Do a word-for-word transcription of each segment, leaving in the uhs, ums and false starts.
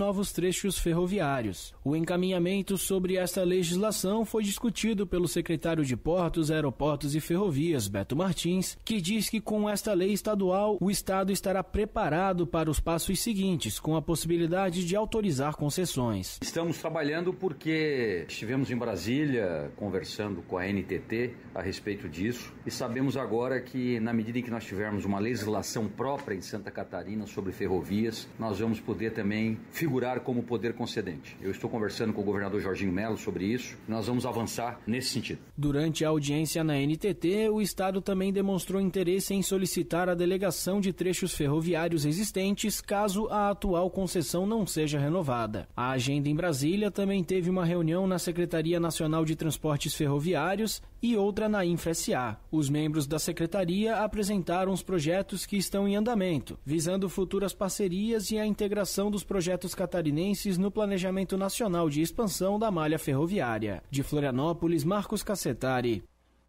novos trechos ferroviários. O encaminhamento sobre esta legislação foi discutido pelo secretário de Portos, Aeroportos e Ferrovias, Beto Martins, que diz que com esta lei estadual, o Estado estará preparado para os passos seguintes, com a possibilidade de autorizar concessões. Estamos trabalhando porque estivemos em Brasília conversando com a N T T a respeito disso e sabemos agora que, na medida em que nós tivermos uma legislação própria em Santa Catarina sobre ferrovias, nós vamos poder também figurar como poder concedente. Eu estou conversando com o governador Jorginho Melo sobre isso e nós vamos avançar nesse sentido. Durante a audiência na N T T, o Estado também demonstrou interesse em solicitar a delegação de trechos ferroviários existentes caso a atual concessão não seja renovada. A agenda em Brasília também teve uma reunião na Secretaria Nacional de Transportes Ferroviários e outra na Infra-S A. Os membros da secretaria apresentaram os projetos que estão em andamento, visando futuras parcerias e a integração dos projetos catarinenses no Planejamento Nacional de Expansão da Malha Ferroviária. De Florianópolis, Marcos Cassetari.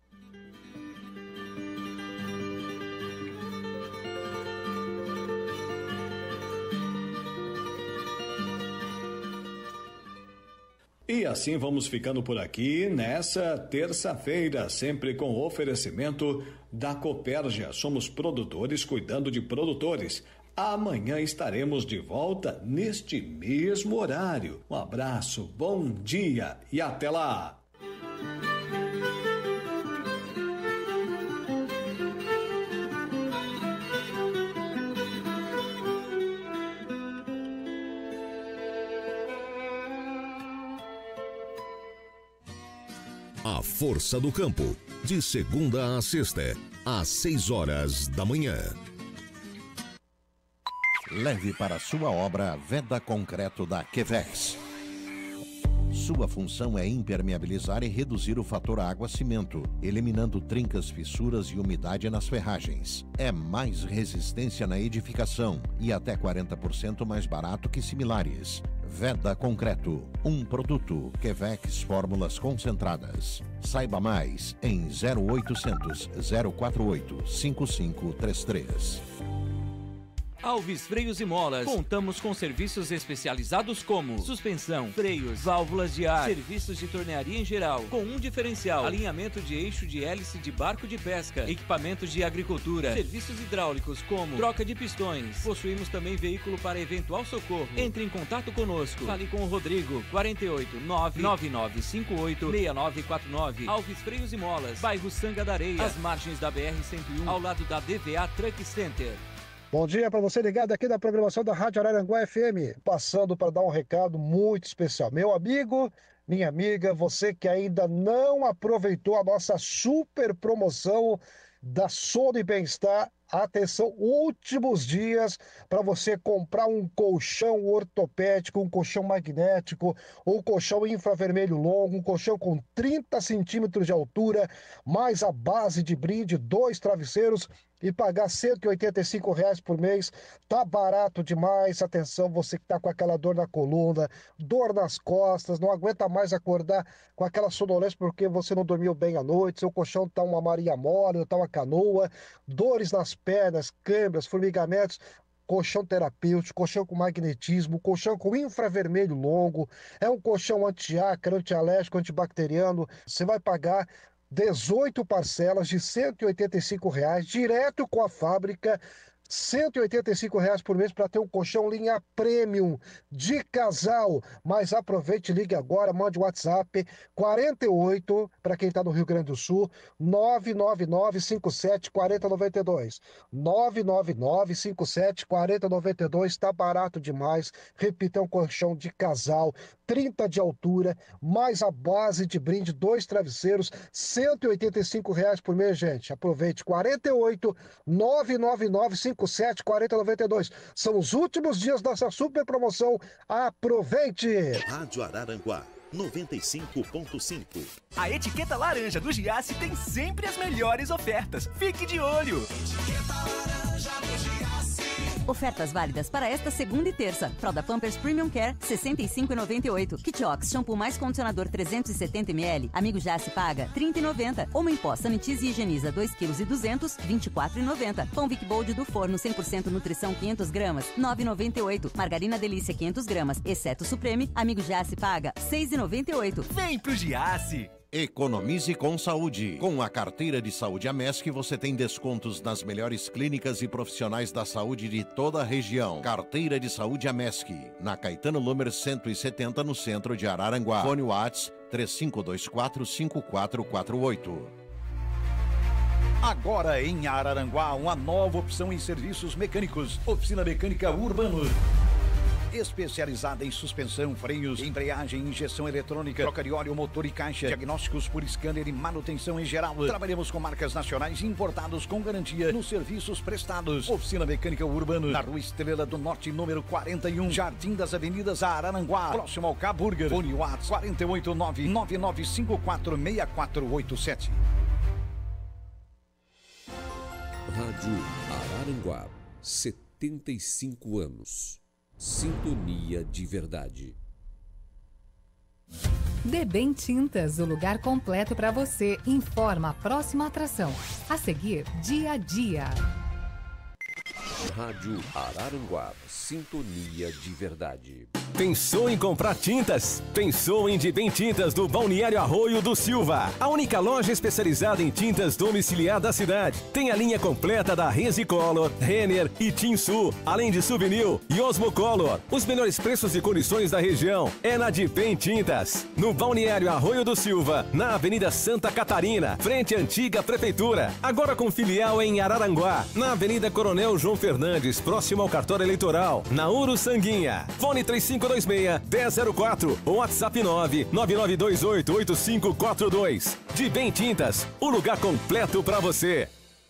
E assim vamos ficando por aqui nessa terça-feira, sempre com oferecimento da Copérgia. Somos produtores cuidando de produtores. Amanhã estaremos de volta neste mesmo horário. Um abraço, bom dia e até lá! A Força do Campo, de segunda a sexta, às seis horas da manhã. Leve para sua obra Veda Concreto da Quevex. Sua função é impermeabilizar e reduzir o fator água-cimento, eliminando trincas, fissuras e umidade nas ferragens. É mais resistência na edificação e até quarenta por cento mais barato que similares. Veda Concreto, um produto Quevex Fórmulas Concentradas. Saiba mais em zero oitocentos, zero quatro oito, cinco cinco três três. Alves Freios e Molas. Contamos com serviços especializados como suspensão, freios, válvulas de ar, serviços de tornearia em geral, com um diferencial, alinhamento de eixo de hélice de barco de pesca, equipamentos de agricultura, serviços hidráulicos como troca de pistões. Possuímos também veículo para eventual socorro. Entre em contato conosco. Fale com o Rodrigo, quarenta e oito, nove nove nove cinco oito, seis nove quatro nove. Alves Freios e Molas, bairro Sanga da Areia, às margens da B R cento e um, ao lado da D V A Truck Center. Bom dia para você ligado aqui na programação da Rádio Araranguá F M, passando para dar um recado muito especial. Meu amigo, minha amiga, você que ainda não aproveitou a nossa super promoção da Sono e Bem-Estar, atenção, últimos dias para você comprar um colchão ortopédico, um colchão magnético, ou um colchão infravermelho longo, um colchão com trinta centímetros de altura, mais a base de brinde, dois travesseiros, e pagar cento e oitenta e cinco reais por mês, tá barato demais. Atenção, você que tá com aquela dor na coluna, dor nas costas, não aguenta mais acordar com aquela sonolência porque você não dormiu bem à noite, seu colchão tá uma maria mole, tá uma canoa, dores nas pernas, câimbras, formigamentos, colchão terapêutico, colchão com magnetismo, colchão com infravermelho longo, é um colchão antiácaro, antialérgico, antibacteriano. Você vai pagar dezoito parcelas de cento e oitenta e cinco reais, direto com a fábrica, cento e oitenta e cinco reais por mês para ter um colchão linha premium de casal. Mas aproveite, ligue agora, mande o WhatsApp quarenta e oito, para quem está no Rio Grande do Sul, nove nove nove cinco sete quatro zero nove dois. nove nove nove cinco sete quatro zero nove dois, está barato demais. Repita, é um colchão de casal, trinta de altura, mais a base de brinde, dois travesseiros, cento e oitenta e cinco reais por mês, gente. Aproveite, quarenta e oito, nove nove nove cinco sete quatro zero nove dois. São os últimos dias dessa super promoção. Aproveite! Rádio Araranguá noventa e cinco ponto cinco. A etiqueta laranja do Giasse tem sempre as melhores ofertas. Fique de olho! Etiqueta laranja do Giasse. Ofertas válidas para esta segunda e terça. Fralda Pampers Premium Care, sessenta e cinco reais e noventa e oito centavos. Kit Ox, shampoo mais condicionador trezentos e setenta mililitros. Amigo Já se paga trinta reais e noventa centavos. Homem Pó Sanitize e Higieniza dois quilos e duzentos, vinte e quatro reais e noventa centavos. Pão Vic Bold do Forno cem por cento nutrição quinhentas gramas, nove reais e noventa e oito centavos. Margarina Delícia quinhentas gramas, exceto Supreme. Amigo Já se paga seis reais e noventa e oito centavos. Vem pro Giasse! Economize com saúde. Com a carteira de saúde Amesc, você tem descontos nas melhores clínicas e profissionais da saúde de toda a região. Carteira de saúde Amesc, na Caetano Lumer cento e setenta, no centro de Araranguá. Fone Whats três cinco dois quatro, cinco quatro quatro oito. Agora em Araranguá, uma nova opção em serviços mecânicos. Oficina Mecânica Urbano. Especializada em suspensão, freios, embreagem, injeção eletrônica, troca de óleo, motor e caixa, diagnósticos por scanner e manutenção em geral. Trabalhamos com marcas nacionais importados com garantia nos serviços prestados. Oficina Mecânica Urbano, na Rua Estrela do Norte, número quarenta e um, Jardim das Avenidas, Araranguá, próximo ao K Burger. Fone Whats quatro oito nove, nove nove cinco quatro, seis quatro oito sete. Rádio Araranguá, setenta e cinco anos. Sintonia de verdade. Debem Tintas, o lugar completo para você. Informa a próxima atração. A seguir, dia a dia. Rádio Araranguá, sintonia de verdade. Pensou em comprar tintas? Pensou em Debem Tintas do Balneário Arroio do Silva. A única loja especializada em tintas domiciliar da cidade. Tem a linha completa da Resicolor, Renner e Tinsul, além de Souvenir e Osmocolor. Os melhores preços e condições da região é na Debem Tintas. No Balneário Arroio do Silva, na Avenida Santa Catarina, frente à antiga prefeitura. Agora com filial em Araranguá, na Avenida Coronel João Fernandes, próximo ao cartório eleitoral, na Uruçanguinha. Fone três cinco dois seis, um zero zero quatro ou WhatsApp nove nove nove dois oito, oito cinco quatro dois. Debem Tintas, o lugar completo para você.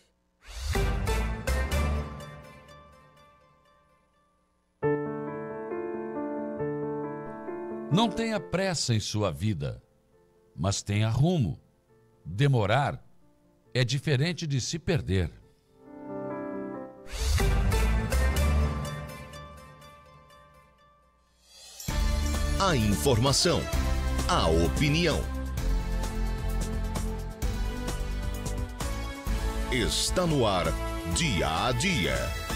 Não tenha pressa em sua vida, mas tenha rumo. Demorar é diferente de se perder. A informação, a opinião. Está no ar, dia a dia.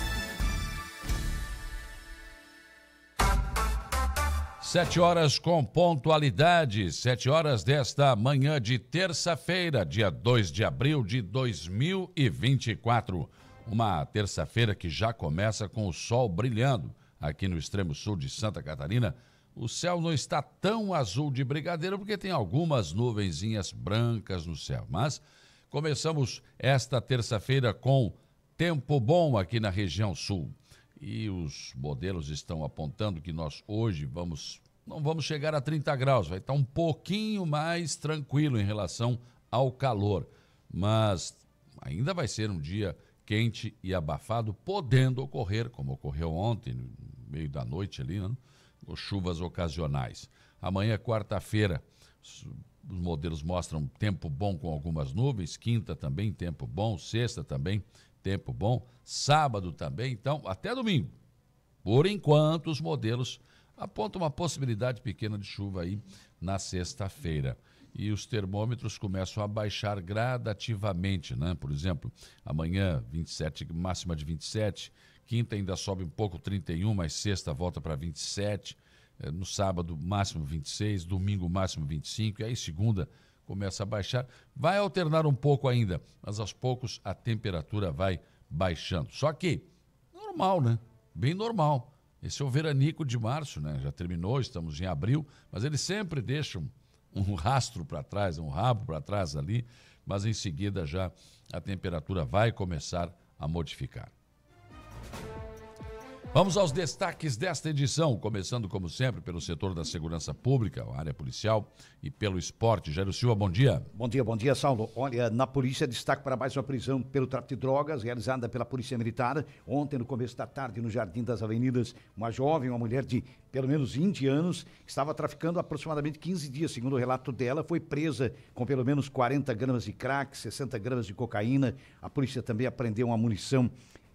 Sete horas com pontualidade, sete horas desta manhã de terça-feira, dia dois de abril de dois mil e vinte e quatro. Uma terça-feira que já começa com o sol brilhando aqui no extremo sul de Santa Catarina. O céu não está tão azul de brigadeiro porque tem algumas nuvenzinhas brancas no céu. Mas começamos esta terça-feira com tempo bom aqui na região sul. E os modelos estão apontando que nós hoje vamos, não vamos chegar a trinta graus. Vai estar um pouquinho mais tranquilo em relação ao calor. Mas ainda vai ser um dia quente e abafado, podendo ocorrer, como ocorreu ontem, no meio da noite ali, né? Chuvas ocasionais. Amanhã, quarta-feira, os modelos mostram tempo bom com algumas nuvens, quinta também tempo bom, sexta também tempo bom, sábado também, então até domingo. Por enquanto, os modelos apontam uma possibilidade pequena de chuva aí na sexta-feira. E os termômetros começam a baixar gradativamente, né? Por exemplo, amanhã vinte e sete, máxima de vinte e sete, quinta ainda sobe um pouco, trinta e um, mas sexta volta para vinte e sete, no sábado máximo vinte e seis, domingo máximo vinte e cinco, e aí segunda começa a baixar. Vai alternar um pouco ainda, mas aos poucos a temperatura vai baixando. Só que, normal, né? Bem normal. Esse é o veranico de março, né? Já terminou, estamos em abril, mas ele sempre deixa um, um rastro para trás, um rabo para trás ali, mas em seguida já a temperatura vai começar a modificar. Vamos aos destaques desta edição, começando como sempre pelo setor da segurança pública, a área policial e pelo esporte. Jairo Silva, bom dia. Bom dia, bom dia, Saulo. Olha, na polícia, destaque para mais uma prisão pelo tráfico de drogas, realizada pela Polícia Militar. Ontem, no começo da tarde, no Jardim das Avenidas, uma jovem, uma mulher de pelo menos vinte anos, estava traficando aproximadamente quinze dias, segundo o relato dela, foi presa com pelo menos quarenta gramas de crack, sessenta gramas de cocaína. A polícia também apreendeu uma munição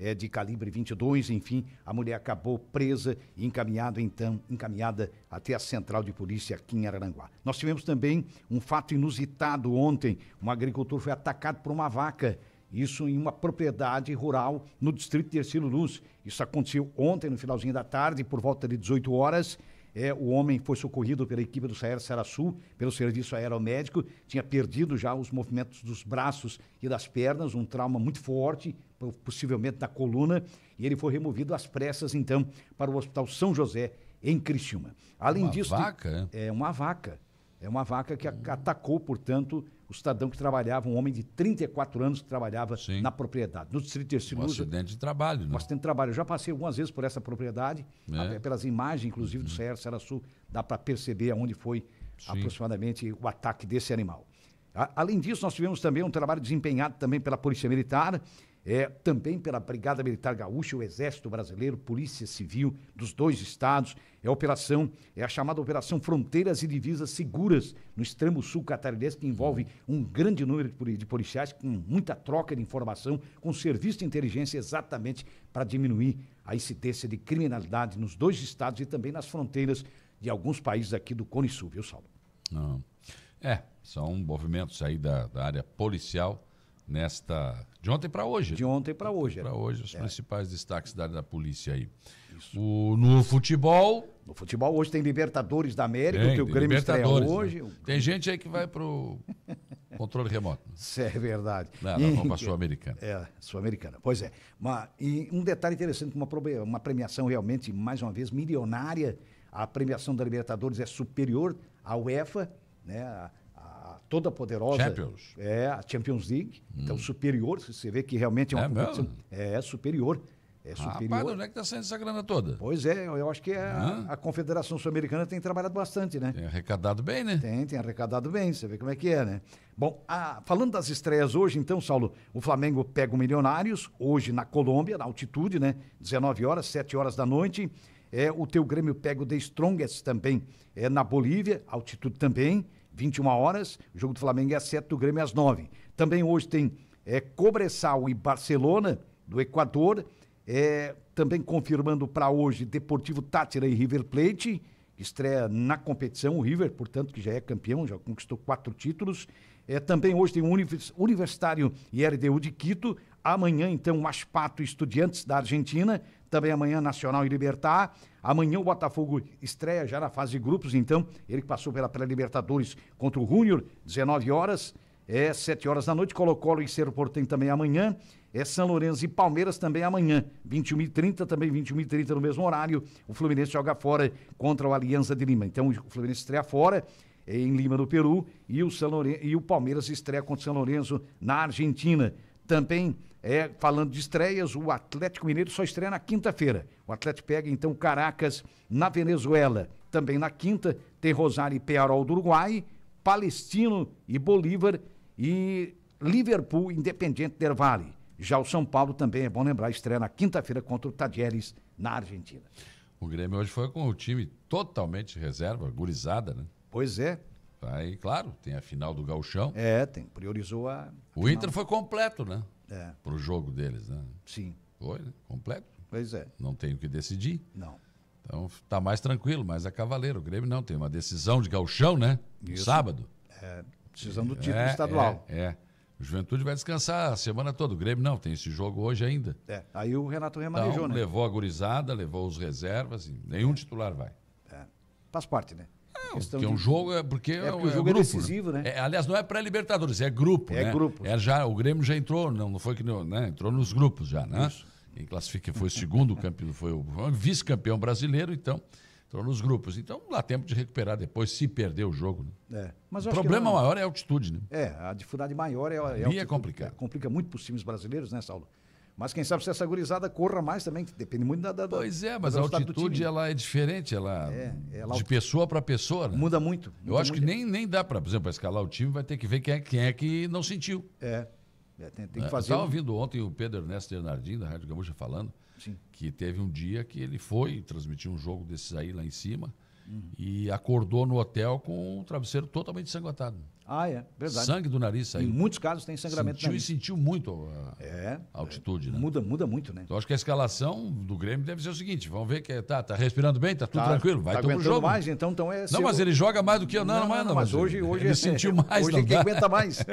é, de calibre vinte e dois, enfim, a mulher acabou presa e encaminhada, então, encaminhada até a central de polícia aqui em Araranguá. Nós tivemos também um fato inusitado ontem, um agricultor foi atacado por uma vaca, isso em uma propriedade rural no distrito de Ercílio Luz. Isso aconteceu ontem, no finalzinho da tarde, por volta de dezoito horas. É, o homem foi socorrido pela equipe do Saer Saraçu, pelo serviço aeromédico, tinha perdido já os movimentos dos braços e das pernas, um trauma muito forte, possivelmente da coluna, e ele foi removido às pressas, então, para o Hospital São José, em Criciúma. Além uma disso... vaca? É uma vaca. É uma vaca que atacou, portanto, o cidadão que trabalhava, um homem de trinta e quatro anos que trabalhava Sim. na propriedade. No distrito de Ercílio Luz. Um acidente de trabalho, né? Um acidente de trabalho. Eu já passei algumas vezes por essa propriedade, é. pelas imagens, inclusive, uhum. do Saer Saraçu, dá para perceber aonde foi Sim. aproximadamente o ataque desse animal. A, além disso, nós tivemos também um trabalho desempenhado também pela Polícia Militar, é, também pela Brigada Militar Gaúcha, o Exército Brasileiro, Polícia Civil dos dois estados. É a operação, é a chamada Operação Fronteiras e Divisas Seguras, no extremo sul catarinense, que envolve um grande número de policiais, com muita troca de informação, com serviço de inteligência exatamente para diminuir a incidência de criminalidade nos dois estados e também nas fronteiras de alguns países aqui do Cone Sul, viu, Saulo? Não. É, são movimentos aí da, da área policial nesta... De ontem para hoje. De ontem para hoje. Para hoje, os é. principais destaques da área da polícia aí. O, no futebol... No futebol hoje tem Libertadores da América, tem, o teu Grêmio estreia hoje. Né? Tem gente aí que vai pro controle remoto. Isso é verdade. Não, não, vamos para a Sul-Americana. É, Sul-Americana, pois é. Mas, e um detalhe interessante, uma, uma premiação realmente, mais uma vez, milionária. A premiação da Libertadores é superior à UEFA, né? A, a toda poderosa. Champions. É, a Champions League. Hum. Então, superior, você vê que realmente é uma é competição. É, superior. É superior. Rapaz, onde é que está saindo essa grana toda? Pois é, eu acho que a, a Confederação Sul-Americana tem trabalhado bastante, né? Tem arrecadado bem, né? Tem, tem arrecadado bem, você vê como é que é, né? Bom, a, falando das estreias hoje, então, Saulo, o Flamengo pega o Milionários, hoje na Colômbia, na altitude, né? dezenove horas, sete horas da noite. É, o teu Grêmio pega o The Strongest também, é, na Bolívia, altitude também, vinte e uma horas. O jogo do Flamengo é às sete, do Grêmio é às nove. Também hoje tem é, Cobressal e Barcelona, do Equador. É, também confirmando para hoje Deportivo Táchira e River Plate, que estreia na competição, o River, portanto, que já é campeão, já conquistou quatro títulos. É, também hoje tem o Univers, Universitário e L D U de Quito. Amanhã, então, o Aspato Estudiantes da Argentina. Também amanhã, Nacional e Libertad. Amanhã o Botafogo estreia já na fase de grupos, então, ele que passou pela pré-Libertadores contra o Júnior, dezenove horas. É, sete horas da noite, Colo-Colo e Cerro Porteño também amanhã. É São Lourenço e Palmeiras também amanhã, vinte e uma e trinta, também vinte e uma e trinta no mesmo horário. O Fluminense joga fora contra o Alianza de Lima. Então o Fluminense estreia fora, é, em Lima, no Peru, e o, São Lourenço, e o Palmeiras estreia contra o São Lourenço na Argentina. Também, é, falando de estreias, o Atlético Mineiro só estreia na quinta-feira. O Atlético pega, então, Caracas na Venezuela. Também na quinta, tem Rosário e Peñarol do Uruguai, Palestino e Bolívar e Liverpool Independiente del Valle. Já o São Paulo também, é bom lembrar, estreia na quinta-feira contra o Tajeres na Argentina. O Grêmio hoje foi com o time totalmente reserva, gurizada, né? Pois é. Aí, claro, tem a final do Gauchão. É, tem, priorizou a... O final. Inter foi completo, né? É. Pro jogo deles, né? Sim. Foi, né? Completo. Pois é. Não tem o que decidir. Não. Então tá mais tranquilo, mais a cavaleiro. O Grêmio não, tem uma decisão de Gauchão, né? Isso. Sábado. É, decisão do título é, estadual. É, é. O Juventude vai descansar a semana toda. O Grêmio não, tem esse jogo hoje ainda. É, aí o Renato remanejou, então, né? Levou a gurizada, levou os reservas, e nenhum é. titular vai. É. Faz parte, né? Não, porque de... um jogo é porque é, porque é, o jogo é, é grupo, decisivo, né? né? É, aliás, não é pré-Libertadores, é grupo, é né? grupo. É já, o Grêmio já entrou, não, não foi que não, né? Entrou nos grupos já, né? Isso. Quem classifica foi o segundo campeão, foi o vice-campeão brasileiro, então entrou nos grupos. Então dá tempo de recuperar depois, se perder o jogo. Né? É. Mas o problema não... maior é a altitude, né? É, a dificuldade maior é a altitude. é complicado. É, complica muito para os times brasileiros, né, Saulo? Mas quem sabe se essa gurizada corra mais também, que depende muito da... da pois é, mas a altitude ela é diferente, ela, é, ela de pessoa para pessoa. Né? Muda muito. Eu muda acho muito. que nem, nem dá para, por exemplo, para escalar o time, vai ter que ver quem é, quem é que não sentiu. É, é tem, tem é, que fazer... Eu estava ouvindo ontem o Pedro Ernesto Bernardinho, da Rádio Gaúcha, falando Sim. que teve um dia que ele foi transmitir um jogo desses aí lá em cima Uhum. E acordou no hotel com o travesseiro totalmente ensanguentado. Ah, é, verdade. Sangue do nariz saiu. Em muitos casos tem sangramento sentiu no nariz. E sentiu muito a, é, a altitude, é, né? Muda, muda muito, né? Então acho que a escalação do Grêmio deve ser o seguinte, vamos ver que tá, tá respirando bem, tá tudo tá, tranquilo, vai tá todo o jogo. mais, então, então é... Não, mas eu... ele joga mais do que eu, não, não, não, não mas, mas hoje, hoje ele é, sentiu mais. Hoje é quem aguenta mais.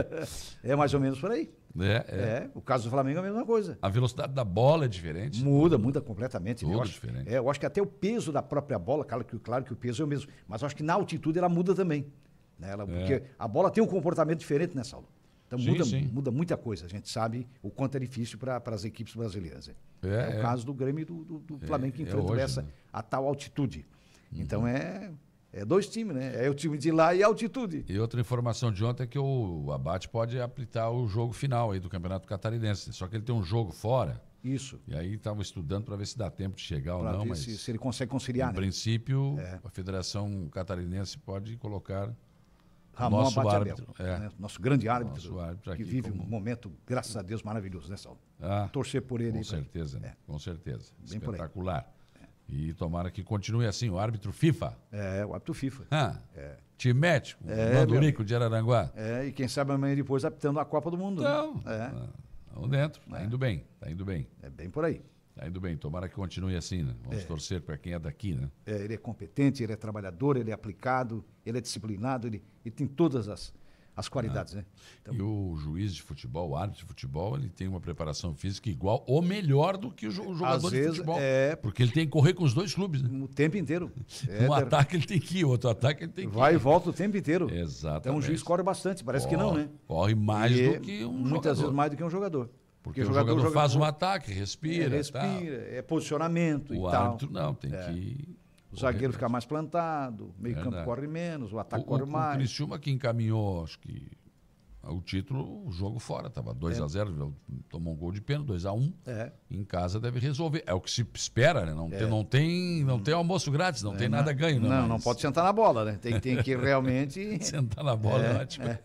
É mais ou menos por aí. É, é. é, o caso do Flamengo é a mesma coisa. A velocidade da bola é diferente. Muda, muda completamente. Tudo eu acho, diferente. É, eu acho que até o peso da própria bola, claro que, claro que o peso é o mesmo, mas eu acho que na altitude ela muda também. Né? Ela, é. Porque a bola tem um comportamento diferente nessa aula. Então sim, muda, sim. muda muita coisa. A gente sabe o quanto é difícil para as equipes brasileiras. É, é, é o caso do Grêmio e do, do, do Flamengo que é, enfrentam é hoje, essa, né? a tal altitude. Uhum. Então é... É dois times, né? É o time de lá e a altitude. E outra informação de ontem é que o Abate pode aplicar o jogo final aí do Campeonato Catarinense. Só que ele tem um jogo fora. Isso. E aí estavam estudando para ver se dá tempo de chegar pra ou não. Mas se, se ele consegue conciliar, em né? princípio, é. a Federação Catarinense pode colocar Ramon nosso Abate árbitro. Abel, é. né? Nosso grande árbitro, nosso árbitro que aqui vive como... um momento, graças a Deus, maravilhoso, né, Saulo? Ah, torcer por ele. Com certeza, né? É. Com certeza. Bem espetacular. E tomara que continue assim, o árbitro FIFA. É, o árbitro FIFA. Ah, é. Te mete, o é, Mandurico de Araranguá. É, e quem sabe amanhã depois apitando a Copa do Mundo. Então, né? Vamos dentro, tá é. indo bem, tá indo bem. É bem por aí. Tá indo bem, tomara que continue assim, né? Vamos é. torcer para quem é daqui, né? É, ele é competente, ele é trabalhador, ele é aplicado, ele é disciplinado, ele, ele tem todas as, as qualidades, ah. né? Então... E o juiz de futebol, o árbitro de futebol, ele tem uma preparação física igual ou melhor do que o jogador Às de vezes, futebol. É... Porque ele tem que correr com os dois clubes, né? O tempo inteiro. É, um ataque ele tem que ir, outro ataque ele tem que ir. Vai e volta o tempo inteiro. Exatamente. Então o juiz corre bastante, parece corre, que não, né? Corre mais e do que um muitas jogador. vezes mais do que um jogador. Porque, Porque o jogador, jogador faz um ataque, respira. É, respira, tal. é posicionamento o e tal. O árbitro não, tem é. que... O zagueiro fica mais plantado, meio Verdade. campo corre menos, o ataque o, corre o, mais. O Criciúma que encaminhou, acho que o título, o jogo fora, estava dois a zero, é. tomou um gol de pênalti, dois a um. É. Em casa deve resolver. É o que se espera, né? Não, é. tem, não, tem, não tem almoço grátis, não é, tem não, nada ganho. Não, não, mas... não pode sentar na bola, né? Tem, tem que realmente... sentar na bola é, é ótimo. É.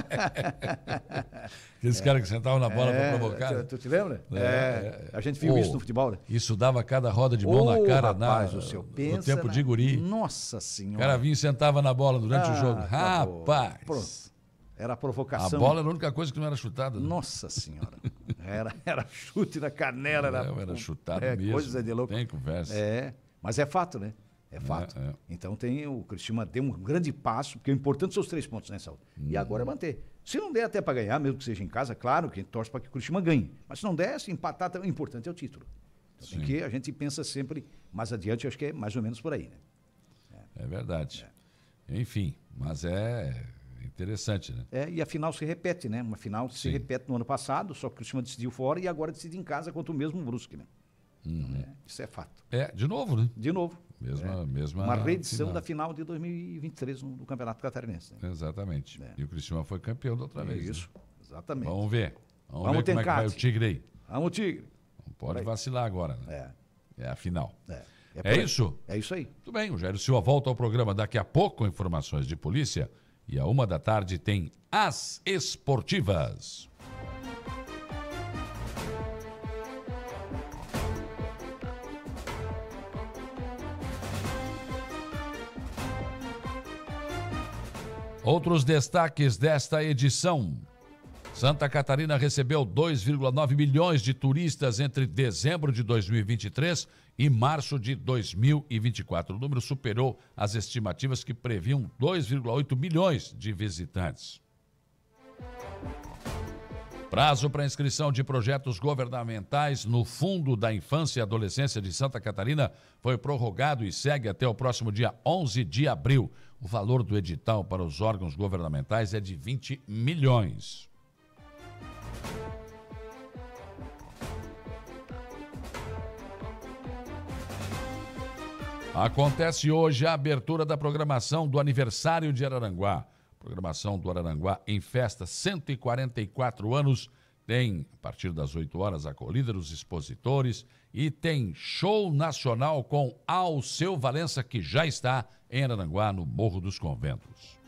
Aqueles é. caras que sentavam na bola para provocar. Tu, tu te lembra? É. A gente viu oh, isso no futebol, né? Isso dava cada roda de mão oh, na cara rapaz, na, o seu no pensa tempo na... de guri. Nossa Senhora. O cara vinha e sentava na bola durante ah, o jogo. Acabou. Rapaz! Pronto. Era a provocação. A bola era a única coisa que não era chutada. Né? Nossa Senhora. Era, era chute na canela. Era, não, era chutado é, mesmo. Coisa de louco. Tem conversa. É, mas é fato, né? É fato. É, é. Então tem, o Criciúma deu um grande passo, porque o importante são os três pontos nessa hora. Hum. E agora é manter. Se não der até para ganhar, mesmo que seja em casa, claro que a gente torce para que o Criciúma ganhe. Mas se não der, se empatar, o importante é o título. Então tem que a gente pensa sempre mais adiante, eu acho que é mais ou menos por aí, né? É, é verdade. É. Enfim, mas é... interessante, né? É, e a final se repete, né? Uma final que Sim. se repete no ano passado, só que o Criciúma decidiu fora e agora decide em casa contra o mesmo Brusque, né? Uhum. É, isso é fato. É, de novo, né? De novo. Mesma, é. mesma Uma reedição final. da final de dois mil e vinte e três no, no Campeonato Catarinense. Né? Exatamente. É. E o Criciúma foi campeão da outra é vez. Isso, né? exatamente. Vamos ver. Vamos, Vamos ver como é que vai o Tigre aí. Vamos, Tigre. Não pode vacilar agora, né? É. É a final. É. É, é isso? É isso aí. Tudo bem, o Jair Silva volta ao programa daqui a pouco com informações de polícia. E a uma da tarde tem As Esportivas. Outros destaques desta edição. Santa Catarina recebeu dois vírgula nove milhões de turistas entre dezembro de dois mil e vinte e três e março de dois mil e vinte e quatro. O número superou as estimativas que previam dois vírgula oito milhões de visitantes. Prazo para inscrição de projetos governamentais no Fundo da Infância e Adolescência de Santa Catarina foi prorrogado e segue até o próximo dia onze de abril. O valor do edital para os órgãos governamentais é de vinte milhões. Acontece hoje a abertura da programação do aniversário de Araranguá. Programação do Araranguá em festa, cento e quarenta e quatro anos. Tem, a partir das oito horas, acolhida dos expositores e tem show nacional com Alceu Valença, que já está em Araranguá, no Morro dos Conventos.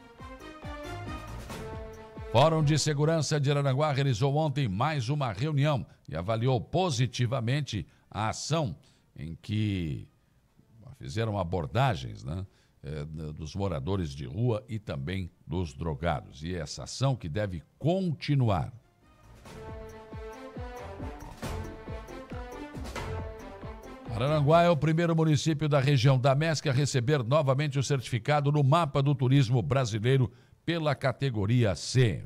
Fórum de Segurança de Araranguá realizou ontem mais uma reunião e avaliou positivamente a ação em que fizeram abordagens, né, é, dos moradores de rua e também dos drogados. E essa ação que deve continuar. Araranguá é o primeiro município da região da MESC a receber novamente o certificado no mapa do turismo brasileiro pela categoria C.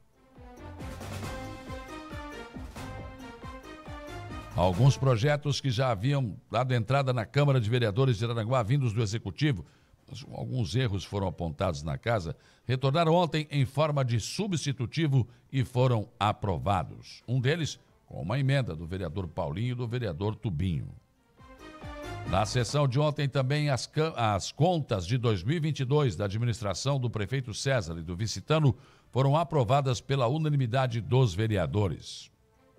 Alguns projetos que já haviam dado entrada na Câmara de Vereadores de Araranguá, vindos do Executivo, alguns erros foram apontados na casa, retornaram ontem em forma de substitutivo e foram aprovados. Um deles com uma emenda do vereador Paulinho e do vereador Tubinho. Na sessão de ontem também as, as contas de dois mil e vinte e dois da administração do prefeito César e do Vicitano foram aprovadas pela unanimidade dos vereadores.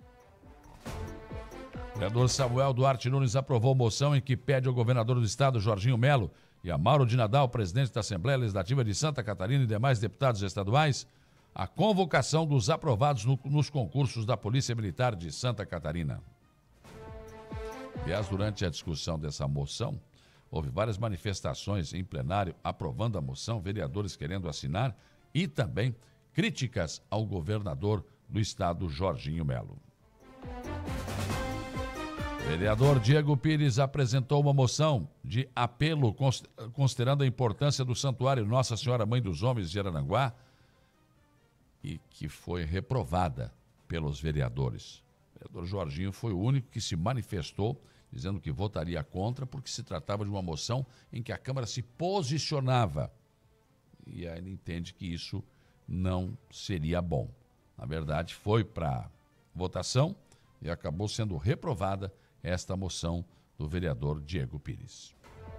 O vereador Samuel Duarte Nunes aprovou moção em que pede ao governador do estado, Jorginho Melo, e a Mauro de Nadal, presidente da Assembleia Legislativa de Santa Catarina e demais deputados estaduais, a convocação dos aprovados no, nos concursos da Polícia Militar de Santa Catarina. Aliás, durante a discussão dessa moção, houve várias manifestações em plenário aprovando a moção, vereadores querendo assinar e também críticas ao governador do estado, Jorginho Melo. O vereador Diego Pires apresentou uma moção de apelo considerando a importância do Santuário Nossa Senhora Mãe dos Homens de Araranguá e que foi reprovada pelos vereadores. O vereador Jorginho foi o único que se manifestou dizendo que votaria contra porque se tratava de uma moção em que a Câmara se posicionava. E aí ele entende que isso não seria bom. Na verdade, foi para votação e acabou sendo reprovada esta moção do vereador Diego Pires.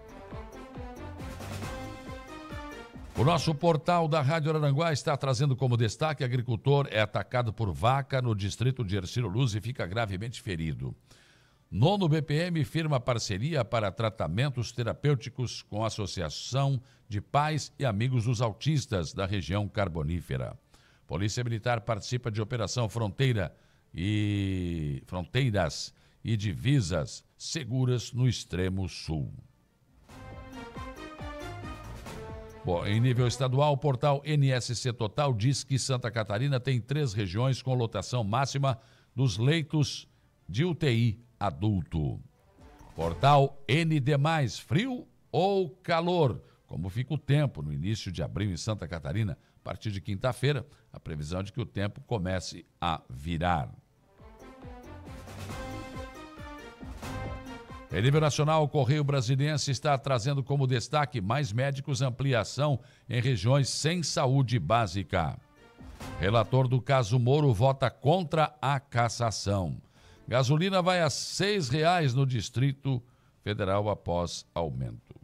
O nosso portal da Rádio Araranguá está trazendo como destaque: agricultor é atacado por vaca no distrito de Hercílio Luz e fica gravemente ferido. Nono B P M firma parceria para tratamentos terapêuticos com a Associação de Pais e Amigos dos Autistas da região carbonífera. Polícia Militar participa de Operação Fronteira e Fronteiras e Divisas Seguras no extremo sul. Bom, em nível estadual, o portal N S C Total diz que Santa Catarina tem três regiões com lotação máxima dos leitos de U T I adulto. Portal N D mais, frio ou calor? Como fica o tempo no início de abril em Santa Catarina? A partir de quinta-feira, a previsão é de que o tempo comece a virar. Em nível nacional, o Correio Brasiliense está trazendo como destaque: mais médicos, ampliação em regiões sem saúde básica. Relator do caso Moro vota contra a cassação. Gasolina vai a seis reais no Distrito Federal após aumento.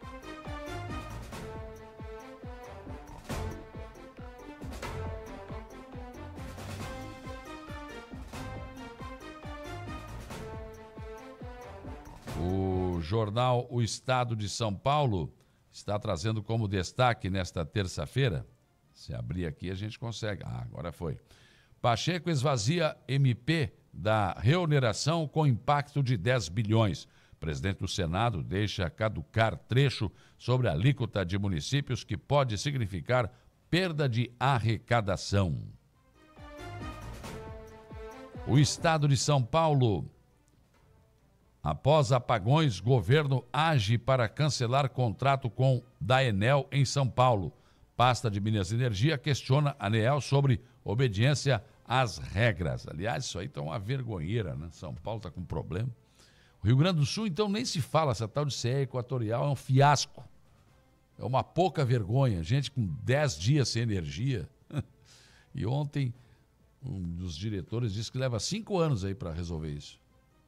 O jornal O Estado de São Paulo está trazendo como destaque nesta terça-feira. Se abrir aqui a gente consegue. Ah, agora foi. Pacheco esvazia M P da reoneração com impacto de dez bilhões. Presidente do Senado deixa caducar trecho sobre a alíquota de municípios que pode significar perda de arrecadação. O Estado de São Paulo. Após apagões, governo age para cancelar contrato com da Enel em São Paulo. Pasta de Minas e Energia questiona a ANEEL sobre obediência às regras. Aliás, isso aí está uma vergonheira, né? São Paulo está com problema. O Rio Grande do Sul, então, nem se fala. Essa tal de C E Equatorial é um fiasco. É uma pouca vergonha. Gente com dez dias sem energia. E ontem, um dos diretores disse que leva cinco anos aí para resolver isso.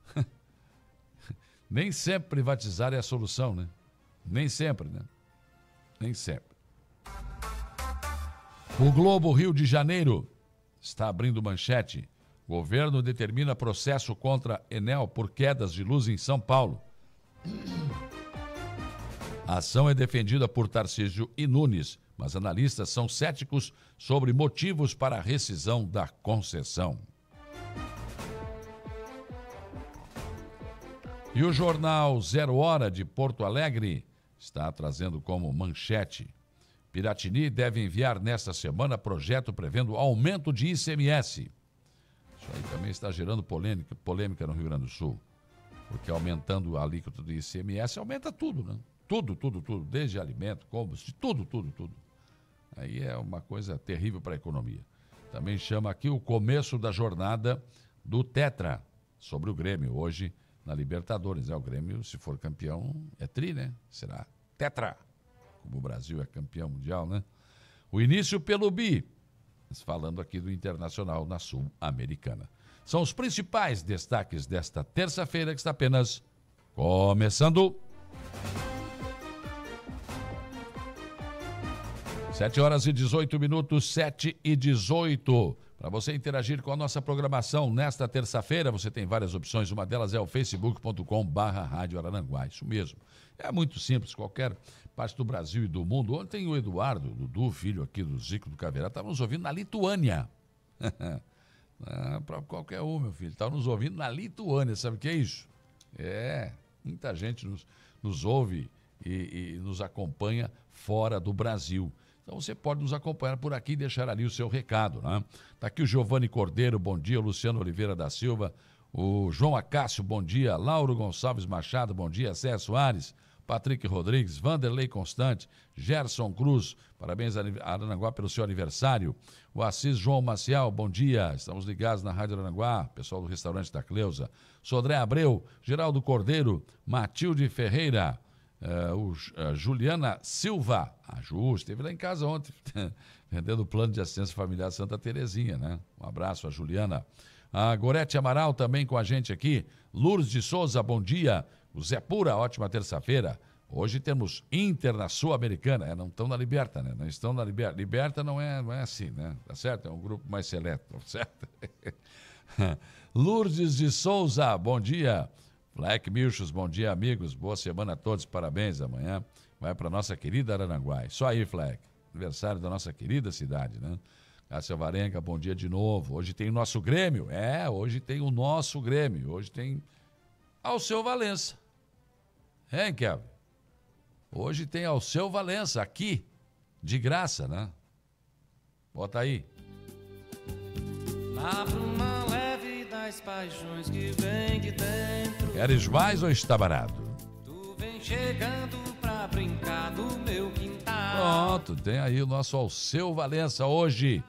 Nem sempre privatizar é a solução, né? Nem sempre, né? Nem sempre. O Globo Rio de Janeiro está abrindo manchete. Governo determina processo contra Enel por quedas de luz em São Paulo. A ação é defendida por Tarcísio e Nunes, mas analistas são céticos sobre motivos para a rescisão da concessão. E o jornal Zero Hora de Porto Alegre está trazendo como manchete: Piratini deve enviar nesta semana projeto prevendo aumento de I C M S. Isso aí também está gerando polêmica, polêmica no Rio Grande do Sul, porque aumentando a alíquota do I C M S aumenta tudo, né? Tudo, tudo, tudo, desde alimento, combustível, tudo, tudo, tudo. Aí é uma coisa terrível para a economia. Também chama aqui o começo da jornada do Tetra sobre o Grêmio, hoje na Libertadores. É, o Grêmio, se for campeão, é tri, né? Será Tetra, como o Brasil é campeão mundial, né? O início pelo Bi, falando aqui do Internacional na Sul-Americana. São os principais destaques desta terça-feira que está apenas começando. sete horas e dezoito minutos, sete e dezoito. Para você interagir com a nossa programação nesta terça-feira, você tem várias opções. Uma delas é o facebook ponto com barra Rádio Araranguá. Isso mesmo. É muito simples, qualquer parte do Brasil e do mundo. Ontem o Eduardo, o Dudu, filho aqui do Zico do Caveirá, estava nos ouvindo na Lituânia. Ah, para qualquer um, meu filho. Estava nos ouvindo na Lituânia. Sabe o que é isso? É, muita gente nos, nos ouve e, e nos acompanha fora do Brasil. Então você pode nos acompanhar por aqui e deixar ali o seu recado, né? Tá aqui o Giovanni Cordeiro, bom dia. O Luciano Oliveira da Silva. O João Acácio, bom dia. Lauro Gonçalves Machado, bom dia. Cé Soares, Patrick Rodrigues, Vanderlei Constante, Gerson Cruz, parabéns a Araranguá pelo seu aniversário. O Assis João Maciel, bom dia. Estamos ligados na Rádio Araranguá, pessoal do restaurante da Cleusa. Sodré Abreu, Geraldo Cordeiro, Matilde Ferreira. Uh, o, uh, Juliana Silva, a Ju, esteve lá em casa ontem, vendendo o plano de assistência familiar Santa Terezinha, né? Um abraço a Juliana. A Gorete Amaral também com a gente aqui. Lourdes de Souza, bom dia. O Zé Pura, ótima terça-feira. Hoje temos Inter na Sul-Americana, é, não estão na Liberta, né? Não estão na Liberta. Liberta não é, não é assim, né? Tá certo? É um grupo mais seleto, tá certo? Lourdes de Souza, bom dia. Black Milchos, bom dia, amigos. Boa semana a todos, parabéns. Amanhã vai para nossa querida Araranguá. Só aí, Fleck. Aniversário da nossa querida cidade, né? Cássia Varenga, bom dia de novo. Hoje tem o nosso Grêmio. É, hoje tem o nosso Grêmio. Hoje tem Alceu Valença. Hein, Kevin? Hoje tem Alceu Valença, aqui, de graça, né? Bota aí. Lá pro uma leve das paixões que vem de dentro. Queres mais ou está barato? Tu vem chegando pra brincar no meu quintal. Pronto, tem aí o nosso Alceu Valença hoje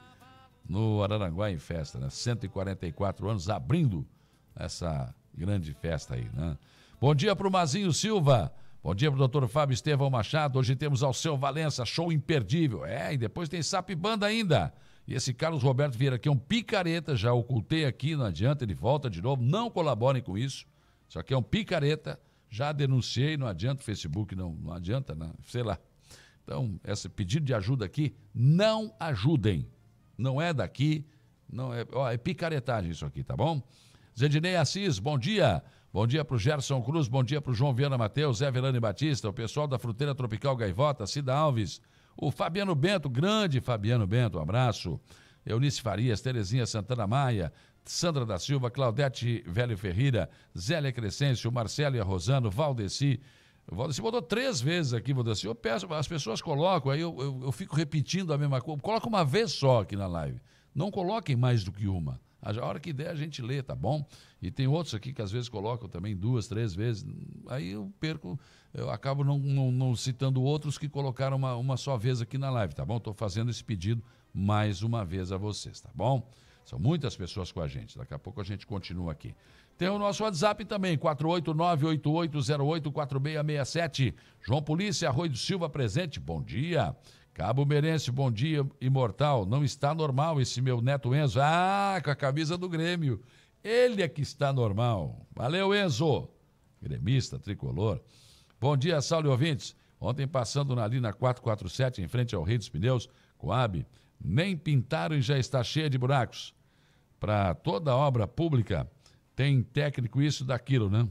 no Araranguá em festa, né? cento e quarenta e quatro anos abrindo essa grande festa aí, né? Bom dia pro Mazinho Silva. Bom dia pro doutor Fábio Estevão Machado. Hoje temos Alceu Valença, show imperdível. É, e depois tem Sap Banda ainda. E esse Carlos Roberto Vieira aqui é um picareta, já ocultei aqui, não adianta, ele volta de novo, não colaborem com isso. Isso aqui é um picareta, já denunciei, não adianta, o Facebook não, não adianta, não, sei lá. Então, esse pedido de ajuda aqui, não ajudem. Não é daqui, não é, ó, é picaretagem isso aqui, tá bom? Zedinei Assis, bom dia. Bom dia pro Gerson Cruz, bom dia pro João Viana Mateus, Zé Velane Batista, o pessoal da Fruteira Tropical Gaivota, Cida Alves, o Fabiano Bento, grande Fabiano Bento, um abraço. Eunice Farias, Terezinha Santana Maia, Sandra da Silva, Claudete Velho Ferreira, Zélia Crescêncio, Marcelo e a Rosano, Valdeci. O Valdeci botou três vezes aqui, Valdeci. Eu peço, as pessoas colocam, aí eu, eu, eu fico repetindo a mesma coisa. Coloca uma vez só aqui na live. Não coloquem mais do que uma. A hora que der a gente lê, tá bom? E tem outros aqui que às vezes colocam também duas, três vezes. Aí eu perco, eu acabo não, não, não citando outros que colocaram uma, uma só vez aqui na live, tá bom? Estou fazendo esse pedido mais uma vez a vocês, tá bom? São muitas pessoas com a gente. Daqui a pouco a gente continua aqui. Tem o nosso WhatsApp também, quatro oito nove, oito oito zero oito, quatro seis seis sete. João Polícia, Arroio do Silva presente, bom dia. Cabo Merense, bom dia, imortal. Não está normal esse meu neto Enzo. Ah, com a camisa do Grêmio. Ele é que está normal. Valeu, Enzo. Gremista, tricolor. Bom dia, Saulo e ouvintes. Ontem passando ali na quatrocentos e quarenta e sete, em frente ao Rei dos Pneus, Coab, nem pintaram e já está cheia de buracos. Para toda obra pública, tem técnico isso daquilo, né?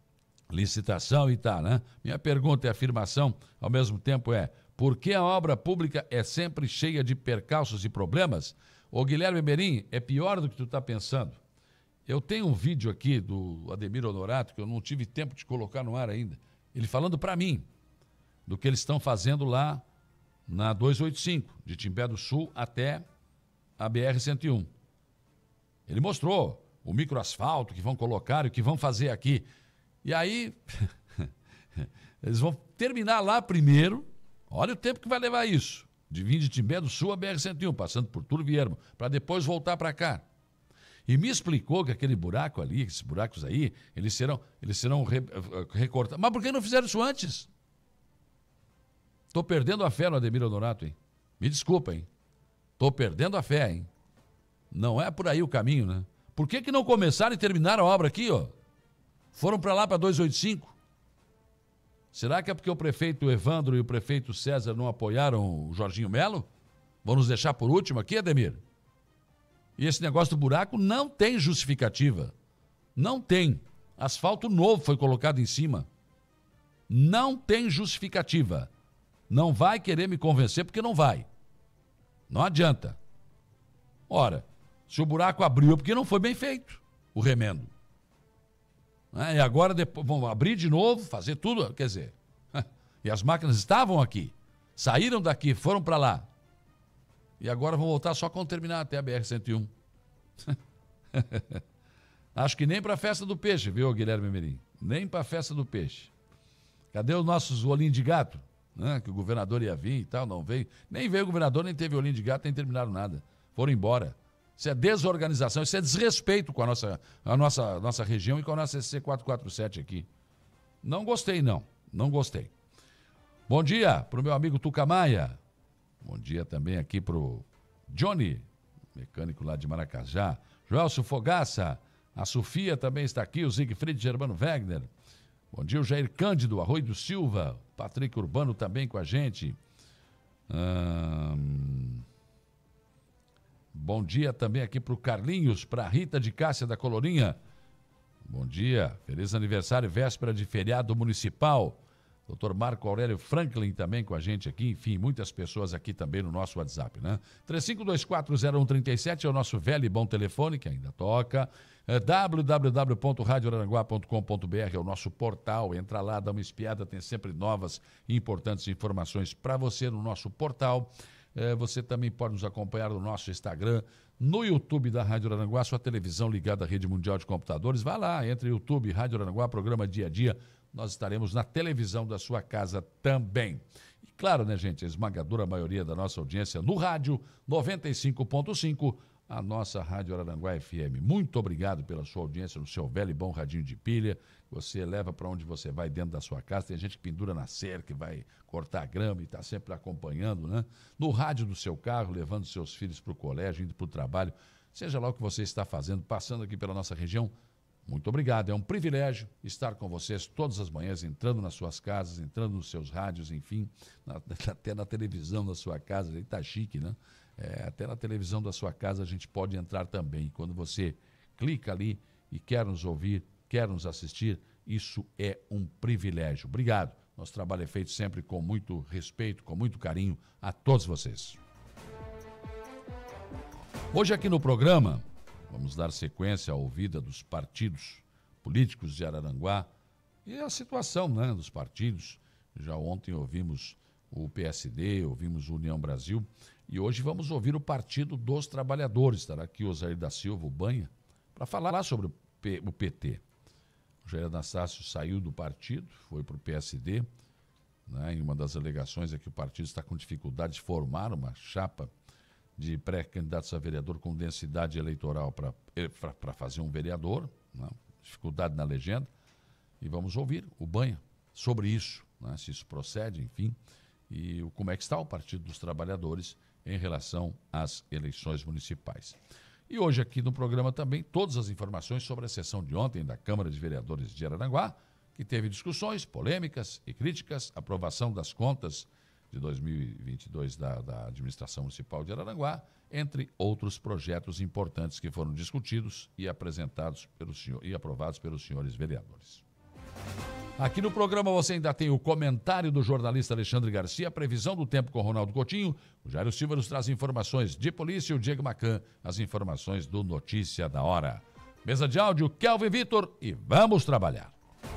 Licitação e tá, né? Minha pergunta e afirmação, ao mesmo tempo, é: por que a obra pública é sempre cheia de percalços e problemas? Ô Guilherme Merim, é pior do que tu está pensando. Eu tenho um vídeo aqui do Ademir Honorato, que eu não tive tempo de colocar no ar ainda. Ele falando para mim do que eles estão fazendo lá na duzentos e oitenta e cinco, de Timbé do Sul até a B R cento e um. Ele mostrou o microasfalto que vão colocar e o que vão fazer aqui. E aí, eles vão terminar lá primeiro. Olha o tempo que vai levar isso. De vir de Timbé do Sul a B R cento e um, passando por Túlio Viermo, para depois voltar para cá. E me explicou que aquele buraco ali, esses buracos aí, eles serão, eles serão re, recortados. Mas por que não fizeram isso antes? Estou perdendo a fé no Ademir Honorato, hein? Me desculpa, hein? Estou perdendo a fé, hein? Não é por aí o caminho, né? Por que que não começaram e terminaram a obra aqui, ó? Foram para lá, para duzentos e oitenta e cinco? Será que é porque o prefeito Evandro e o prefeito César não apoiaram o Jorginho Melo? Vão nos deixar por último aqui, Ademir? E esse negócio do buraco não tem justificativa. Não tem. Asfalto novo foi colocado em cima. Não tem justificativa. Não vai querer me convencer porque não vai. Não adianta. Ora, se o buraco abriu é porque não foi bem feito o remendo. É, e agora depois, vão abrir de novo, fazer tudo, quer dizer. E as máquinas estavam aqui. Saíram daqui, foram para lá. E agora vão voltar só quando terminar até a B R cento e um. Acho que nem para a festa do peixe, viu, Guilherme Merim? Nem para a festa do peixe. Cadê os nossos olhinhos de gato? Né? Que o governador ia vir e tal, não veio. Nem veio o governador, nem teve olhinho de gato, nem terminaram nada. Foram embora. Isso é desorganização, isso é desrespeito com a nossa, a nossa, nossa região e com a nossa S C quatrocentos e quarenta e sete aqui. Não gostei, não. Não gostei. Bom dia para o meu amigo Tucamaia. Bom dia também aqui pro Johnny, mecânico lá de Maracajá. Joelso Fogaça, a Sofia também está aqui, o Siegfried Germano Wegner. Bom dia, o Jair Cândido, Arroio do Silva. Patrick Urbano também com a gente. Hum... Bom dia também aqui pro Carlinhos, pra Rita de Cássia da Colorinha. Bom dia, feliz aniversário, véspera de feriado municipal. doutor Marco Aurélio Franklin também com a gente aqui, enfim, muitas pessoas aqui também no nosso WhatsApp, né? três cinco dois quatro zero um três sete é o nosso velho e bom telefone, que ainda toca. É w w w ponto rádio araranguá ponto com ponto b r é o nosso portal. Entra lá, dá uma espiada, tem sempre novas e importantes informações para você no nosso portal. É, você também pode nos acompanhar no nosso Instagram, no YouTube da Rádio Araranguá, sua televisão ligada à Rede Mundial de Computadores. Vai lá, entre YouTube, Rádio Araranguá, programa Dia a Dia. Nós estaremos na televisão da sua casa também. E claro, né, gente, a esmagadora maioria da nossa audiência no rádio, noventa e cinco ponto cinco, a nossa Rádio Araranguá F M. Muito obrigado pela sua audiência no seu velho e bom radinho de pilha. Você leva para onde você vai dentro da sua casa. Tem gente que pendura na cerca, que vai cortar a grama e está sempre acompanhando, né? No rádio do seu carro, levando seus filhos para o colégio, indo para o trabalho. Seja lá o que você está fazendo, passando aqui pela nossa região. Muito obrigado, é um privilégio estar com vocês todas as manhãs, entrando nas suas casas, entrando nos seus rádios, enfim, na, até na televisão da sua casa, aí tá chique, né? É, até na televisão da sua casa a gente pode entrar também. Quando você clica ali e quer nos ouvir, quer nos assistir, isso é um privilégio. Obrigado. Nosso trabalho é feito sempre com muito respeito, com muito carinho a todos vocês. Hoje aqui no programa, vamos dar sequência à ouvida dos partidos políticos de Araranguá e a situação, né, dos partidos. Já ontem ouvimos o P S D, ouvimos o União Brasil e hoje vamos ouvir o Partido dos Trabalhadores. Estará aqui o Osair da Silva, o Banha, para falar sobre o, P, o P T. O Jair Anastácio saiu do partido, foi para o P S D, né, e uma das alegações é que o partido está com dificuldade de formar uma chapa de pré-candidatos a vereador com densidade eleitoral para fazer um vereador, né? Dificuldade na legenda, e vamos ouvir o Banha sobre isso, né? Se isso procede, enfim, e o, como é que está o Partido dos Trabalhadores em relação às eleições municipais. E hoje aqui no programa também todas as informações sobre a sessão de ontem da Câmara de Vereadores de Araranguá, que teve discussões, polêmicas e críticas, aprovação das contas de dois mil e vinte e dois da, da Administração Municipal de Araranguá, entre outros projetos importantes que foram discutidos e apresentados pelo senhor, e aprovados pelos senhores vereadores. Aqui no programa você ainda tem o comentário do jornalista Alexandre Garcia, a previsão do tempo com Ronaldo Coutinho, o Jairo Silva nos traz informações de polícia, o Diego Macan, as informações do Notícia da Hora. Mesa de áudio, Kelvin Vitor, e vamos trabalhar.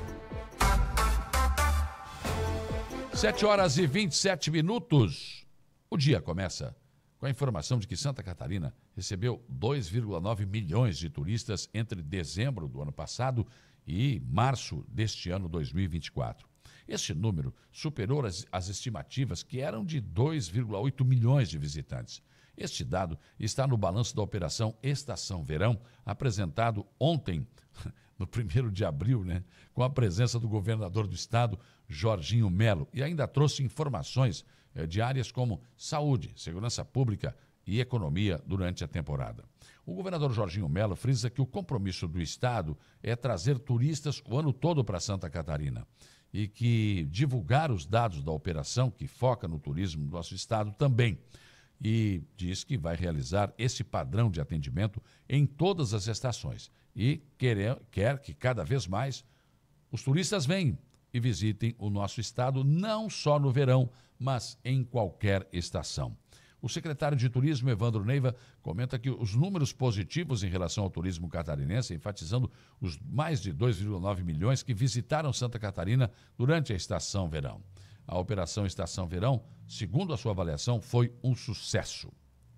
sete horas e vinte e sete minutos. O dia começa com a informação de que Santa Catarina recebeu dois vírgula nove milhões de turistas entre dezembro do ano passado e março deste ano dois mil e vinte e quatro. Este número superou as, as estimativas, que eram de dois vírgula oito milhões de visitantes. Este dado está no balanço da Operação Estação Verão, apresentado ontem, no primeiro de abril, né, com a presença do governador do estado, Jorginho Melo, e ainda trouxe informações eh, de áreas como saúde, segurança pública e economia durante a temporada. O governador Jorginho Melo frisa que o compromisso do estado é trazer turistas o ano todo para Santa Catarina e que divulgar os dados da operação, que foca no turismo do nosso estado também. E diz que vai realizar esse padrão de atendimento em todas as estações e quer, quer que cada vez mais os turistas venham e visitem o nosso estado, não só no verão, mas em qualquer estação. O secretário de Turismo, Evandro Neiva, comenta que os números positivos em relação ao turismo catarinense, enfatizando os mais de dois vírgula nove milhões que visitaram Santa Catarina durante a estação verão. A Operação Estação Verão, segundo a sua avaliação, foi um sucesso.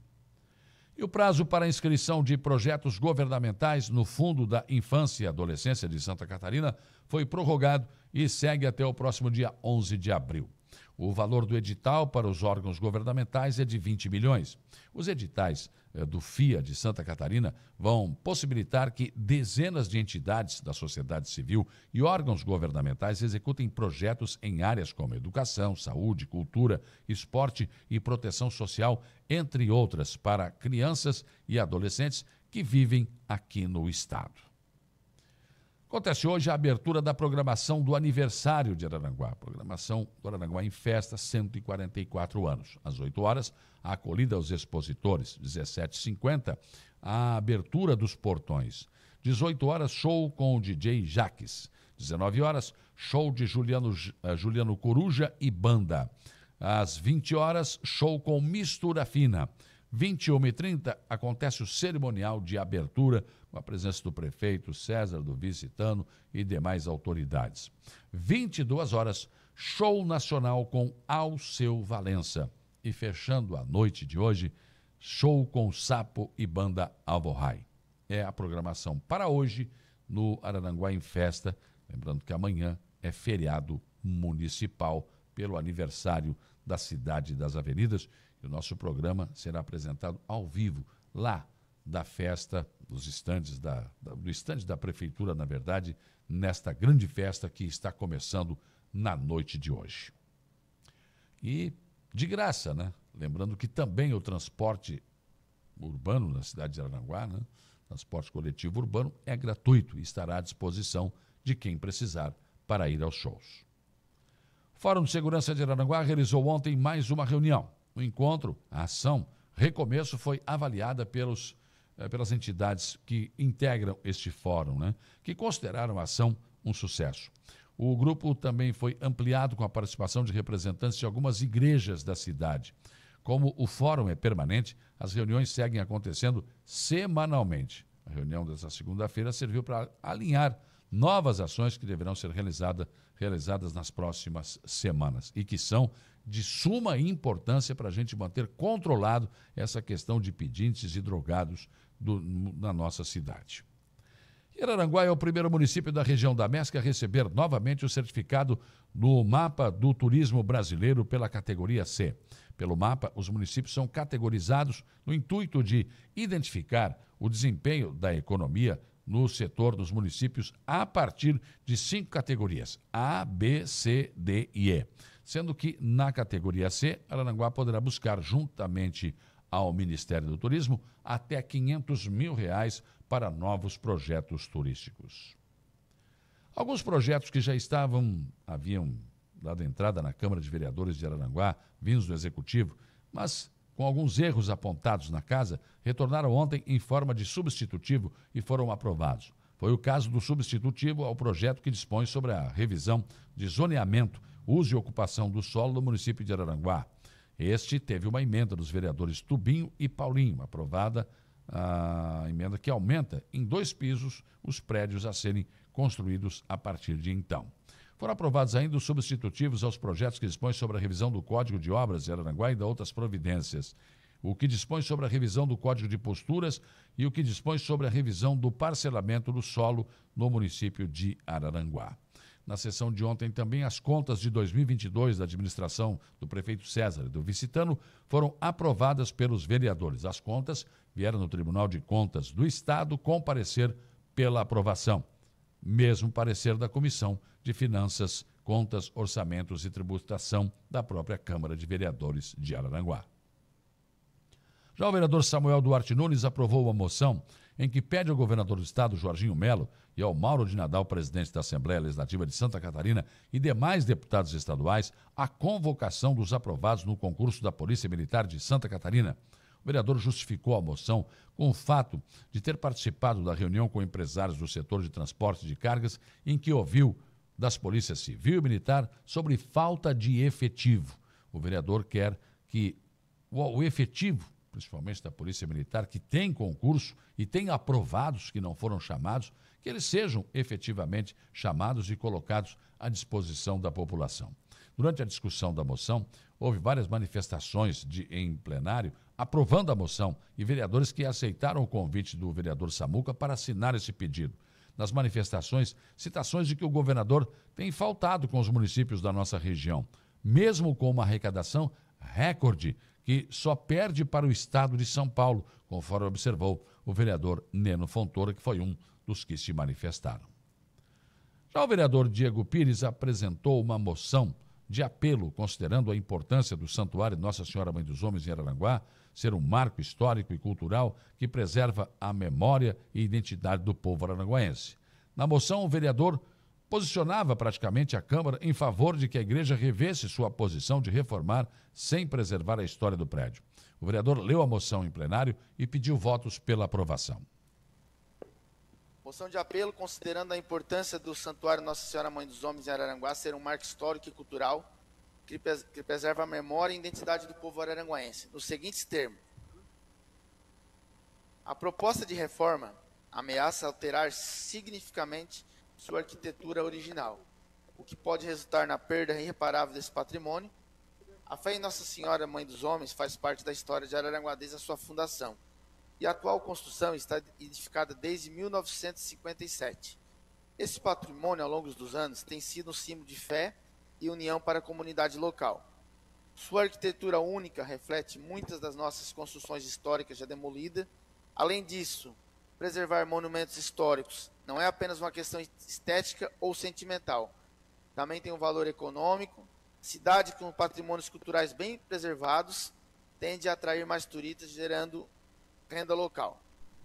E o prazo para inscrição de projetos governamentais no Fundo da Infância e Adolescência de Santa Catarina foi prorrogado e segue até o próximo dia onze de abril. O valor do edital para os órgãos governamentais é de vinte milhões. Os editais eh, do F I A de Santa Catarina vão possibilitar que dezenas de entidades da sociedade civil e órgãos governamentais executem projetos em áreas como educação, saúde, cultura, esporte e proteção social, entre outras, para crianças e adolescentes que vivem aqui no estado. Acontece hoje a abertura da programação do aniversário de Araranguá. A programação do Araranguá em Festa, cento e quarenta e quatro anos. Às oito horas, a acolhida aos expositores. dezessete e cinquenta, a abertura dos portões. dezoito horas, show com o D J Jaques. dezenove horas, show de Juliano, uh, Juliano Coruja e banda. Às vinte horas, show com Mistura Fina. vinte e uma e trinta, acontece o cerimonial de abertura com a presença do prefeito César, do vice-tano e demais autoridades. vinte e duas horas, show nacional com Alceu Valença. E fechando a noite de hoje, show com Sapo e banda Alvorrai. É a programação para hoje no Araranguá em Festa. Lembrando que amanhã é feriado municipal pelo aniversário da Cidade das Avenidas. E o nosso programa será apresentado ao vivo lá da festa, dos estandes da, da, do estande da Prefeitura, na verdade, nesta grande festa que está começando na noite de hoje. E de graça, né? Lembrando que também o transporte urbano na cidade de Araranguá, né? Transporte coletivo urbano, é gratuito e estará à disposição de quem precisar para ir aos shows. O Fórum de Segurança de Araranguá realizou ontem mais uma reunião. No encontro, a ação Recomeço foi avaliada pelos, eh, pelas entidades que integram este fórum, né, que consideraram a ação um sucesso. O grupo também foi ampliado com a participação de representantes de algumas igrejas da cidade. Como o fórum é permanente, as reuniões seguem acontecendo semanalmente. A reunião dessa segunda-feira serviu para alinhar novas ações que deverão ser realizada, realizadas nas próximas semanas e que são de suma importância para a gente manter controlado essa questão de pedintes e drogados do, na nossa cidade. E Araranguá é o primeiro município da região da Mesca a receber novamente o certificado no mapa do turismo brasileiro pela categoria C. Pelo mapa, os municípios são categorizados no intuito de identificar o desempenho da economia no setor dos municípios a partir de cinco categorias, A, B, C, D e E. Sendo que, na categoria C, Araranguá poderá buscar, juntamente ao Ministério do Turismo, até quinhentos mil reais para novos projetos turísticos. Alguns projetos que já estavam, haviam dado entrada na Câmara de Vereadores de Araranguá, vindos do Executivo, mas com alguns erros apontados na casa, retornaram ontem em forma de substitutivo e foram aprovados. Foi o caso do substitutivo ao projeto que dispõe sobre a revisão de zoneamento, uso e ocupação do solo do município de Araranguá. Este teve uma emenda dos vereadores Tubinho e Paulinho, aprovada a emenda que aumenta em dois pisos os prédios a serem construídos a partir de então. Foram aprovados ainda os substitutivos aos projetos que dispõem sobre a revisão do Código de Obras de Araranguá e de outras providências, o que dispõe sobre a revisão do Código de Posturas e o que dispõe sobre a revisão do parcelamento do solo no município de Araranguá. Na sessão de ontem também as contas de dois mil e vinte e dois da administração do prefeito César e do Vicitano foram aprovadas pelos vereadores. As contas vieram no Tribunal de Contas do Estado com parecer pela aprovação, mesmo parecer da Comissão de Finanças, Contas, Orçamentos e Tributação da própria Câmara de Vereadores de Araranguá. Já o vereador Samuel Duarte Nunes aprovou uma moção em que pede ao governador do estado, Jorginho Melo, e ao Mauro de Nadal, presidente da Assembleia Legislativa de Santa Catarina, e demais deputados estaduais, a convocação dos aprovados no concurso da Polícia Militar de Santa Catarina. O vereador justificou a moção com o fato de ter participado da reunião com empresários do setor de transporte de cargas, em que ouviu das polícias civil e militar sobre falta de efetivo. O vereador quer que o efetivo, principalmente da Polícia Militar, que tem concurso e tem aprovados que não foram chamados, que eles sejam efetivamente chamados e colocados à disposição da população. Durante a discussão da moção, houve várias manifestações de, em plenário aprovando a moção e vereadores que aceitaram o convite do vereador Samuca para assinar esse pedido. Nas manifestações, citações de que o governador tem faltado com os municípios da nossa região, mesmo com uma arrecadação recorde que só perde para o estado de São Paulo, conforme observou o vereador Neno Fontoura, que foi um dos que se manifestaram. Já o vereador Diego Pires apresentou uma moção de apelo, considerando a importância do Santuário Nossa Senhora Mãe dos Homens em Araranguá ser um marco histórico e cultural que preserva a memória e identidade do povo araranguaense. Na moção, o vereador posicionava praticamente a Câmara em favor de que a igreja revesse sua posição de reformar sem preservar a história do prédio. O vereador leu a moção em plenário e pediu votos pela aprovação. Moção de apelo considerando a importância do Santuário Nossa Senhora Mãe dos Homens em Araranguá ser um marco histórico e cultural que preserva a memória e identidade do povo araranguaense, nos seguintes termos. A proposta de reforma ameaça alterar significativamente sua arquitetura original, o que pode resultar na perda irreparável desse patrimônio. A fé em Nossa Senhora Mãe dos Homens faz parte da história de Araranguá desde a sua fundação, e a atual construção está edificada desde mil novecentos e cinquenta e sete. Esse patrimônio, ao longo dos anos, tem sido um símbolo de fé e união para a comunidade local. Sua arquitetura única reflete muitas das nossas construções históricas já demolidas. Além disso, preservar monumentos históricos não é apenas uma questão estética ou sentimental. Também tem um valor econômico. Cidade com patrimônios culturais bem preservados tende a atrair mais turistas, gerando renda local.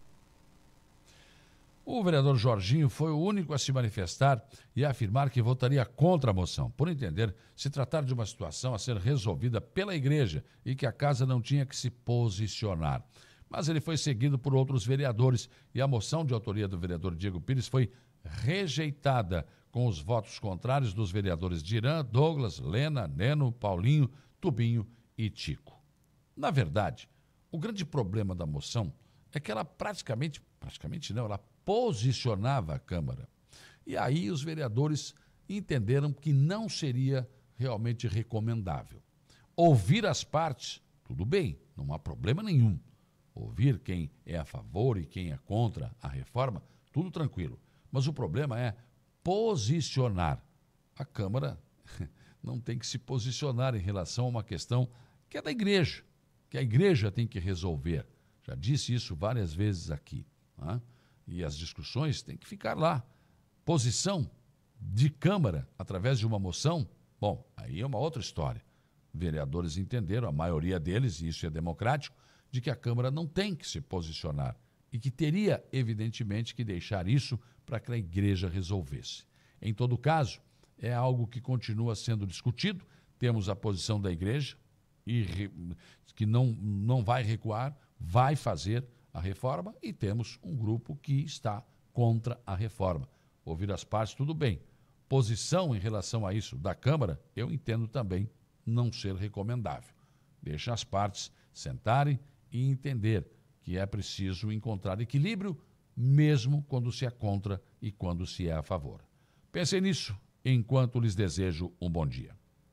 O vereador Jorginho foi o único a se manifestar e a afirmar que votaria contra a moção, por entender se tratar de uma situação a ser resolvida pela igreja e que a casa não tinha que se posicionar. Mas ele foi seguido por outros vereadores e a moção de autoria do vereador Diego Pires foi rejeitada com os votos contrários dos vereadores Dirã, Douglas, Lena, Neno, Paulinho, Tubinho e Tico. Na verdade, o grande problema da moção é que ela praticamente, praticamente não, ela posicionava a Câmara. E aí os vereadores entenderam que não seria realmente recomendável. Ouvir as partes, tudo bem, não há problema nenhum. Ouvir quem é a favor e quem é contra a reforma, tudo tranquilo. Mas o problema é posicionar. A Câmara não tem que se posicionar em relação a uma questão que é da igreja, que a igreja tem que resolver. Já disse isso várias vezes aqui. Né? E as discussões têm que ficar lá. Posição de Câmara através de uma moção, bom, aí é uma outra história. Vereadores entenderam, a maioria deles, e isso é democrático, de que a Câmara não tem que se posicionar e que teria, evidentemente, que deixar isso para que a igreja resolvesse. Em todo caso, é algo que continua sendo discutido. Temos a posição da igreja, e que não, não vai recuar, vai fazer a reforma, e temos um grupo que está contra a reforma. Ouvir as partes, tudo bem. Posição em relação a isso da Câmara, eu entendo também não ser recomendável. Deixa as partes sentarem e entender que é preciso encontrar equilíbrio, mesmo quando se é contra e quando se é a favor. Pensem nisso enquanto lhes desejo um bom dia.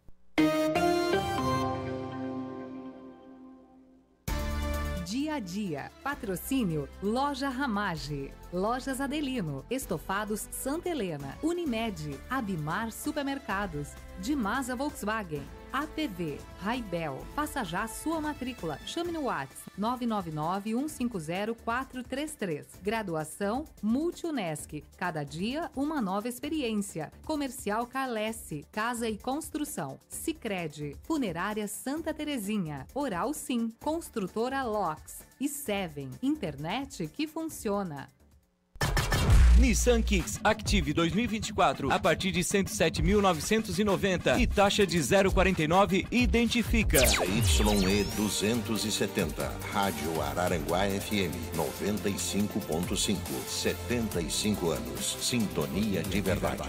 Dia a dia. Patrocínio Loja Ramage, Lojas Adelino, Estofados Santa Helena, Unimed, Abimar Supermercados, Dimasa Volkswagen, A P V, Raibel. Faça já sua matrícula. Chame no WhatsApp nove nove nove, um cinco zero, quatro três três. Graduação Multi-Unesc. Cada dia uma nova experiência. Comercial Calesse, Casa e Construção. Sicredi, Funerária Santa Terezinha. Oral Sim, Construtora Lox. E Seven, internet que funciona. Nissan Kicks Active dois mil e vinte e quatro a partir de cento e sete mil novecentos e noventa e taxa de zero vírgula quarenta e nove identifica. C Y E duzentos e setenta, Rádio Araranguá F M noventa e cinco ponto cinco, setenta e cinco anos, sintonia de verdade.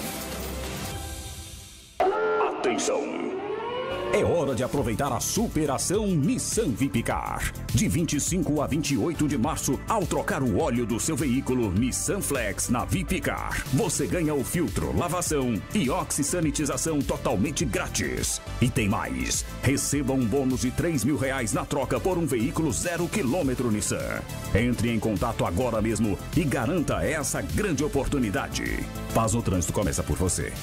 Atenção! É hora de aproveitar a superação Nissan Vipcar. De vinte e cinco a vinte e oito de março, ao trocar o óleo do seu veículo Nissan Flex na Vipcar, você ganha o filtro, lavação e oxisanitização totalmente grátis. E tem mais. Receba um bônus de três mil reais na troca por um veículo zero quilômetro Nissan. Entre em contato agora mesmo e garanta essa grande oportunidade. Paz no Trânsito começa por você.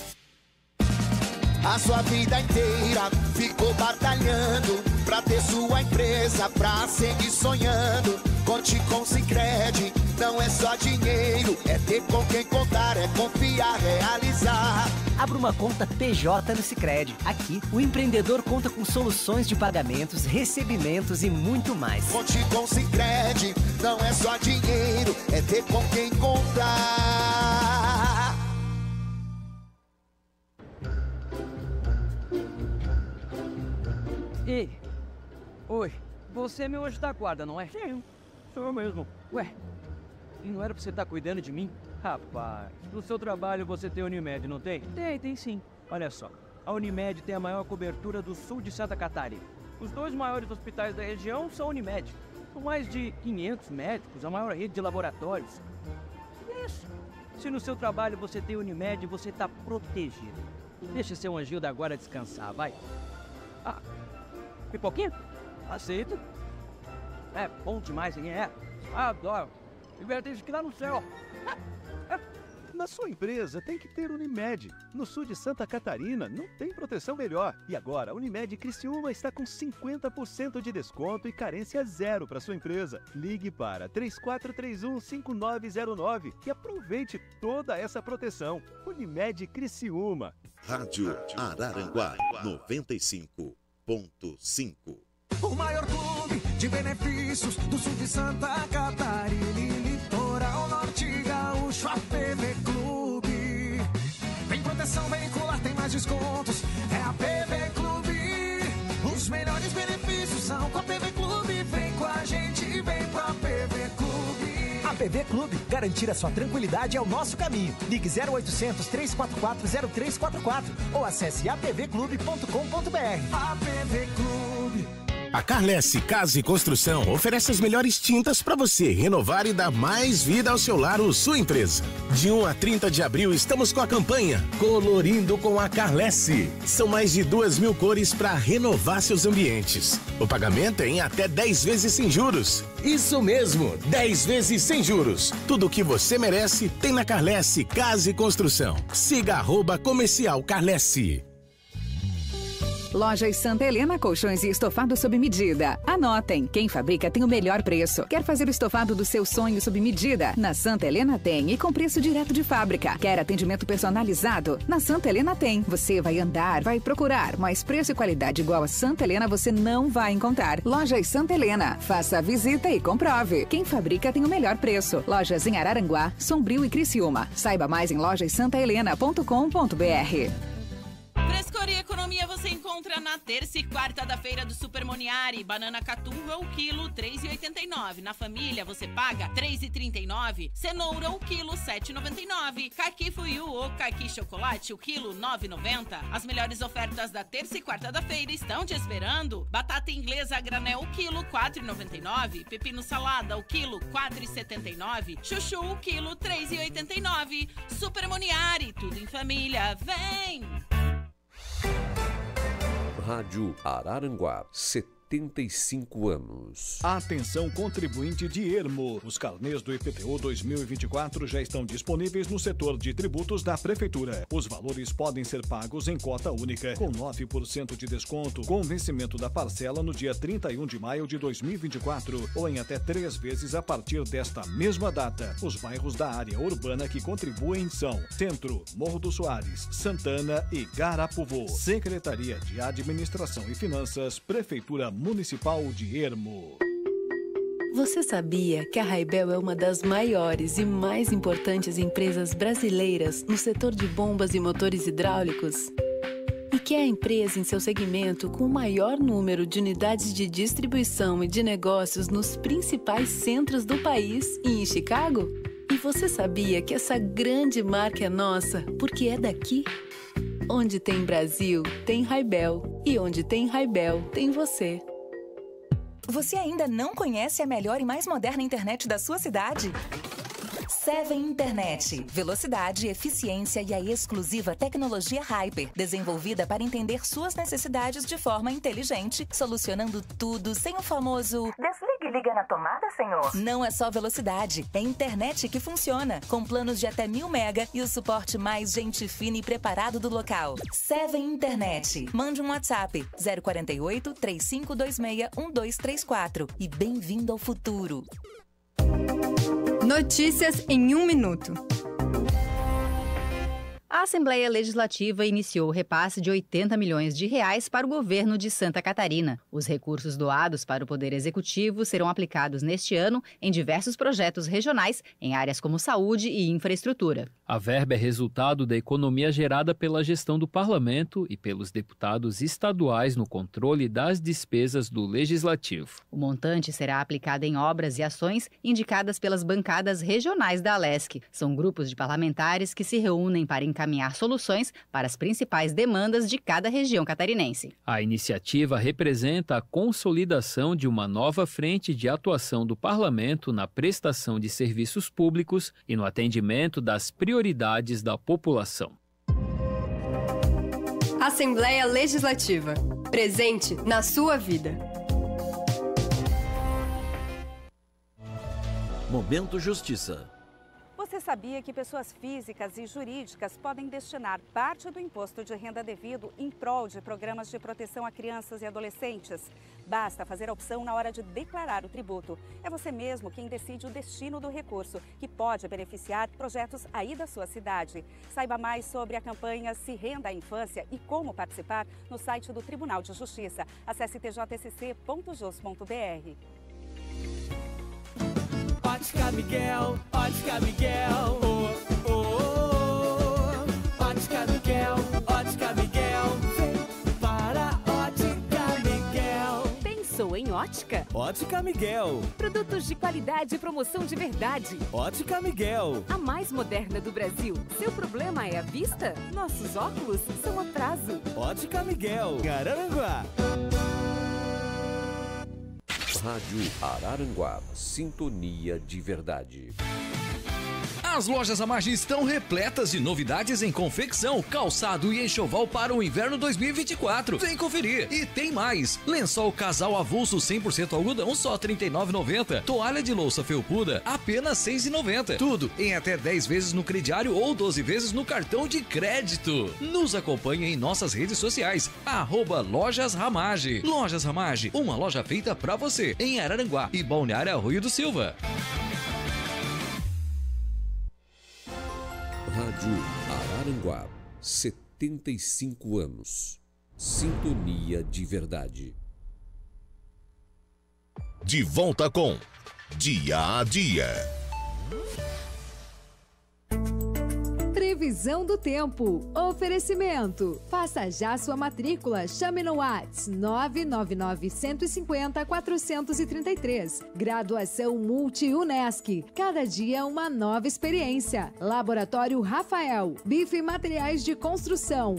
A sua vida inteira ficou batalhando pra ter sua empresa, pra seguir sonhando. Conte com o Sicredi, não é só dinheiro, é ter com quem contar, é confiar, realizar. Abra uma conta P J no Sicredi. Aqui, o empreendedor conta com soluções de pagamentos, recebimentos e muito mais. Conte com o Sicredi, não é só dinheiro, é ter com quem contar. Ei, oi, você é meu anjo da guarda, não é? Sim, sou eu mesmo. Ué, e não era pra você estar cuidando de mim? Rapaz, no seu trabalho você tem Unimed, não tem? Tem, tem sim. Olha só, a Unimed tem a maior cobertura do sul de Santa Catarina. Os dois maiores hospitais da região são Unimed. Com mais de quinhentos médicos, a maior rede de laboratórios. Isso. Se no seu trabalho você tem Unimed, você tá protegido. Deixa seu anjinho da guarda descansar, vai. Ah, pipoquinha? Aceito. É bom demais, hein? É. Adoro. Divertir-se que lá no céu. Na sua empresa tem que ter Unimed. No sul de Santa Catarina não tem proteção melhor. E agora a Unimed Criciúma está com cinquenta por cento de desconto e carência zero para sua empresa. Ligue para três quatro três um, cinco nove zero nove e aproveite toda essa proteção. Unimed Criciúma. Rádio Araranguá noventa e cinco ponto cinco. O maior clube de benefícios do sul de Santa Catarina e litoral norte gaúcho, a P V Clube. Tem proteção veicular, tem mais descontos, é a P V Clube. Os melhores benefícios são com a P V Clube. Vem com a gente e vem pra P V Clube. A P V Clube, garantir a sua tranquilidade é o nosso caminho. Ligue zero oitocentos, três quatro quatro, zero três quatro quatro ou acesse a p v clube ponto com ponto b r. A P V Clube. A Carlesse Casa e Construção oferece as melhores tintas para você renovar e dar mais vida ao seu lar ou sua empresa. De um a trinta de abril estamos com a campanha Colorindo com a Carlesse. São mais de duas mil cores para renovar seus ambientes. O pagamento é em até dez vezes sem juros. Isso mesmo, dez vezes sem juros. Tudo o que você merece tem na Carlesse Casa e Construção. Siga arroba comercial Carlesse. Lojas Santa Helena, colchões e estofado sob medida. Anotem, quem fabrica tem o melhor preço. Quer fazer o estofado do seu sonho sob medida? Na Santa Helena tem e com preço direto de fábrica. Quer atendimento personalizado? Na Santa Helena tem. Você vai andar, vai procurar, mas preço e qualidade igual a Santa Helena você não vai encontrar. Lojas Santa Helena, faça a visita e comprove. Quem fabrica tem o melhor preço. Lojas em Araranguá, Sombrio e Criciúma. Saiba mais em lojas santa helena ponto com ponto b r. Frescor e economia você encontra encontra na terça e quarta da feira do Super Moniari. Banana caturra, o quilo, três reais e oitenta e nove centavos. Na família, você paga três reais e trinta e nove centavos. Cenoura, o quilo, sete reais e noventa e nove centavos. Caqui Fuyu ou caqui chocolate, o quilo, nove reais e noventa centavos. As melhores ofertas da terça e quarta da feira estão te esperando. Batata inglesa a granel, o quilo, quatro reais e noventa e nove centavos. Pepino salada, o quilo, quatro reais e setenta e nove centavos. Chuchu, o quilo, três reais e oitenta e nove centavos. Super Moniari, tudo em família. Vem! Rádio Araranguá, setenta e cinco anos. Atenção contribuinte de Ermo. Os carnês do I P T U dois mil e vinte e quatro já estão disponíveis no setor de tributos da Prefeitura. Os valores podem ser pagos em cota única, com nove por cento de desconto, com vencimento da parcela no dia trinta e um de maio de dois mil e vinte e quatro, ou em até três vezes a partir desta mesma data. Os bairros da área urbana que contribuem são Centro, Morro do Soares, Santana e Garapuvu. Secretaria de Administração e Finanças, Prefeitura Municipal de Ermo. Você sabia que a Raibel é uma das maiores e mais importantes empresas brasileiras no setor de bombas e motores hidráulicos? E que é a empresa em seu segmento com o maior número de unidades de distribuição e de negócios nos principais centros do país e em Chicago? E você sabia que essa grande marca é nossa porque é daqui? Onde tem Brasil, tem Raibel. E onde tem Raibel, tem você. Você ainda não conhece a melhor e mais moderna internet da sua cidade? Seven Internet. Velocidade, eficiência e a exclusiva tecnologia Hyper, desenvolvida para entender suas necessidades de forma inteligente, solucionando tudo sem o famoso desligue e liga na tomada, senhor. Não é só velocidade, é internet que funciona, com planos de até mil mega e o suporte mais gente fina e preparado do local. Seven Internet. Mande um WhatsApp zero quatro oito, três cinco dois seis, um dois três quatro e bem-vindo ao futuro. Notícias em um minuto. A Assembleia Legislativa iniciou o repasse de oitenta milhões de reais para o governo de Santa Catarina. Os recursos doados para o Poder Executivo serão aplicados neste ano em diversos projetos regionais em áreas como saúde e infraestrutura. A verba é resultado da economia gerada pela gestão do Parlamento e pelos deputados estaduais no controle das despesas do Legislativo. O montante será aplicado em obras e ações indicadas pelas bancadas regionais da Alesc. São grupos de parlamentares que se reúnem para encaminhar encaminhar soluções para as principais demandas de cada região catarinense. A iniciativa representa a consolidação de uma nova frente de atuação do Parlamento na prestação de serviços públicos e no atendimento das prioridades da população. Assembleia Legislativa. Presente na sua vida. Momento Justiça. Você sabia que pessoas físicas e jurídicas podem destinar parte do imposto de renda devido em prol de programas de proteção a crianças e adolescentes? Basta fazer a opção na hora de declarar o tributo. É você mesmo quem decide o destino do recurso, que pode beneficiar projetos aí da sua cidade. Saiba mais sobre a campanha Se Renda à Infância e como participar no site do Tribunal de Justiça. Acesse t j s c ponto jus ponto b r. Ótica Miguel, Ótica Miguel, oh, oh, oh. Ótica Miguel, Ótica Miguel, vem para Ótica Miguel. Pensou em ótica? Ótica Miguel. Produtos de qualidade e promoção de verdade. Ótica Miguel. A mais moderna do Brasil. Seu problema é a vista? Nossos óculos são a prazo. Ótica Miguel, Araranguá. Rádio Araranguá, sintonia de verdade. As lojas Ramage estão repletas de novidades em confecção, calçado e enxoval para o inverno dois mil e vinte e quatro. Vem conferir! E tem mais! Lençol casal avulso cem por cento algodão, só trinta e nove reais e noventa centavos. Toalha de louça felpuda, apenas seis reais e noventa centavos. Tudo em até dez vezes no crediário ou doze vezes no cartão de crédito. Nos acompanhe em nossas redes sociais, arroba Lojas Ramage. Lojas Ramage, uma loja feita pra você, em Araranguá e Balneário Arroio do Silva. Rádio Araranguá, setenta e cinco anos. Sintonia de verdade. De volta com Dia a Dia. Previsão do tempo. Oferecimento. Faça já sua matrícula. Chame no WhatsApp nove nove nove, um cinco zero, quatro três três. Graduação Multi-Unesc. Cada dia uma nova experiência. Laboratório Rafael. Bife e Materiais de Construção.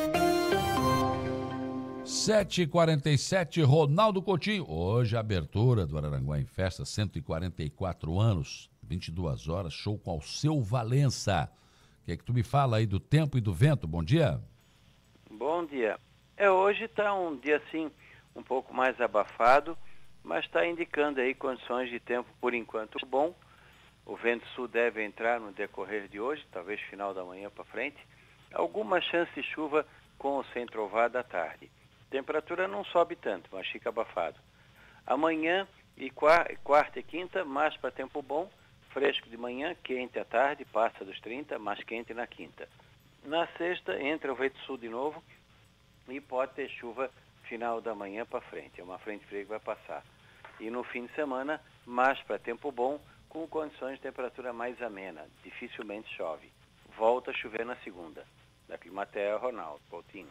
sete e quarenta e sete, Ronaldo Coutinho. Hoje a abertura do Araranguá em Festa, cento e quarenta e quatro anos, vinte e duas horas, show com Alceu Valença. O que é que tu me fala aí do tempo e do vento? Bom dia. Bom dia. É, hoje está um dia assim, um pouco mais abafado, mas está indicando aí condições de tempo por enquanto bom. O vento sul deve entrar no decorrer de hoje, talvez final da manhã para frente. Alguma chance de chuva com ou sem trovada à tarde. Temperatura não sobe tanto, mas fica abafado. Amanhã e quarta e quinta, mais para tempo bom, fresco de manhã, quente à tarde, passa dos trinta, mais quente na quinta. Na sexta, entra o vento sul de novo e pode ter chuva final da manhã para frente. É uma frente fria que vai passar. E no fim de semana, mais para tempo bom, com condições de temperatura mais amena. Dificilmente chove. Volta a chover na segunda. Da Climatea, Ronaldo Coutinho.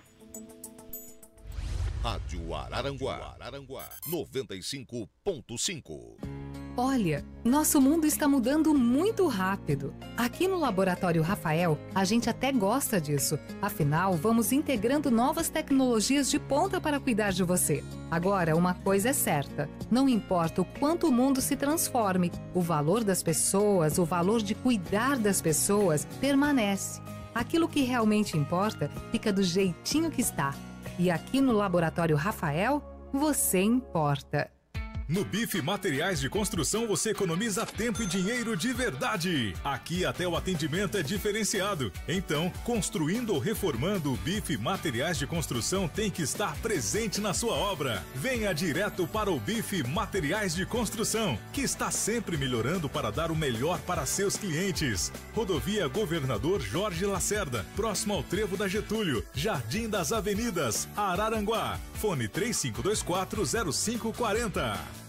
Rádio Araranguá, Araranguá noventa e cinco ponto cinco. Olha, nosso mundo está mudando muito rápido. Aqui no Laboratório Rafael, a gente até gosta disso. Afinal, vamos integrando novas tecnologias de ponta para cuidar de você. Agora, uma coisa é certa: não importa o quanto o mundo se transforme, o valor das pessoas, o valor de cuidar das pessoas, permanece. Aquilo que realmente importa fica do jeitinho que está. E aqui no Laboratório Rafael, você importa. No Bife Materiais de Construção você economiza tempo e dinheiro de verdade. Aqui até o atendimento é diferenciado. Então, construindo ou reformando, o Bife Materiais de Construção tem que estar presente na sua obra. Venha direto para o Bife Materiais de Construção, que está sempre melhorando para dar o melhor para seus clientes. Rodovia Governador Jorge Lacerda, próximo ao Trevo da Getúlio, Jardim das Avenidas, Araranguá. Fone três cinco dois quatro, zero cinco quatro zero.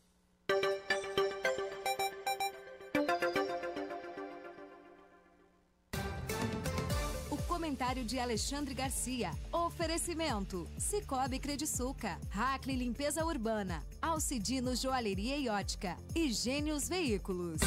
Comentário de Alexandre Garcia. Oferecimento: Cicobi Crediçuca, Hackley Limpeza Urbana, Alcidino Joalheria e Ótica e Gênios Veículos.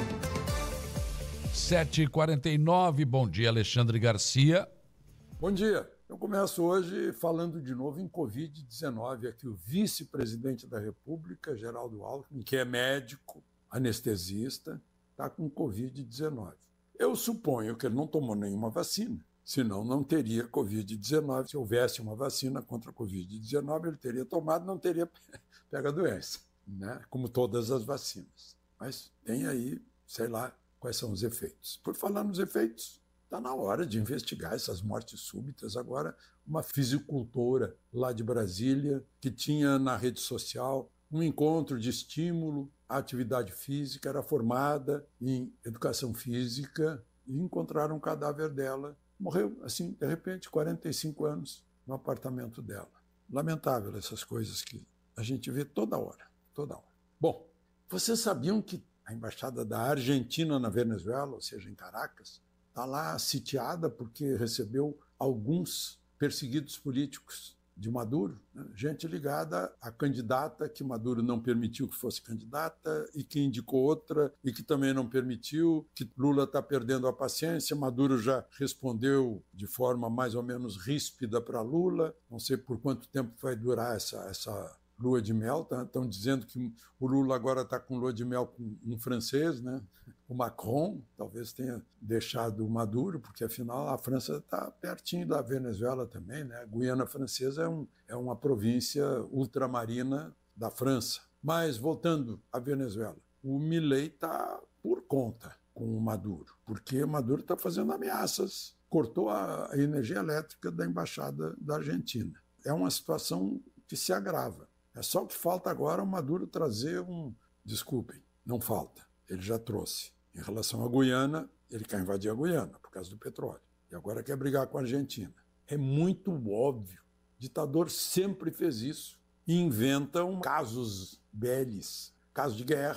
sete e quarenta e nove, bom dia, Alexandre Garcia. Bom dia. Eu começo hoje falando de novo em covid dezenove. Aqui o vice-presidente da República, Geraldo Alckmin, que é médico, anestesista, está com covid dezenove. Eu suponho que ele não tomou nenhuma vacina. Senão não teria covid dezenove. Se houvesse uma vacina contra a covid dezenove, ele teria tomado, não teria pego a doença, né? Como todas as vacinas. Mas tem aí, sei lá, quais são os efeitos. Por falar nos efeitos, está na hora de investigar essas mortes súbitas. Agora, uma fisicultora lá de Brasília, que tinha na rede social um encontro de estímulo à atividade física, era formada em educação física, e encontraram o cadáver dela. Morreu, assim, de repente, quarenta e cinco anos, no apartamento dela. Lamentável essas coisas que a gente vê toda hora, toda hora. Bom, vocês sabiam que a embaixada da Argentina na Venezuela, ou seja, em Caracas, está lá sitiada porque recebeu alguns perseguidos políticos de Maduro, né? Gente ligada à candidata que Maduro não permitiu que fosse candidata e que indicou outra e que também não permitiu, que Lula está perdendo a paciência. Maduro já respondeu de forma mais ou menos ríspida para Lula. Não sei por quanto tempo vai durar essa, essa lua de mel. Estão dizendo que o Lula agora está com lua de mel com um francês, né? O Macron talvez tenha deixado o Maduro, porque afinal a França está pertinho da Venezuela também, né? A Guiana Francesa é, um, é uma província ultramarina da França. Mas voltando à Venezuela, o Milei está por conta com o Maduro, porque o Maduro está fazendo ameaças, cortou a energia elétrica da embaixada da Argentina. É uma situação que se agrava. É só que falta agora o Maduro trazer um... Desculpem, não falta, ele já trouxe. Em relação à Guiana, ele quer invadir a Guiana por causa do petróleo. E agora quer brigar com a Argentina. É muito óbvio. O ditador sempre fez isso. E inventam casos belis, casos de guerra,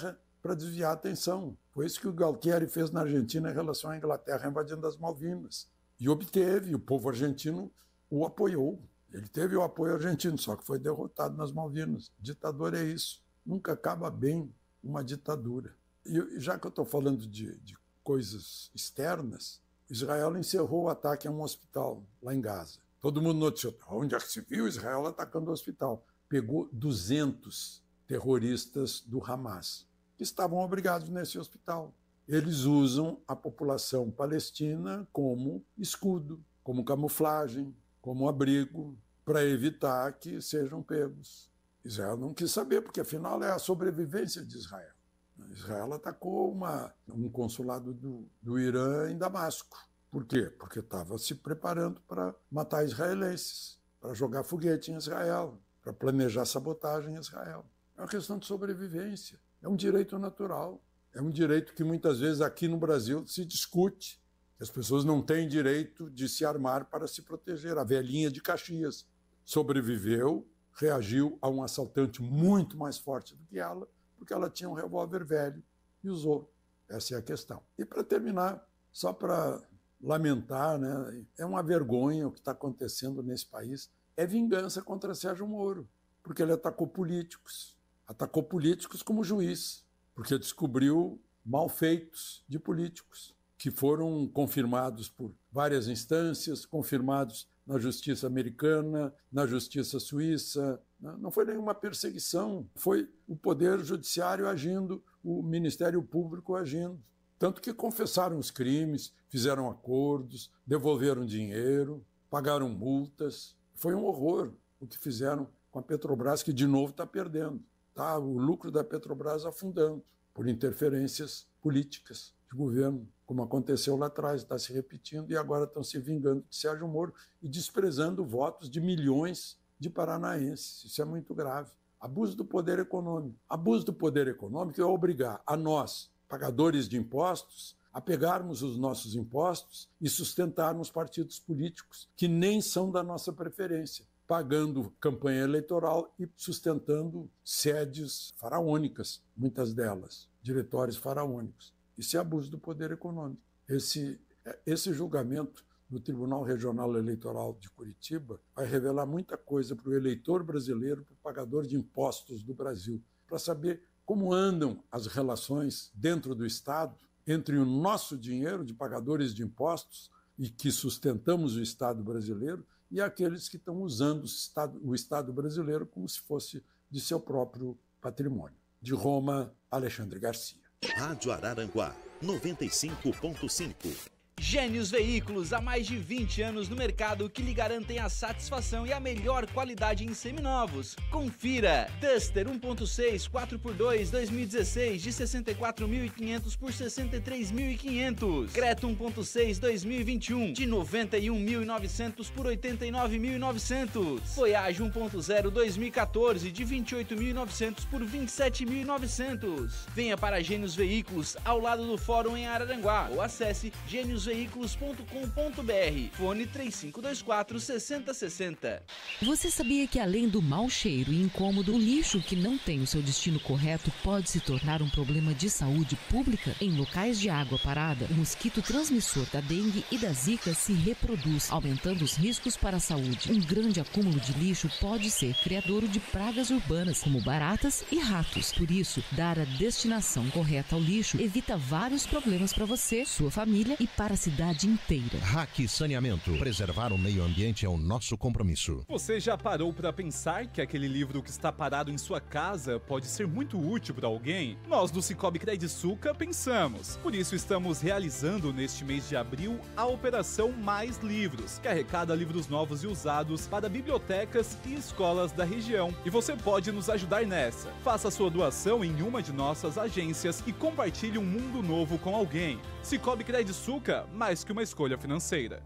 para desviar a atenção. Foi isso que o Galtieri fez na Argentina em relação à Inglaterra invadindo as Malvinas. E obteve, o povo argentino o apoiou. Ele teve o apoio argentino, só que foi derrotado nas Malvinas. Ditador é isso. Nunca acaba bem uma ditadura. E já que eu estou falando de, de coisas externas, Israel encerrou o ataque a um hospital lá em Gaza. Todo mundo noticiou. Onde é que se viu Israel atacando o hospital? Pegou duzentos terroristas do Hamas, que estavam obrigados nesse hospital. Eles usam a população palestina como escudo, como camuflagem, como abrigo, para evitar que sejam pegos. Israel não quis saber, porque afinal é a sobrevivência de Israel. Israel atacou uma, um consulado do, do Irã em Damasco. Por quê? Porque estava se preparando para matar israelenses, para jogar foguete em Israel, para planejar sabotagem em Israel. É uma questão de sobrevivência. É um direito natural. É um direito que muitas vezes aqui no Brasil se discute. As pessoas não têm direito de se armar para se proteger. A velhinha de Caxias sobreviveu, reagiu a um assaltante muito mais forte do que ela, porque ela tinha um revólver velho e usou. Essa é a questão. E para terminar, só para lamentar, né, é uma vergonha o que está acontecendo nesse país. É vingança contra Sérgio Moro, porque ele atacou políticos. Atacou políticos como juiz, porque descobriu malfeitos de políticos, que foram confirmados por várias instâncias, confirmados na justiça americana, na justiça suíça. Não foi nenhuma perseguição, foi o Poder Judiciário agindo, o Ministério Público agindo. Tanto que confessaram os crimes, fizeram acordos, devolveram dinheiro, pagaram multas. Foi um horror o que fizeram com a Petrobras, que de novo está perdendo. Tá, o lucro da Petrobras afundando por interferências políticas de governo, como aconteceu lá atrás, está se repetindo e agora estão se vingando de Sérgio Moro e desprezando votos de milhões de paranaenses. Isso é muito grave. Abuso do poder econômico. Abuso do poder econômico é obrigar a nós, pagadores de impostos, a pegarmos os nossos impostos e sustentarmos partidos políticos que nem são da nossa preferência, pagando campanha eleitoral e sustentando sedes faraônicas, muitas delas, diretórios faraônicos. Isso é abuso do poder econômico. Esse, esse julgamento no Tribunal Regional Eleitoral de Curitiba vai revelar muita coisa para o eleitor brasileiro, para o pagador de impostos do Brasil, para saber como andam as relações dentro do Estado entre o nosso dinheiro de pagadores de impostos e que sustentamos o Estado brasileiro e aqueles que estão usando o Estado, o Estado brasileiro como se fosse de seu próprio patrimônio. De Roma, Alexandre Garcia. Rádio Araranguá, noventa e cinco ponto cinco. Gênios Veículos, há mais de vinte anos no mercado, que lhe garantem a satisfação e a melhor qualidade em seminovos. Confira! Duster um ponto seis quatro por dois dois mil e dezesseis de sessenta e quatro mil e quinhentos por sessenta e três mil e quinhentos. Creta um ponto seis dois mil e vinte e um de noventa e um mil e novecentos por oitenta e nove mil e novecentos. Voyage um ponto zero dois mil e quatorze de vinte e oito mil e novecentos por vinte e sete mil e novecentos. Venha para Gênios Veículos, ao lado do Fórum em Araranguá, ou acesse gênios veículos ponto com ponto br. Fone três cinco dois quatro, seis zero seis zero. Você sabia que além do mau cheiro e incômodo, o lixo que não tem o seu destino correto pode se tornar um problema de saúde pública? Em locais de água parada, o mosquito transmissor da dengue e da zika se reproduz, aumentando os riscos para a saúde. Um grande acúmulo de lixo pode ser criadouro de pragas urbanas, como baratas e ratos. Por isso, dar a destinação correta ao lixo evita vários problemas para você, sua família e para a cidade inteira. Hack Saneamento. Preservar o meio ambiente é o nosso compromisso. Você já parou para pensar que aquele livro que está parado em sua casa pode ser muito útil para alguém? Nós do Cicobi Crediçuca pensamos. Por isso estamos realizando neste mês de abril a Operação Mais Livros, que arrecada livros novos e usados para bibliotecas e escolas da região. E você pode nos ajudar nessa. Faça sua doação em uma de nossas agências e compartilhe um mundo novo com alguém. Cicobi Crediçuca, mais que uma escolha financeira.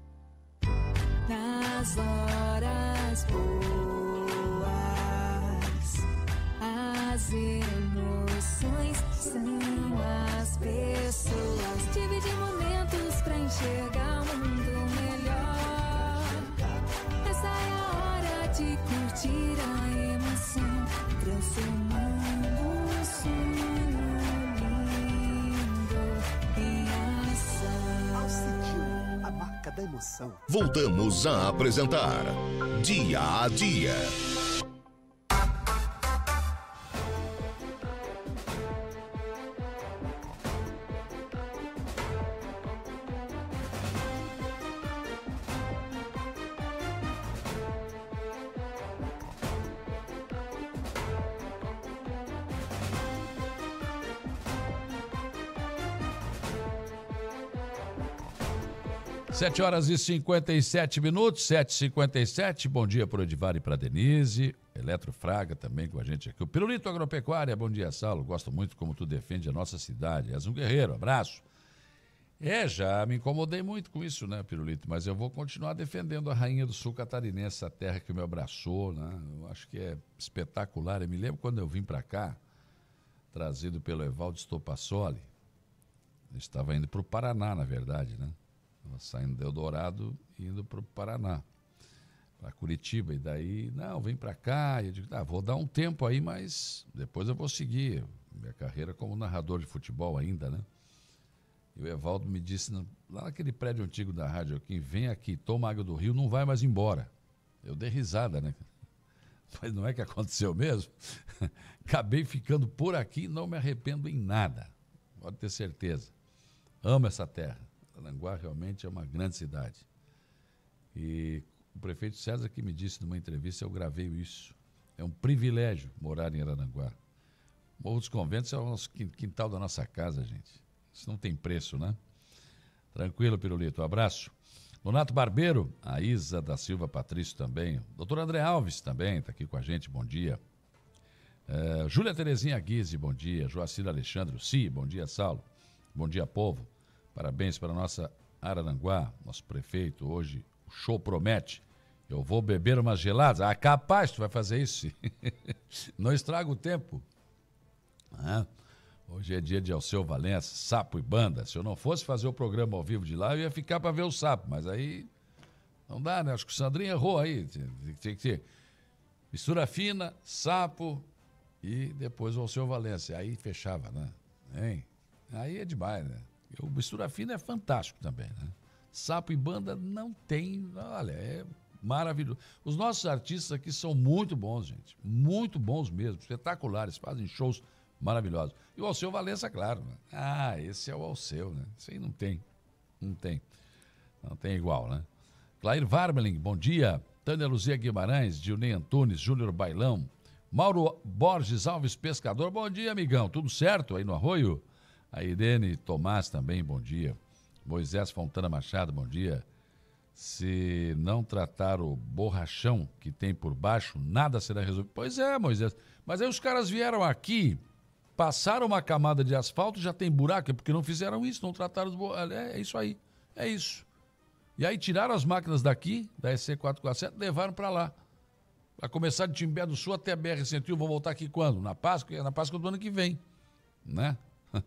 Nas horas boas, as emoções são as pessoas. Dividir momentos pra enxergar um mundo melhor. Essa é a hora de curtir a emoção, transformando um sonho. cada emoção. Voltamos a apresentar Dia a Dia. sete horas e cinquenta e sete minutos, sete e cinquenta e sete. Bom dia para o Edivar e para a Denise. Eletrofraga também com a gente aqui. O Pirulito Agropecuária, bom dia, Saulo. Gosto muito como tu defende a nossa cidade. És um guerreiro, abraço. É, já me incomodei muito com isso, né, Pirulito? Mas eu vou continuar defendendo a Rainha do Sul Catarinense, a terra que me abraçou, né? Eu acho que é espetacular. Eu me lembro quando eu vim para cá, trazido pelo Evaldo Stopassoli. Eu estava indo para o Paraná, na verdade, né? Saindo de Eldorado e indo para o Paraná, para Curitiba. E daí, não, vem para cá. E eu digo, ah, vou dar um tempo aí, mas depois eu vou seguir minha carreira como narrador de futebol ainda, né? E o Evaldo me disse, lá naquele prédio antigo da Rádio aqui, vem aqui, toma água do rio, não vai mais embora. Eu dei risada, né? Mas não é que aconteceu mesmo? Acabei ficando por aqui, não me arrependo em nada. Pode ter certeza. Amo essa terra. Araranguá realmente é uma grande cidade. E o prefeito César que me disse numa entrevista, eu gravei isso. É um privilégio morar em Araranguá. Morro dos Conventos é o nosso quintal da nossa casa, gente. Isso não tem preço, né? Tranquilo, Pirulito. Um abraço. Donato Barbeiro, a Isa da Silva Patrício também. Doutor André Alves também está aqui com a gente, bom dia. É, Júlia Terezinha Guise, bom dia. Joacir Alexandre, Si, bom dia, Saulo. Bom dia, povo. Parabéns para a nossa Araranguá, nosso prefeito. Hoje o show promete. Eu vou beber umas geladas. Ah, capaz, tu vai fazer isso. Não estraga o tempo. Ah, hoje é dia de Alceu Valença, Sapo e Banda. Se eu não fosse fazer o programa ao vivo de lá, eu ia ficar para ver o Sapo. Mas aí não dá, né? Acho que o Sandrinho errou aí. Tem que ter mistura fina, Sapo e depois o Alceu Valença. Aí fechava, né? Hein? Aí é demais, né? O Mistura Fina é fantástico também, né? Sapo e Banda não tem, olha, é maravilhoso. Os nossos artistas aqui são muito bons, gente, muito bons mesmo, espetaculares, fazem shows maravilhosos. E o Alceu Valença, claro, né? Ah, esse é o Alceu, né? Isso aí não tem, não tem, não tem igual, né? Clair Varmeling, bom dia. Tânia Luzia Guimarães, Dionei Antunes, Júnior Bailão, Mauro Borges Alves Pescador, bom dia, amigão, tudo certo aí no Arroio? A Irene Tomás também, bom dia. Moisés Fontana Machado, bom dia. Se não tratar o borrachão que tem por baixo, nada será resolvido. Pois é, Moisés. Mas aí os caras vieram aqui, passaram uma camada de asfalto, já tem buraco, é porque não fizeram isso, não trataram os borrachos. É, é isso aí, é isso. E aí tiraram as máquinas daqui, da S C quatrocentos e quarenta e sete, levaram para lá. Para começar de Timbé do Sul até a B R cento e um, vão voltar aqui quando? Na Páscoa? Na Páscoa do ano que vem, né?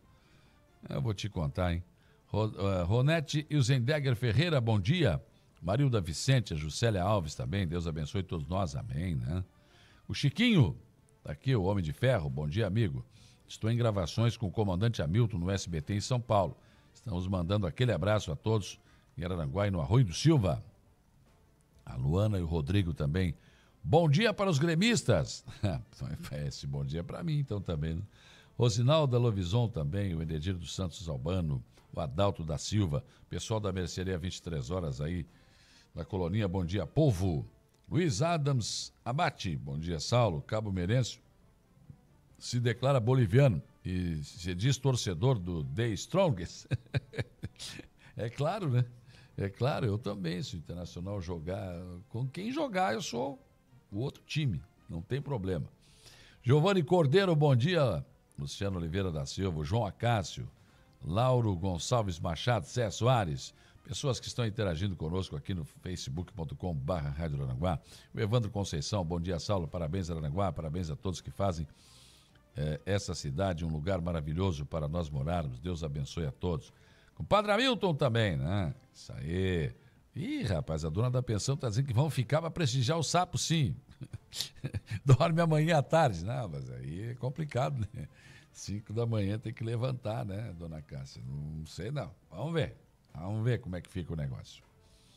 Eu vou te contar, hein? Ronete Ilzendegger Ferreira, bom dia. Marilda Vicente, a Juscelia Alves também, Deus abençoe todos nós, amém, né? O Chiquinho, tá aqui, o Homem de Ferro, bom dia, amigo. Estou em gravações com o comandante Hamilton no S B T em São Paulo. Estamos mandando aquele abraço a todos em Araranguá e no Arroio do Silva. A Luana e o Rodrigo também. Bom dia para os gremistas. Esse bom dia para mim, então, também, né? Rosinalda Lovison também, o Enedir dos Santos Albano, o Adalto da Silva, pessoal da Mercearia vinte e três horas aí, da Colonia, bom dia, povo. Luiz Adams Abate, bom dia, Saulo. Cabo Meirense se declara boliviano e se diz torcedor do The Strongest. É claro, né? É claro, eu também, se o Internacional jogar, com quem jogar eu sou o outro time, não tem problema. Giovanni Cordeiro, bom dia. Luciano Oliveira da Silva, João Acácio, Lauro Gonçalves Machado, Cé Soares, pessoas que estão interagindo conosco aqui no facebook ponto com barra Rádio Araranguá. O Evandro Conceição, bom dia, Saulo, parabéns Araranguá, parabéns a todos que fazem eh, essa cidade um lugar maravilhoso para nós morarmos. Deus abençoe a todos. Compadre Hamilton também, né? Isso aí. Ih, rapaz, a dona da pensão está dizendo que vão ficar para prestigiar o Sapo, sim. Dorme amanhã à tarde. Não, mas aí é complicado, né? Cinco da manhã tem que levantar, né, dona Cássia? Não sei não. Vamos ver. Vamos ver como é que fica o negócio.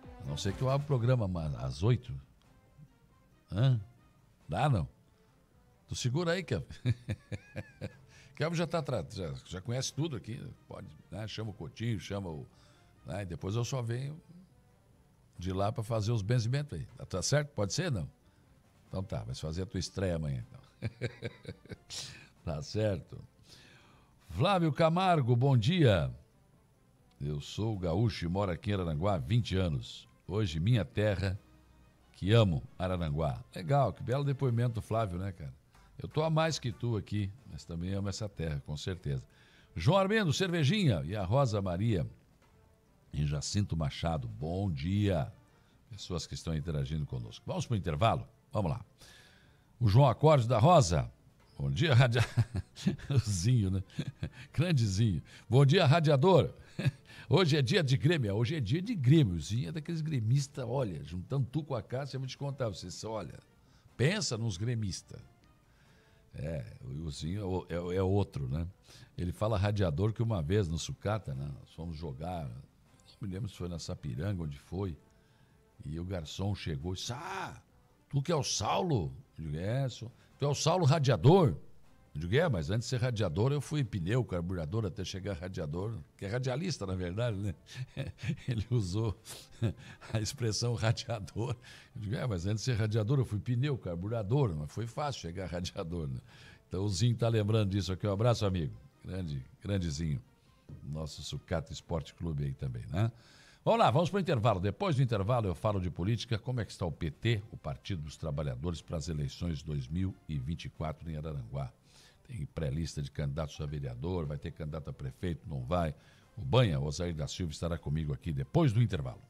A não ser que eu abra o programa às oito. Hã? Dá, não? Tu segura aí, Kevin. Kevin já, tá, já, já conhece tudo aqui. Pode, né? Chama o Coutinho, chama o... Né? E depois eu só venho de lá para fazer os benzimentos aí. Tá certo? Pode ser, não? Então tá, vai fazer a tua estreia amanhã, então. Tá certo. Flávio Camargo, bom dia. Eu sou gaúcho e moro aqui em Araranguá há vinte anos. Hoje, minha terra, que amo Araranguá. Legal, que belo depoimento do Flávio, né, cara? Eu tô a mais que tu aqui, mas também amo essa terra, com certeza. João Armendo, Cervejinha, e a Rosa Maria e Jacinto Machado, bom dia. Pessoas que estão interagindo conosco. Vamos para o intervalo? Vamos lá. O João Acorde da Rosa. Bom dia, radiador. Zinho, né? Grandezinho. Bom dia, radiador. Hoje é dia de Grêmio. Hoje é dia de Grêmio. O Zinho é daqueles gremistas, olha, juntando tu com a Cássia, eu vou te contar. Você olha, pensa nos gremistas. É, o Zinho é, é, é outro, né? Ele fala radiador que uma vez no Sucata, né? Nós fomos jogar, não me lembro se foi na Sapiranga, onde foi, e o garçom chegou e disse, ah, tu que é o Saulo? Eu digo, é, sou. Tu é o Saulo radiador? Eu digo, é, mas antes de ser radiador eu fui pneu, carburador, até chegar radiador, que é radialista, na verdade, né? Ele usou a expressão radiador. Eu digo, é, mas antes de ser radiador eu fui pneu, carburador, mas foi fácil chegar radiador, né? Então o Zinho tá lembrando disso aqui, um abraço, amigo. Grande, grandezinho. Nosso Sucata Esporte Clube aí também, né? Vamos lá, vamos para o intervalo. Depois do intervalo eu falo de política, como é que está o P T, o Partido dos Trabalhadores, para as eleições de dois mil e vinte e quatro em Araranguá. Tem pré-lista de candidatos a vereador, vai ter candidato a prefeito, não vai. O Banha, o Osair da Silva, estará comigo aqui depois do intervalo.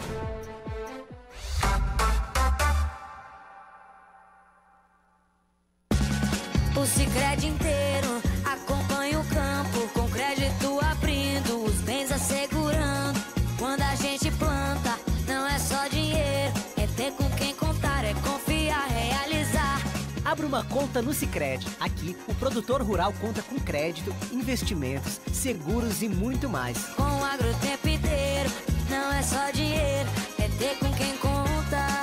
O Sicredi inteiro acompanha o campo, com crédito abrindo, os bens assegurando. Quando a gente planta, não é só dinheiro, é ter com quem contar, é confiar, realizar. Abra uma conta no Sicredi. Aqui, o produtor rural conta com crédito, investimentos, seguros e muito mais. Com o agro o tempo inteiro, não é só dinheiro, é ter com quem contar.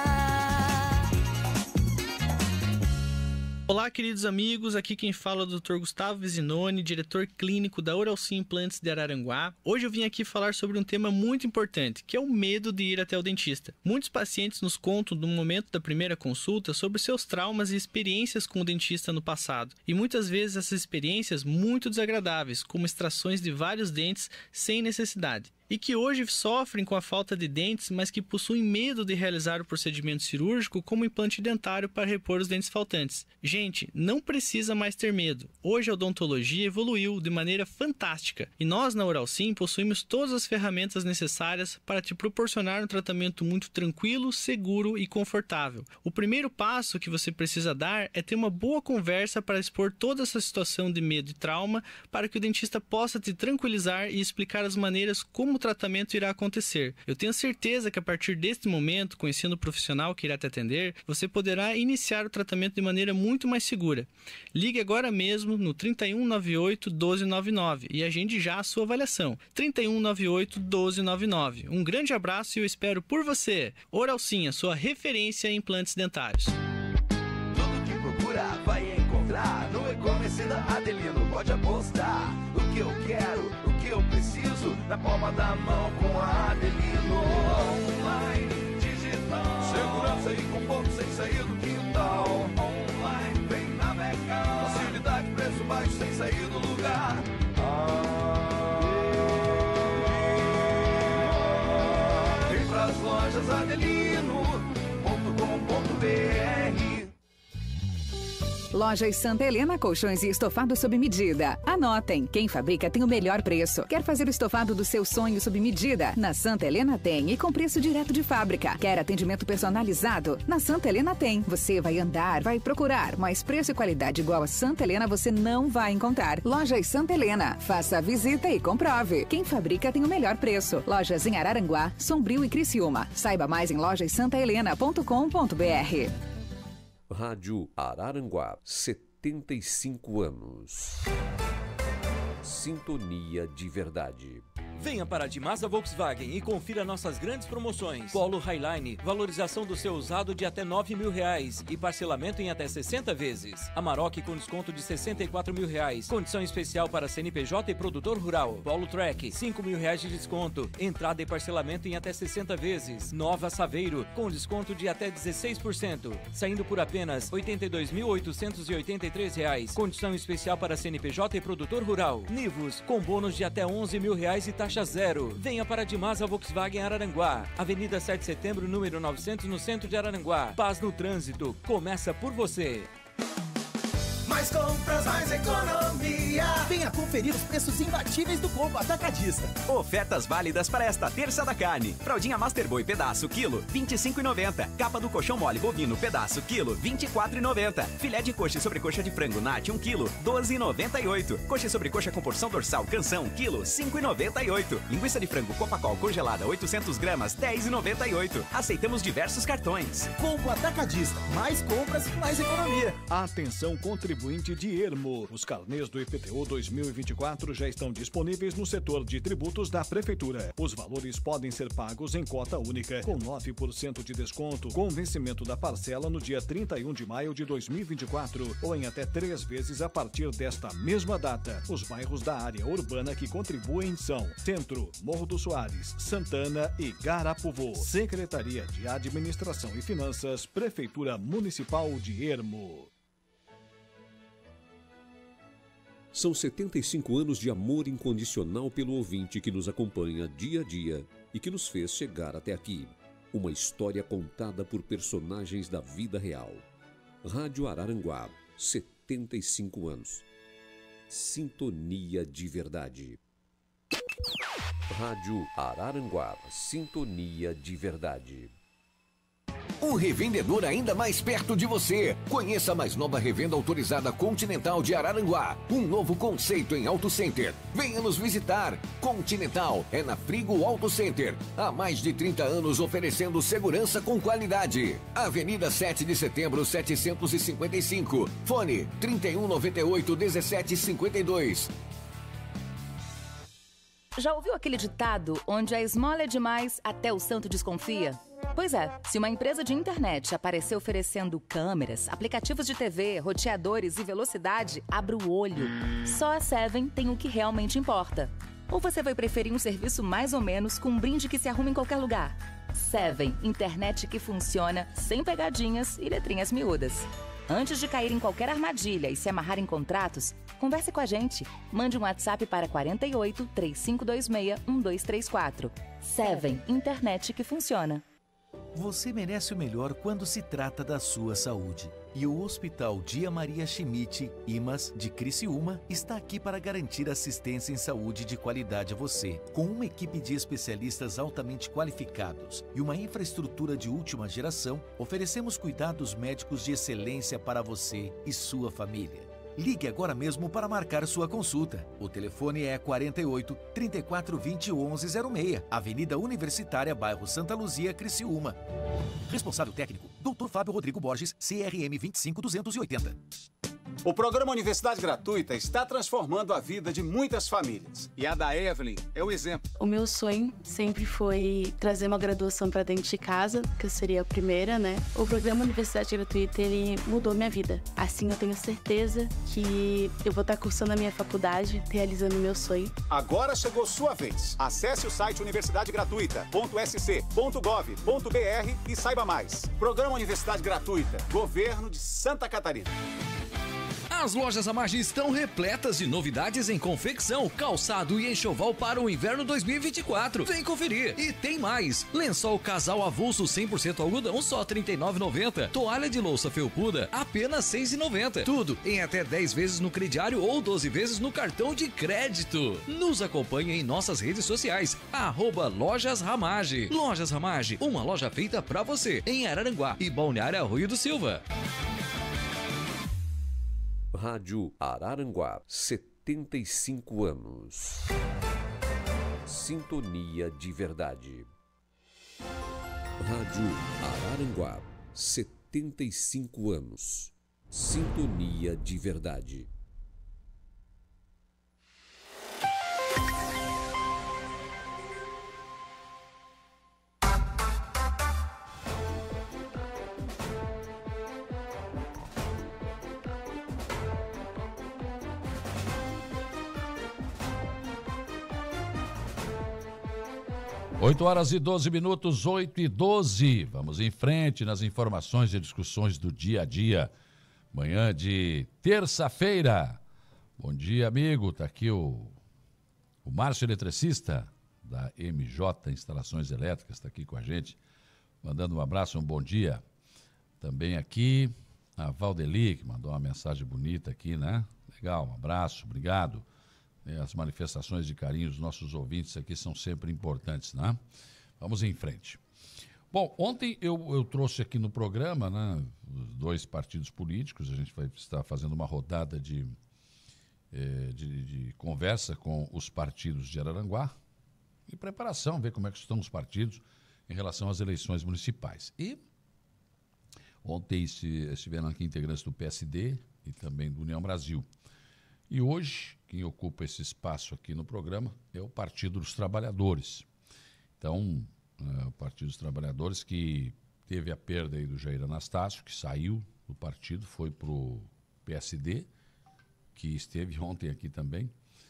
Olá, queridos amigos, aqui quem fala é o doutor Gustavo Vizinoni, diretor clínico da Oralcim Implantes de Araranguá. Hoje eu vim aqui falar sobre um tema muito importante, que é o medo de ir até o dentista. Muitos pacientes nos contam no momento da primeira consulta sobre seus traumas e experiências com o dentista no passado. E muitas vezes essas experiências muito desagradáveis, como extrações de vários dentes sem necessidade. E que hoje sofrem com a falta de dentes, mas que possuem medo de realizar o procedimento cirúrgico como implante dentário para repor os dentes faltantes. Gente, não precisa mais ter medo. Hoje a odontologia evoluiu de maneira fantástica e nós na Oralcim possuímos todas as ferramentas necessárias para te proporcionar um tratamento muito tranquilo, seguro e confortável. O primeiro passo que você precisa dar é ter uma boa conversa para expor toda essa situação de medo e trauma para que o dentista possa te tranquilizar e explicar as maneiras como o tratamento irá acontecer. Eu tenho certeza que a partir deste momento, conhecendo o profissional que irá te atender, você poderá iniciar o tratamento de maneira muito mais segura. Ligue agora mesmo no trinta e um, noventa e oito, doze noventa e nove e agende já a sua avaliação. trinta e um, noventa e oito, doze noventa e nove. Um grande abraço e eu espero por você. Oralcim, a sua referência em implantes dentários. Tudo que procura vai encontrar no e-commerce da Adelino. Pode apostar no que eu quero, no que eu preciso, na palma da mão com a Adelino. Online, digital, segurança e conforto sem sair do quintal. Online, vem navegar, facilidade, preço baixo sem sair do lugar. Ah, vem pras lojas adelino ponto com ponto b r. Lojas Santa Helena Colchões e Estofados sob medida. Anotem, quem fabrica tem o melhor preço. Quer fazer o estofado do seu sonho sob medida? Na Santa Helena tem e com preço direto de fábrica. Quer atendimento personalizado? Na Santa Helena tem. Você vai andar, vai procurar, mas preço e qualidade igual a Santa Helena você não vai encontrar. Lojas Santa Helena. Faça a visita e comprove. Quem fabrica tem o melhor preço. Lojas em Araranguá, Sombrio e Criciúma. Saiba mais em lojas santa helena ponto com ponto b r. Rádio Araranguá, setenta e cinco anos. Sintonia de verdade. Venha para a Dimasa Volkswagen e confira nossas grandes promoções. Polo Highline, valorização do seu usado de até nove mil reais e parcelamento em até sessenta vezes. Amarok com desconto de sessenta e quatro mil reais. Condição especial para C N P J e produtor rural. Polo Track, cinco mil reais de desconto. Entrada e parcelamento em até sessenta vezes. Nova Saveiro, com desconto de até dezesseis por cento. Saindo por apenas oitenta e dois mil oitocentos e oitenta e três reais. Condição especial para C N P J e produtor rural. Nivus, com bônus de até onze mil reais e taxa zero. Venha para a Dimasa Volkswagen Araranguá. Avenida sete de setembro, número novecentos, no centro de Araranguá. Paz no trânsito. Começa por você. Mais compras, mais economia. Venha conferir os preços imbatíveis do Combo Atacadista. Ofertas válidas para esta terça da carne. Fraldinha Master Boy pedaço quilo, vinte e cinco reais e noventa centavos. Capa do colchão mole bovino pedaço quilo, vinte e quatro reais e noventa centavos. Filé de coxa e sobrecoxa de frango Nat um quilo, doze reais e noventa e oito centavos. Coxa e sobrecoxa com porção dorsal Canção quilo, cinco reais e noventa e oito centavos. Linguiça de frango Copacol congelada oitocentas gramas, dez reais e noventa e oito centavos. Aceitamos diversos cartões. Combo Atacadista. Mais compras, mais economia. Atenção, contribuinte de Ermo. Os carnês do I P T U dois mil e vinte e quatro já estão disponíveis no setor de tributos da Prefeitura. Os valores podem ser pagos em cota única, com nove por cento de desconto, com vencimento da parcela no dia trinta e um de maio de dois mil e vinte e quatro, ou em até três vezes a partir desta mesma data. Os bairros da área urbana que contribuem são Centro, Morro do Soares, Santana e Garapuvu. Secretaria de Administração e Finanças, Prefeitura Municipal de Ermo. São setenta e cinco anos de amor incondicional pelo ouvinte que nos acompanha dia a dia e que nos fez chegar até aqui. Uma história contada por personagens da vida real. Rádio Araranguá, setenta e cinco anos. Sintonia de verdade. Rádio Araranguá, sintonia de verdade. Um revendedor ainda mais perto de você. Conheça a mais nova revenda autorizada Continental de Araranguá. Um novo conceito em Auto Center. Venha nos visitar. Continental é na Frigo Auto Center. Há mais de trinta anos oferecendo segurança com qualidade. Avenida sete de setembro, setecentos e cinquenta e cinco. Fone trinta e um, noventa e oito, dezessete, cinquenta e dois. Já ouviu aquele ditado onde a esmola é demais, até o santo desconfia? Pois é, se uma empresa de internet aparecer oferecendo câmeras, aplicativos de T V, roteadores e velocidade, abra o olho. Só a Seven tem o que realmente importa. Ou você vai preferir um serviço mais ou menos com um brinde que se arruma em qualquer lugar? Seven, internet que funciona, sem pegadinhas e letrinhas miúdas. Antes de cair em qualquer armadilha e se amarrar em contratos, converse com a gente. Mande um WhatsApp para quarenta e oito, três cinco dois seis, um dois três quatro. Seven, internet que funciona. Você merece o melhor quando se trata da sua saúde. E o Hospital Dia Maria Schmidt, I M A S, de Criciúma, está aqui para garantir assistência em saúde de qualidade a você. Com uma equipe de especialistas altamente qualificados e uma infraestrutura de última geração, oferecemos cuidados médicos de excelência para você e sua família. Ligue agora mesmo para marcar sua consulta. O telefone é quarenta e oito, trinta e quatro, vinte, onze zero seis, Avenida Universitária, bairro Santa Luzia, Criciúma. Responsável técnico, doutor Fábio Rodrigo Borges, C R M vinte e cinco, duzentos e oitenta. O programa Universidade Gratuita está transformando a vida de muitas famílias. E a da Evelyn é o exemplo. O meu sonho sempre foi trazer uma graduação para dentro de casa, que eu seria a primeira, né? O programa Universidade Gratuita, ele mudou minha vida. Assim, eu tenho certeza que eu vou estar cursando a minha faculdade, realizando o meu sonho. Agora chegou sua vez. Acesse o site universidade gratuita ponto s c ponto gov ponto b r e saiba mais. Programa Universidade Gratuita, Governo de Santa Catarina. As lojas Ramage estão repletas de novidades em confecção, calçado e enxoval para o inverno dois mil e vinte e quatro. Vem conferir! E tem mais! Lençol casal avulso cem por cento algodão, só trinta e nove reais e noventa centavos. Toalha de louça felpuda, apenas seis reais e noventa centavos. Tudo em até dez vezes no crediário ou doze vezes no cartão de crédito. Nos acompanhe em nossas redes sociais, arroba Lojas Ramage. Lojas Ramage, uma loja feita pra você, em Araranguá e Balneário Arroio do Silva. Rádio Araranguá, setenta e cinco anos. Sintonia de verdade. Rádio Araranguá, setenta e cinco anos. Sintonia de verdade. oito horas e doze minutos, oito e doze. Vamos em frente nas informações e discussões do dia a dia. Manhã de terça-feira. Bom dia, amigo. Está aqui o, o Márcio Eletricista, da M J Instalações Elétricas, está aqui com a gente. Mandando um abraço, um bom dia. Também aqui a Valdeli, que mandou uma mensagem bonita aqui, né? Legal, um abraço, obrigado. As manifestações de carinho dos nossos ouvintes aqui são sempre importantes, né? Vamos em frente. Bom, ontem eu, eu trouxe aqui no programa, né, os dois partidos políticos. A gente vai estar fazendo uma rodada de, eh, de, de conversa com os partidos de Araranguá, em preparação, ver como é que estão os partidos em relação às eleições municipais. E ontem estiveram aqui integrantes do P S D e também do União Brasil. E hoje, quem ocupa esse espaço aqui no programa é o Partido dos Trabalhadores. Então, é, o Partido dos Trabalhadores, que teve a perda aí do Jair Anastácio, que saiu do partido, foi para o P S D, que esteve ontem aqui também.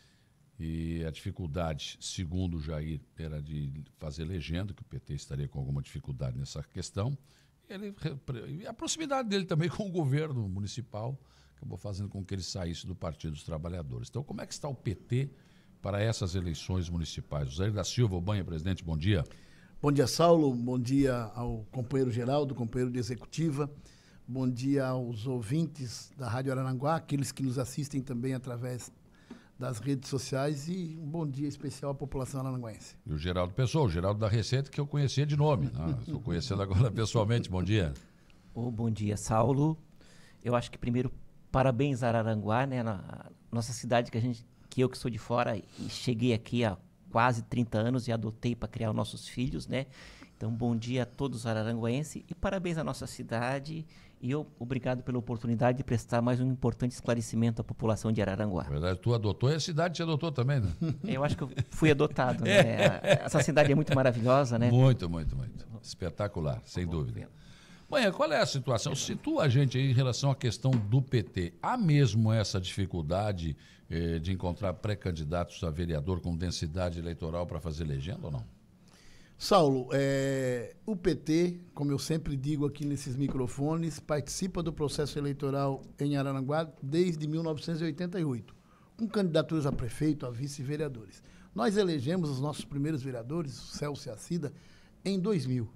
E a dificuldade, segundo o Jair, era de fazer legenda, que o P T estaria com alguma dificuldade nessa questão. Ele, e a proximidade dele também com o governo municipal acabou fazendo com que ele saísse do Partido dos Trabalhadores. Então, como é que está o P T para essas eleições municipais? José da Silva, Banha, presidente, bom dia. Bom dia, Saulo. Bom dia ao companheiro Geraldo, companheiro de executiva. Bom dia aos ouvintes da Rádio Araranguá, aqueles que nos assistem também através das redes sociais, e um bom dia especial à população araranguense. E o Geraldo Pessoa, o Geraldo da Receita, que eu conhecia de nome. Né? Estou conhecendo agora pessoalmente. Bom dia. Oh, bom dia, Saulo. Eu acho que primeiro, parabéns a Araranguá, né? Na nossa cidade, que, a gente, que eu que sou de fora e cheguei aqui há quase trinta anos e adotei para criar os nossos filhos, né? Então, bom dia a todos os araranguenses e parabéns à nossa cidade. E eu, obrigado pela oportunidade de prestar mais um importante esclarecimento à população de Araranguá. Na verdade, tu adotou e a cidade te adotou também, né? Eu acho que eu fui adotado, né? É. Essa cidade é muito maravilhosa, né? Muito, muito, muito. Espetacular, sem dúvida. Manhã, qual é a situação? Situa a gente aí em relação à questão do P T. Há mesmo essa dificuldade eh, de encontrar pré-candidatos a vereador com densidade eleitoral para fazer legenda ou não? Saulo, é, o P T, como eu sempre digo aqui nesses microfones, participa do processo eleitoral em Araranguá desde mil novecentos e oitenta e oito, com candidaturas a prefeito, a vice-vereadores. Nós elegemos os nossos primeiros vereadores, o Celso e a Cida, em dois mil.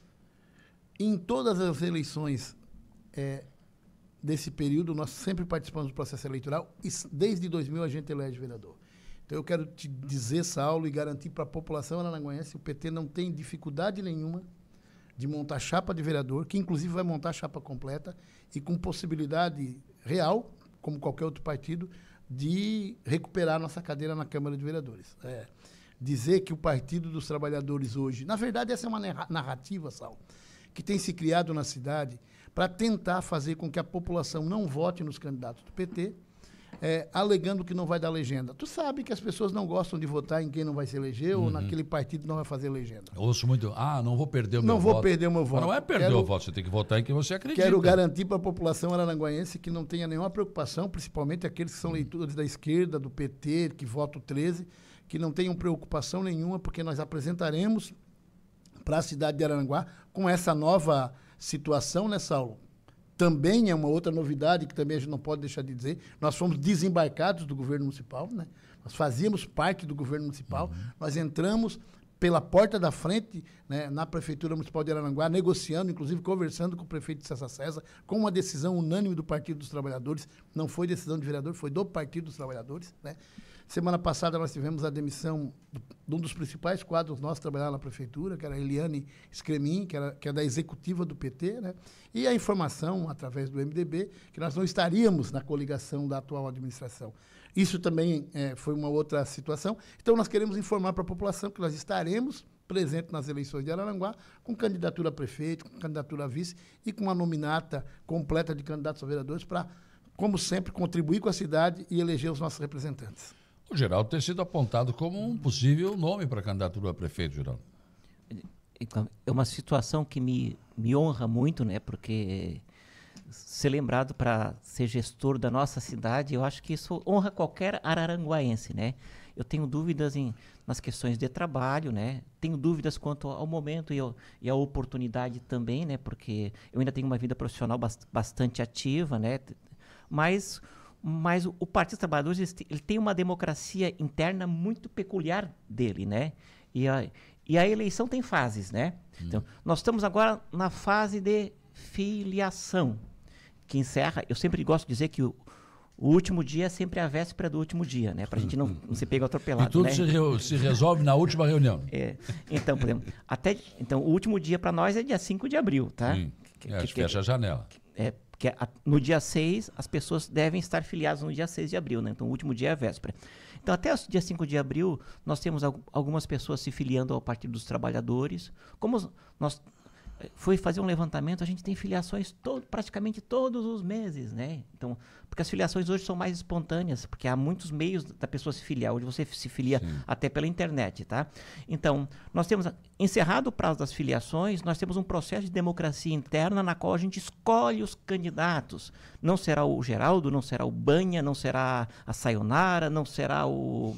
Em todas as eleições é, desse período, nós sempre participamos do processo eleitoral e desde dois mil a gente elege vereador. Então, eu quero te dizer, Saulo, e garantir para a população araranguense, o P T não tem dificuldade nenhuma de montar chapa de vereador, que inclusive vai montar chapa completa e com possibilidade real, como qualquer outro partido, de recuperar nossa cadeira na Câmara de Vereadores. É, dizer que o Partido dos Trabalhadores hoje... Na verdade, essa é uma narrativa, Saulo, que tem se criado na cidade para tentar fazer com que a população não vote nos candidatos do P T, É, alegando que não vai dar legenda. Tu sabe que as pessoas não gostam de votar em quem não vai se eleger Uhum. ou naquele partido não vai fazer legenda. Eu ouço muito, ah, não vou perder o meu não voto. Não vou perder o meu voto. Mas não é perder quero, o voto, você tem que votar em quem você acredita. Quero garantir para a população araranguaense que não tenha nenhuma preocupação, principalmente aqueles que são leitores da esquerda, do P T, que votam treze, que não tenham preocupação nenhuma, porque nós apresentaremos para a cidade de Araranguá com essa nova situação, né, Saulo? Também é uma outra novidade que também a gente não pode deixar de dizer. Nós fomos desembarcados do governo municipal, né? Nós fazíamos parte do governo municipal. Uhum. Nós entramos pela porta da frente, né, na Prefeitura Municipal de Araranguá, negociando, inclusive conversando com o prefeito de César César, com uma decisão unânime do Partido dos Trabalhadores. Não foi decisão de vereador, foi do Partido dos Trabalhadores, né? Semana passada nós tivemos a demissão de um dos principais quadros nossos trabalhar na prefeitura, que era a Eliane Scremin, que, era, que é da executiva do P T, né? E a informação, através do M D B, que nós não estaríamos na coligação da atual administração. Isso também é, foi uma outra situação. Então, nós queremos informar para a população que nós estaremos presentes nas eleições de Araranguá, com candidatura a prefeito, com candidatura a vice e com uma nominata completa de candidatos a vereadores para, como sempre, contribuir com a cidade e eleger os nossos representantes. O Geraldo ter sido apontado como um possível nome para a candidatura a prefeito, Geraldo. Então, é uma situação que me, me honra muito, né? Porque ser lembrado para ser gestor da nossa cidade, eu acho que isso honra qualquer araranguaense, né? Eu tenho dúvidas em, nas questões de trabalho, né? Tenho dúvidas quanto ao momento e, ao, e à oportunidade também, né? Porque eu ainda tenho uma vida profissional bast, bastante ativa, né? Mas, mas o, o Partido dos Trabalhadores ele tem uma democracia interna muito peculiar dele, né? E a, e a eleição tem fases, né? Hum. Então, nós estamos agora na fase de filiação, que encerra... Eu sempre gosto de dizer que o, o último dia é sempre a véspera do último dia, né? Para a gente não, não se pegar atropelado, e tudo né? se, re, se resolve na última reunião. É. Então, por exemplo, até, então, o último dia para nós é dia cinco de abril, tá? Sim. Que, é, que, fecha a janela. É, porque a, no dia seis, as pessoas devem estar filiadas no dia seis de abril, né? Então, o último dia é a véspera. Então, até o dia cinco de abril, nós temos al- algumas pessoas se filiando ao Partido dos Trabalhadores. Como nós... foi fazer um levantamento, a gente tem filiações todo, praticamente todos os meses, né? Então, porque as filiações hoje são mais espontâneas, porque há muitos meios da pessoa se filiar. Hoje você se filia Sim. até pela internet, tá? Então, nós temos, encerrado o prazo das filiações, nós temos um processo de democracia interna na qual a gente escolhe os candidatos. Não será o Geraldo, não será o Banha, não será a Sayonara, não será o...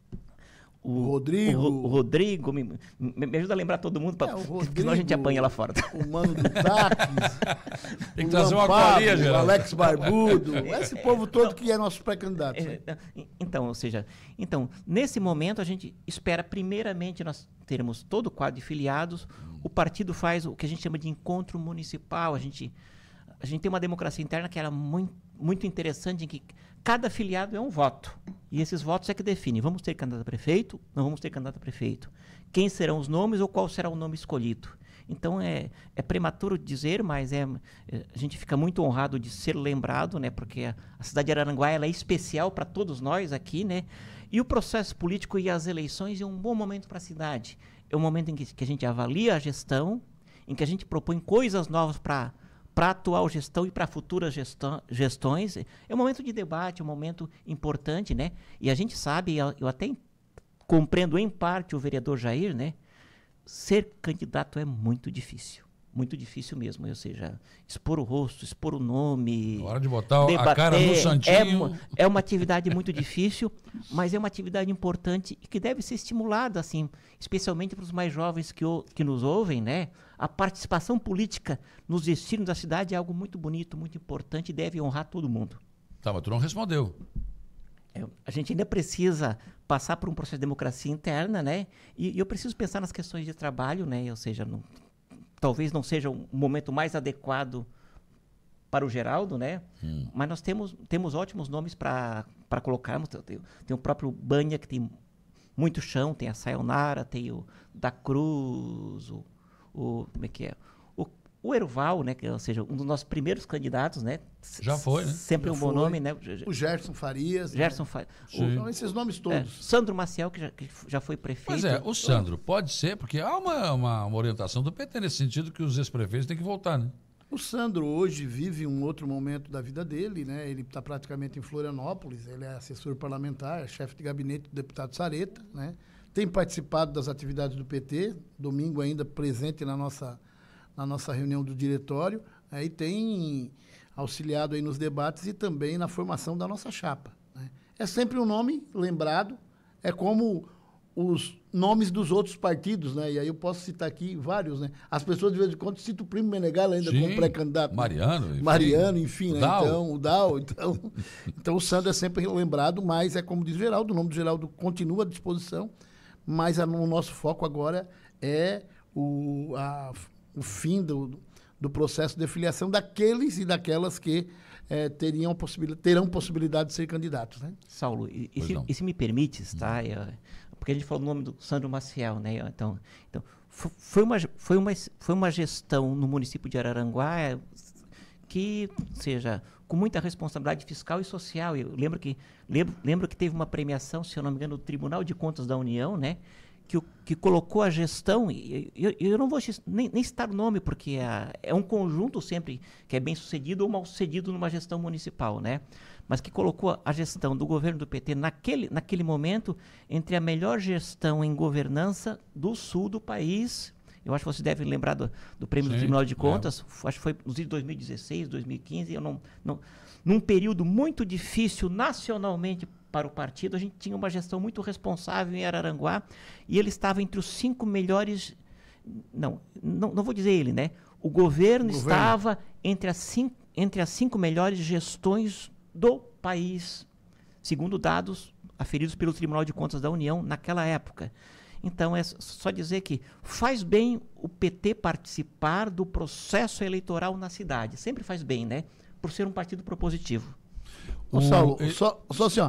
O Rodrigo. O, o Rodrigo, me, me, me ajuda a lembrar todo mundo, pra, é, Rodrigo, senão a gente apanha lá fora. O mano do Táxis. Tem que trazer uma colinha, Geraldo. O Alex Barbudo. Esse povo todo então, que é nosso pré-candidato. É, então, ou seja, então, nesse momento a gente espera, primeiramente, nós teremos todo o quadro de filiados. O partido faz o que a gente chama de encontro municipal. A gente, a gente tem uma democracia interna que era muito, muito interessante, em que cada filiado é um voto. E esses votos é que definem. Vamos ter candidato a prefeito? Não vamos ter candidato a prefeito. Quem serão os nomes ou qual será o nome escolhido? Então, é, é prematuro dizer, mas é, é, a gente fica muito honrado de ser lembrado, né? Porque a, a cidade de Araranguá ela é especial para todos nós aqui, né? E o processo político e as eleições é um bom momento para a cidade. É um momento em que, que a gente avalia a gestão, em que a gente propõe coisas novas para... para a atual gestão e para futuras gestão, gestões. É um momento de debate, é um momento importante, né? E a gente sabe, eu, eu até compreendo em parte o vereador Jair, né? Ser candidato é muito difícil. Muito difícil mesmo, ou seja, expor o rosto, expor o nome. Na hora de botar debater, a cara no santinho. É, é uma atividade muito difícil, mas é uma atividade importante e que deve ser estimulada, assim, especialmente para os mais jovens que, o, que nos ouvem, né? A participação política nos destinos da cidade é algo muito bonito, muito importante e deve honrar todo mundo. Tá, mas tu não respondeu. É, a gente ainda precisa passar por um processo de democracia interna, né? E, e eu preciso pensar nas questões de trabalho, né? Ou seja, não, talvez não seja o momento mais adequado para o Geraldo, né? Hum. Mas nós temos, temos ótimos nomes para colocarmos. Tem, tem o próprio Banha, que tem muito chão, tem a Sayonara, tem o da Cruz, o, o como é que é? O, o Erval, né? Que, ou seja, um dos nossos primeiros candidatos, né? Já foi, né? Sempre já um bom foi. nome, né? O Gerson Farias. Gerson né? Farias. Então, esses nomes todos. É, Sandro Maciel, que já, que já foi prefeito. Pois é, o Sandro, pode ser, porque há uma, uma, uma orientação do P T nesse sentido que os ex-prefeitos têm que voltar, né? O Sandro hoje vive um outro momento da vida dele, né? Ele está praticamente em Florianópolis, ele é assessor parlamentar, é chefe de gabinete do deputado Sareta, né? Tem participado das atividades do P T, domingo ainda presente na nossa, na nossa reunião do diretório, aí tem auxiliado aí nos debates e também na formação da nossa chapa, né? É sempre um nome lembrado, é como os nomes dos outros partidos, né? E aí eu posso citar aqui vários, né? As pessoas de vez em quando citam o Primo Menegal ainda Sim, como pré-candidato. Mariano. Enfim. Mariano, enfim, né? Dal. Então, o Dal. Então, então o Sandro é sempre lembrado, mas é como diz Geraldo, o nome do Geraldo continua à disposição, mas a, o nosso foco agora é o, a, o fim do, do processo de filiação daqueles e daquelas que é, teriam possibilidade, terão possibilidade de ser candidatos, né? Saulo, e, e, se, e se me permites, tá? Eu, porque a gente falou o nome do Sandro Maciel, né? Então, então foi, uma, foi, uma, foi uma gestão no município de Araranguá que, seja, com muita responsabilidade fiscal e social. Eu lembro que, lembro, lembro que teve uma premiação, se eu não me engano, do Tribunal de Contas da União, né? Que, que colocou a gestão, e eu, eu não vou nem, nem citar o nome, porque é, é um conjunto sempre que é bem sucedido ou mal sucedido numa gestão municipal, né? Mas que colocou a gestão do governo do P T naquele, naquele momento entre a melhor gestão em governança do sul do país Eu acho que você deve lembrar do, do prêmio Sim, do Tribunal de é. Contas, acho que foi nos anos dois mil e dezesseis, dois mil e quinze, eu não, não, num período muito difícil nacionalmente para o partido, a gente tinha uma gestão muito responsável em Araranguá, e ele estava entre os cinco melhores, não, não, não vou dizer ele, né? O governo, O governo. estava entre as, cinco, entre as cinco melhores gestões do país, segundo dados aferidos pelo Tribunal de Contas da União naquela época. Então, é só dizer que faz bem o P T participar do processo eleitoral na cidade. Sempre faz bem, né? Por ser um partido propositivo. Ô, Saulo, só, só assim, ó.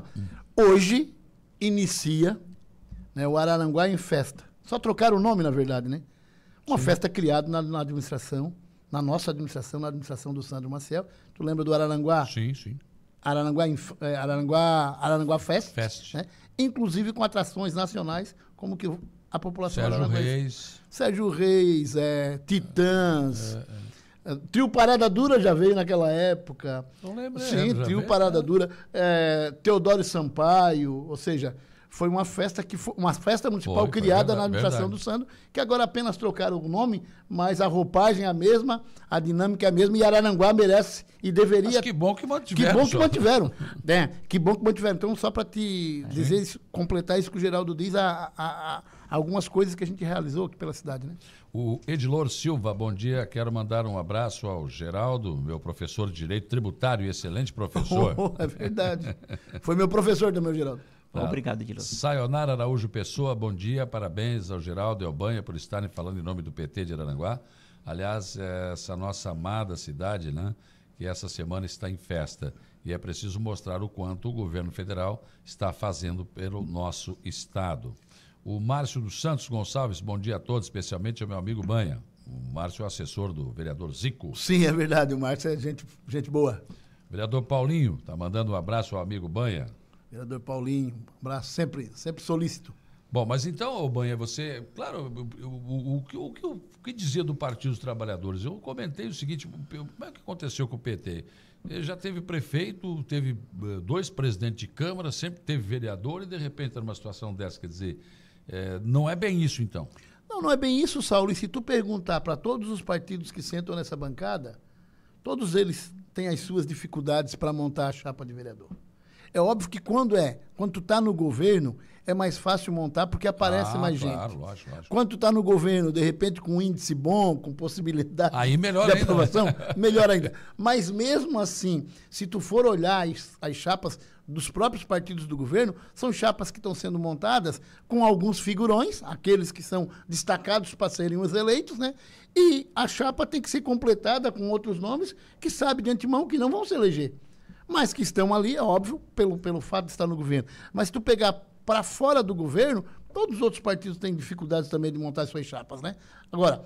Hoje inicia, né, o Araranguá em festa. Só trocaram o nome, na verdade, né? Uma Sim. festa criada na, na administração, na nossa administração, na administração do Sandro Maciel. Tu lembra do Araranguá? Sim, sim. Araranguá, em- é, Araranguá, Araranguá Fest, Fest. né? Inclusive com atrações nacionais, como que a população Sérgio araranguense. Reis. Sérgio Reis, é, Titãs, é, Trio Parada Dura já veio naquela época. Não lembro, é, Sim, já Trio veio, Parada é. Dura, é, Teodoro Sampaio, ou seja, foi uma festa que foi uma festa municipal Foi, foi criada verdade, na administração verdade. do Sandro, que agora apenas trocaram o nome, mas a roupagem é a mesma, a dinâmica é a mesma, e Araranguá merece e deveria. Mas que bom que Que mantiveram. bom que só. mantiveram. né? Que bom que mantiveram. Então, só para te dizer isso, completar isso que o Geraldo diz, a, a- a- algumas coisas que a gente realizou aqui pela cidade, né? O Edilor Silva, bom dia. Quero mandar um abraço ao Geraldo, meu professor de Direito Tributário e excelente professor. Oh, é verdade. Foi meu professor também, o Geraldo. Tá. Obrigado, Edilor. Sayonara Araújo Pessoa, bom dia, parabéns ao Geraldo e ao Banha por estarem falando em nome do P T de Araranguá. Aliás, essa nossa amada cidade, né, que essa semana está em festa. E é preciso mostrar o quanto o governo federal está fazendo pelo nosso estado. O Márcio dos Santos Gonçalves, bom dia a todos, especialmente ao meu amigo Banha. O Márcio é o assessor do vereador Zico. Sim, é verdade. O Márcio é gente, gente boa. Vereador Paulinho, está mandando um abraço ao amigo Banha. Vereador Paulinho, um abraço sempre, sempre solícito. Bom, mas então, ô Banha, você... Claro, o, o, o, que- o, que- o que dizia do Partido dos Trabalhadores? Eu comentei o seguinte, como é que aconteceu com o P T? Ele já teve prefeito, teve eh, dois presidentes de Câmara, sempre teve vereador e de repente está numa situação dessa. Quer dizer, eh, não é bem isso então. Não, não é bem isso, Saulo. E se tu perguntar para todos os partidos que sentam nessa bancada, todos eles têm as suas dificuldades para montar a chapa de vereador. É óbvio que quando é, quando tu tá no governo, é mais fácil montar porque aparece Ah, mais claro, gente. lógico, lógico. Quando tu tá no governo, de repente com um índice bom, com possibilidade Aí melhor de ainda, aprovação, né? melhor ainda. Mas mesmo assim, se tu for olhar as, as chapas dos próprios partidos do governo, são chapas que estão sendo montadas com alguns figurões, aqueles que são destacados para serem os eleitos, né? E a chapa tem que ser completada com outros nomes que sabe de antemão que não vão se eleger. Mas que estão ali, é óbvio, pelo, pelo fato de estar no governo. Mas se tu pegar para fora do governo, todos os outros partidos têm dificuldades também de montar suas chapas, né? Agora,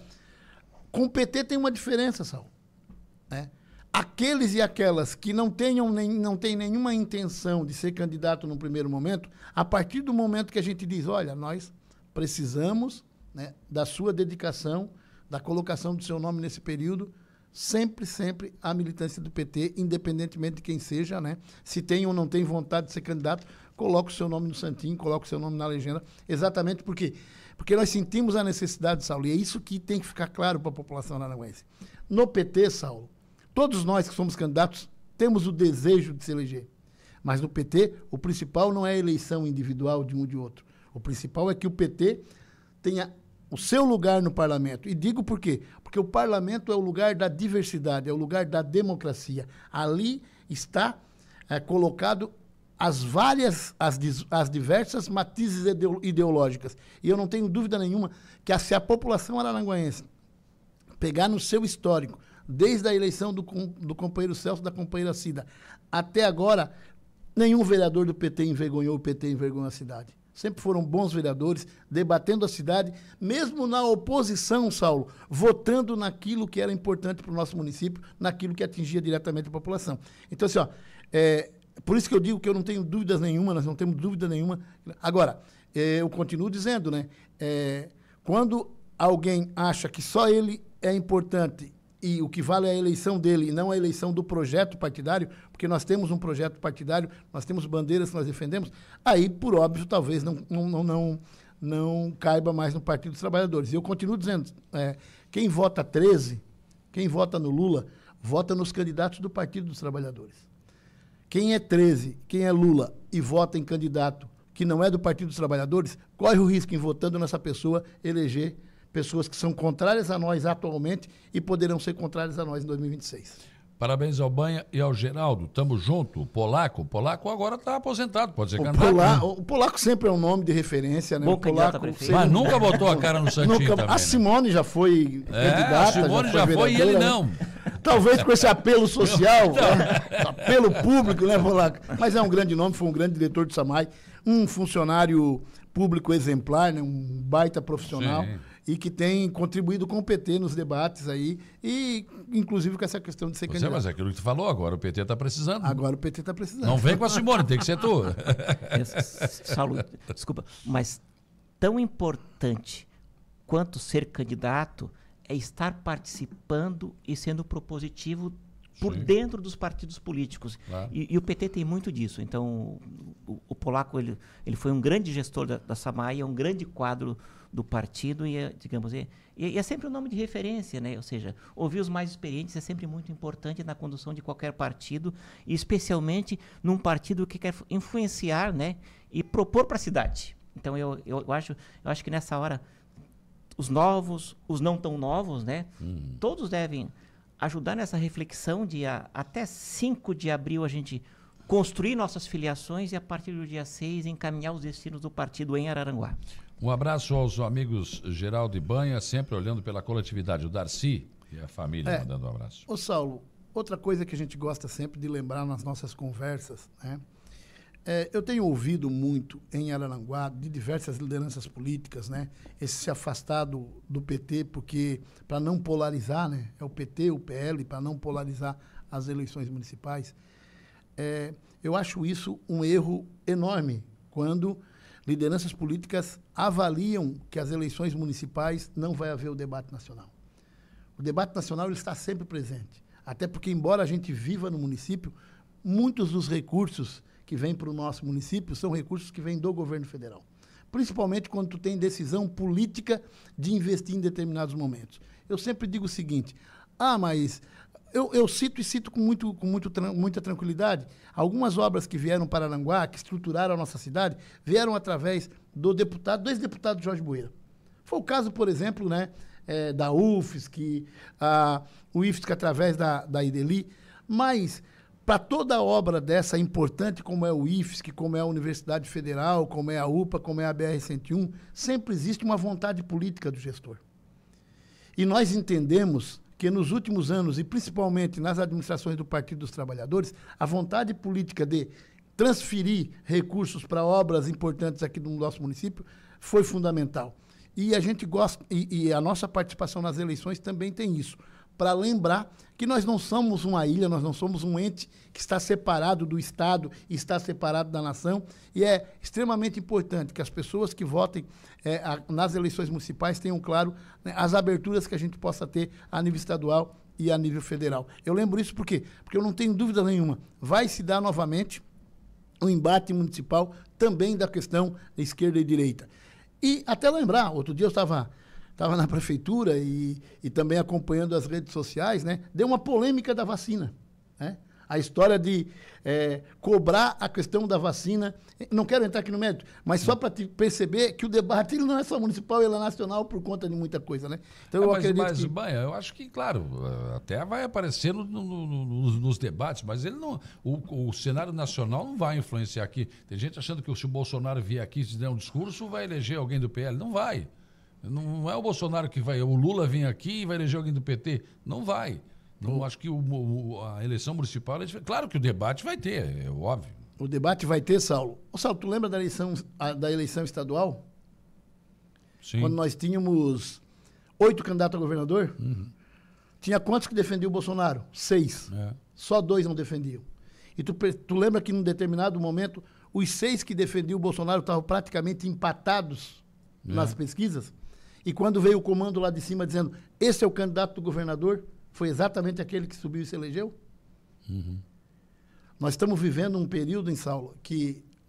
com o P T tem uma diferença, Sal. Né? Aqueles e aquelas que não tenham nem, não têm nenhuma intenção de ser candidato no primeiro momento, a partir do momento que a gente diz, olha, nós precisamos, né, da sua dedicação, da colocação do seu nome nesse período, sempre, sempre a militância do P T, independentemente de quem seja, né? Se tem ou não tem vontade de ser candidato, coloca o seu nome no santinho, coloca o seu nome na legenda, exatamente porque porque nós sentimos a necessidade, Saulo, e é isso que tem que ficar claro para a população araranguense. No P T, Saulo, todos nós que somos candidatos temos o desejo de se eleger, mas no P T o principal não é a eleição individual de um ou de outro, o principal é que o P T tenha o seu lugar no parlamento. E digo por quê? Porque o parlamento é o lugar da diversidade, é o lugar da democracia. Ali está é, colocado as várias, as, dis- as diversas matizes ideo- ideológicas. E eu não tenho dúvida nenhuma que a- se a população araranguaense pegar no seu histórico, desde a eleição do, com- do companheiro Celso, da companheira Cida, até agora, nenhum vereador do P T envergonhou o P T, envergonhou a cidade. Sempre foram bons vereadores, debatendo a cidade, mesmo na oposição, Saulo, votando naquilo que era importante para o nosso município, naquilo que atingia diretamente a população. Então, assim, ó, é, por isso que eu digo que eu não tenho dúvidas nenhuma, nós não temos dúvida nenhuma. Agora, é, eu continuo dizendo, né? É, quando alguém acha que só ele é importante e o que vale é a eleição dele e não a eleição do projeto partidário, porque nós temos um projeto partidário, nós temos bandeiras que nós defendemos, aí, por óbvio, talvez não, não, não, não, não caiba mais no Partido dos Trabalhadores. E eu continuo dizendo, é, quem vota treze, quem vota no Lula, vota nos candidatos do Partido dos Trabalhadores. Quem é treze, quem é Lula e vota em candidato que não é do Partido dos Trabalhadores, corre o risco, em votando nessa pessoa, eleger pessoas que são contrárias a nós atualmente e poderão ser contrárias a nós em dois mil e vinte e seis. Parabéns ao Banha e ao Geraldo. Tamo junto. O Polaco. O Polaco agora está aposentado, pode ser O, candidato. Pola, né? o Polaco sempre é um nome de referência, né? Bom O Polaco prefeito. Mas nunca botou a cara no Santinho Nunca- também, A Simone já foi É, candidata. a Simone já foi e ele vereadora, não. né? Talvez com esse apelo social, né? Apelo público, né, Polaco? Mas é um grande nome, foi um grande diretor do SAMAI, um funcionário público exemplar, né? Um baita profissional. Sim. E que tem contribuído com o P T nos debates aí, e inclusive com essa questão de ser Você, candidato. mas é aquilo que tu falou agora, o P T está precisando. Agora o P T está precisando. Não vem com a Simone, tem que ser tu. Saulo, desculpa, mas tão importante quanto ser candidato é estar participando e sendo propositivo por Sim. dentro dos partidos políticos. Claro. E, e o P T tem muito disso. Então, o, o Polaco ele, ele foi um grande gestor da, da SAMAI, é um grande quadro do partido e, é, digamos, é, e é sempre um nome de referência, né? Ou seja, ouvir os mais experientes é sempre muito importante na condução de qualquer partido, e especialmente num partido que quer influenciar, né? E propor para a cidade. Então, eu, eu, eu, acho, eu acho que nessa hora, os novos, os não tão novos, né? Hum. Todos devem ajudar nessa reflexão de a, até cinco de abril a gente construir nossas filiações e a partir do dia seis encaminhar os destinos do partido em Araranguá. Um abraço aos amigos Geraldo e Banha, sempre olhando pela coletividade. O Darcy e a família É. mandando um abraço. Ô Saulo, outra coisa que a gente gosta sempre de lembrar nas nossas conversas, né? É, eu tenho ouvido muito em Araranguá, de diversas lideranças políticas, né? Esse se afastar do, do P T, porque para não polarizar, né? É o P T, o P L, para não polarizar as eleições municipais. É, eu acho isso um erro enorme, quando lideranças políticas avaliam que as eleições municipais não vai haver o debate nacional. O debate nacional ele está sempre presente, até porque, embora a gente viva no município, muitos dos recursos que vêm para o nosso município são recursos que vêm do governo federal, principalmente quando tu tem decisão política de investir em determinados momentos. Eu sempre digo o seguinte, ah, mas eu, eu cito e cito com, muito, com muito, muita tranquilidade, algumas obras que vieram para Aranguá, que estruturaram a nossa cidade, vieram através do deputado, do ex-deputado Jorge Bueira. Foi o caso, por exemplo, né, é, da U F S C, a, o I F S C através da, da IDELI, mas para toda obra dessa importante, como é o I F S C, como é a Universidade Federal, como é a U P A, como é a B R cento e um, sempre existe uma vontade política do gestor. E nós entendemos que nos últimos anos, e principalmente nas administrações do Partido dos Trabalhadores, a vontade política de transferir recursos para obras importantes aqui no nosso município foi fundamental. E a gente gosta, e, e a nossa participação nas eleições também tem isso, para lembrar que nós não somos uma ilha, nós não somos um ente que está separado do Estado e está separado da nação, e é extremamente importante que as pessoas que votem é, a, nas eleições municipais tenham claro, né, as aberturas que a gente possa ter a nível estadual e a nível federal. Eu lembro isso por quê? Porque eu não tenho dúvida nenhuma, vai se dar novamente um embate municipal também da questão da esquerda e direita. E até lembrar, outro dia eu estava... Estava na prefeitura e, e também acompanhando as redes sociais, né? Deu uma polêmica da vacina, né? A história de é, cobrar a questão da vacina. Não quero entrar aqui no mérito, mas só para perceber que o debate ele não é só municipal, ele é nacional por conta de muita coisa, né? Então, É, eu mas, acredito mas que... Banha, eu acho que, claro, até vai aparecer no, no, no, nos, nos debates, mas ele não, o, o cenário nacional não vai influenciar aqui. Tem gente achando que se o Bolsonaro vier aqui e der um discurso, vai eleger alguém do P L. Não vai. Não é o Bolsonaro que vai... O Lula vem aqui e vai eleger alguém do P T. Não vai. Não, acho que o, o, a eleição municipal... Claro que o debate vai ter, é óbvio. O debate vai ter, Saulo. Ô, Saulo, tu lembra da eleição, a, da eleição estadual? Sim. Quando nós tínhamos oito candidatos a governador? Uhum. Tinha quantos que defendiam o Bolsonaro? Seis. É. Só dois não defendiam. E tu, tu lembra que num determinado momento, os seis que defendiam o Bolsonaro estavam praticamente empatados é. nas pesquisas? E quando veio o comando lá de cima dizendo, esse é o candidato do governador, foi exatamente aquele que subiu e se elegeu? Uhum. Nós estamos vivendo um período em Saulo que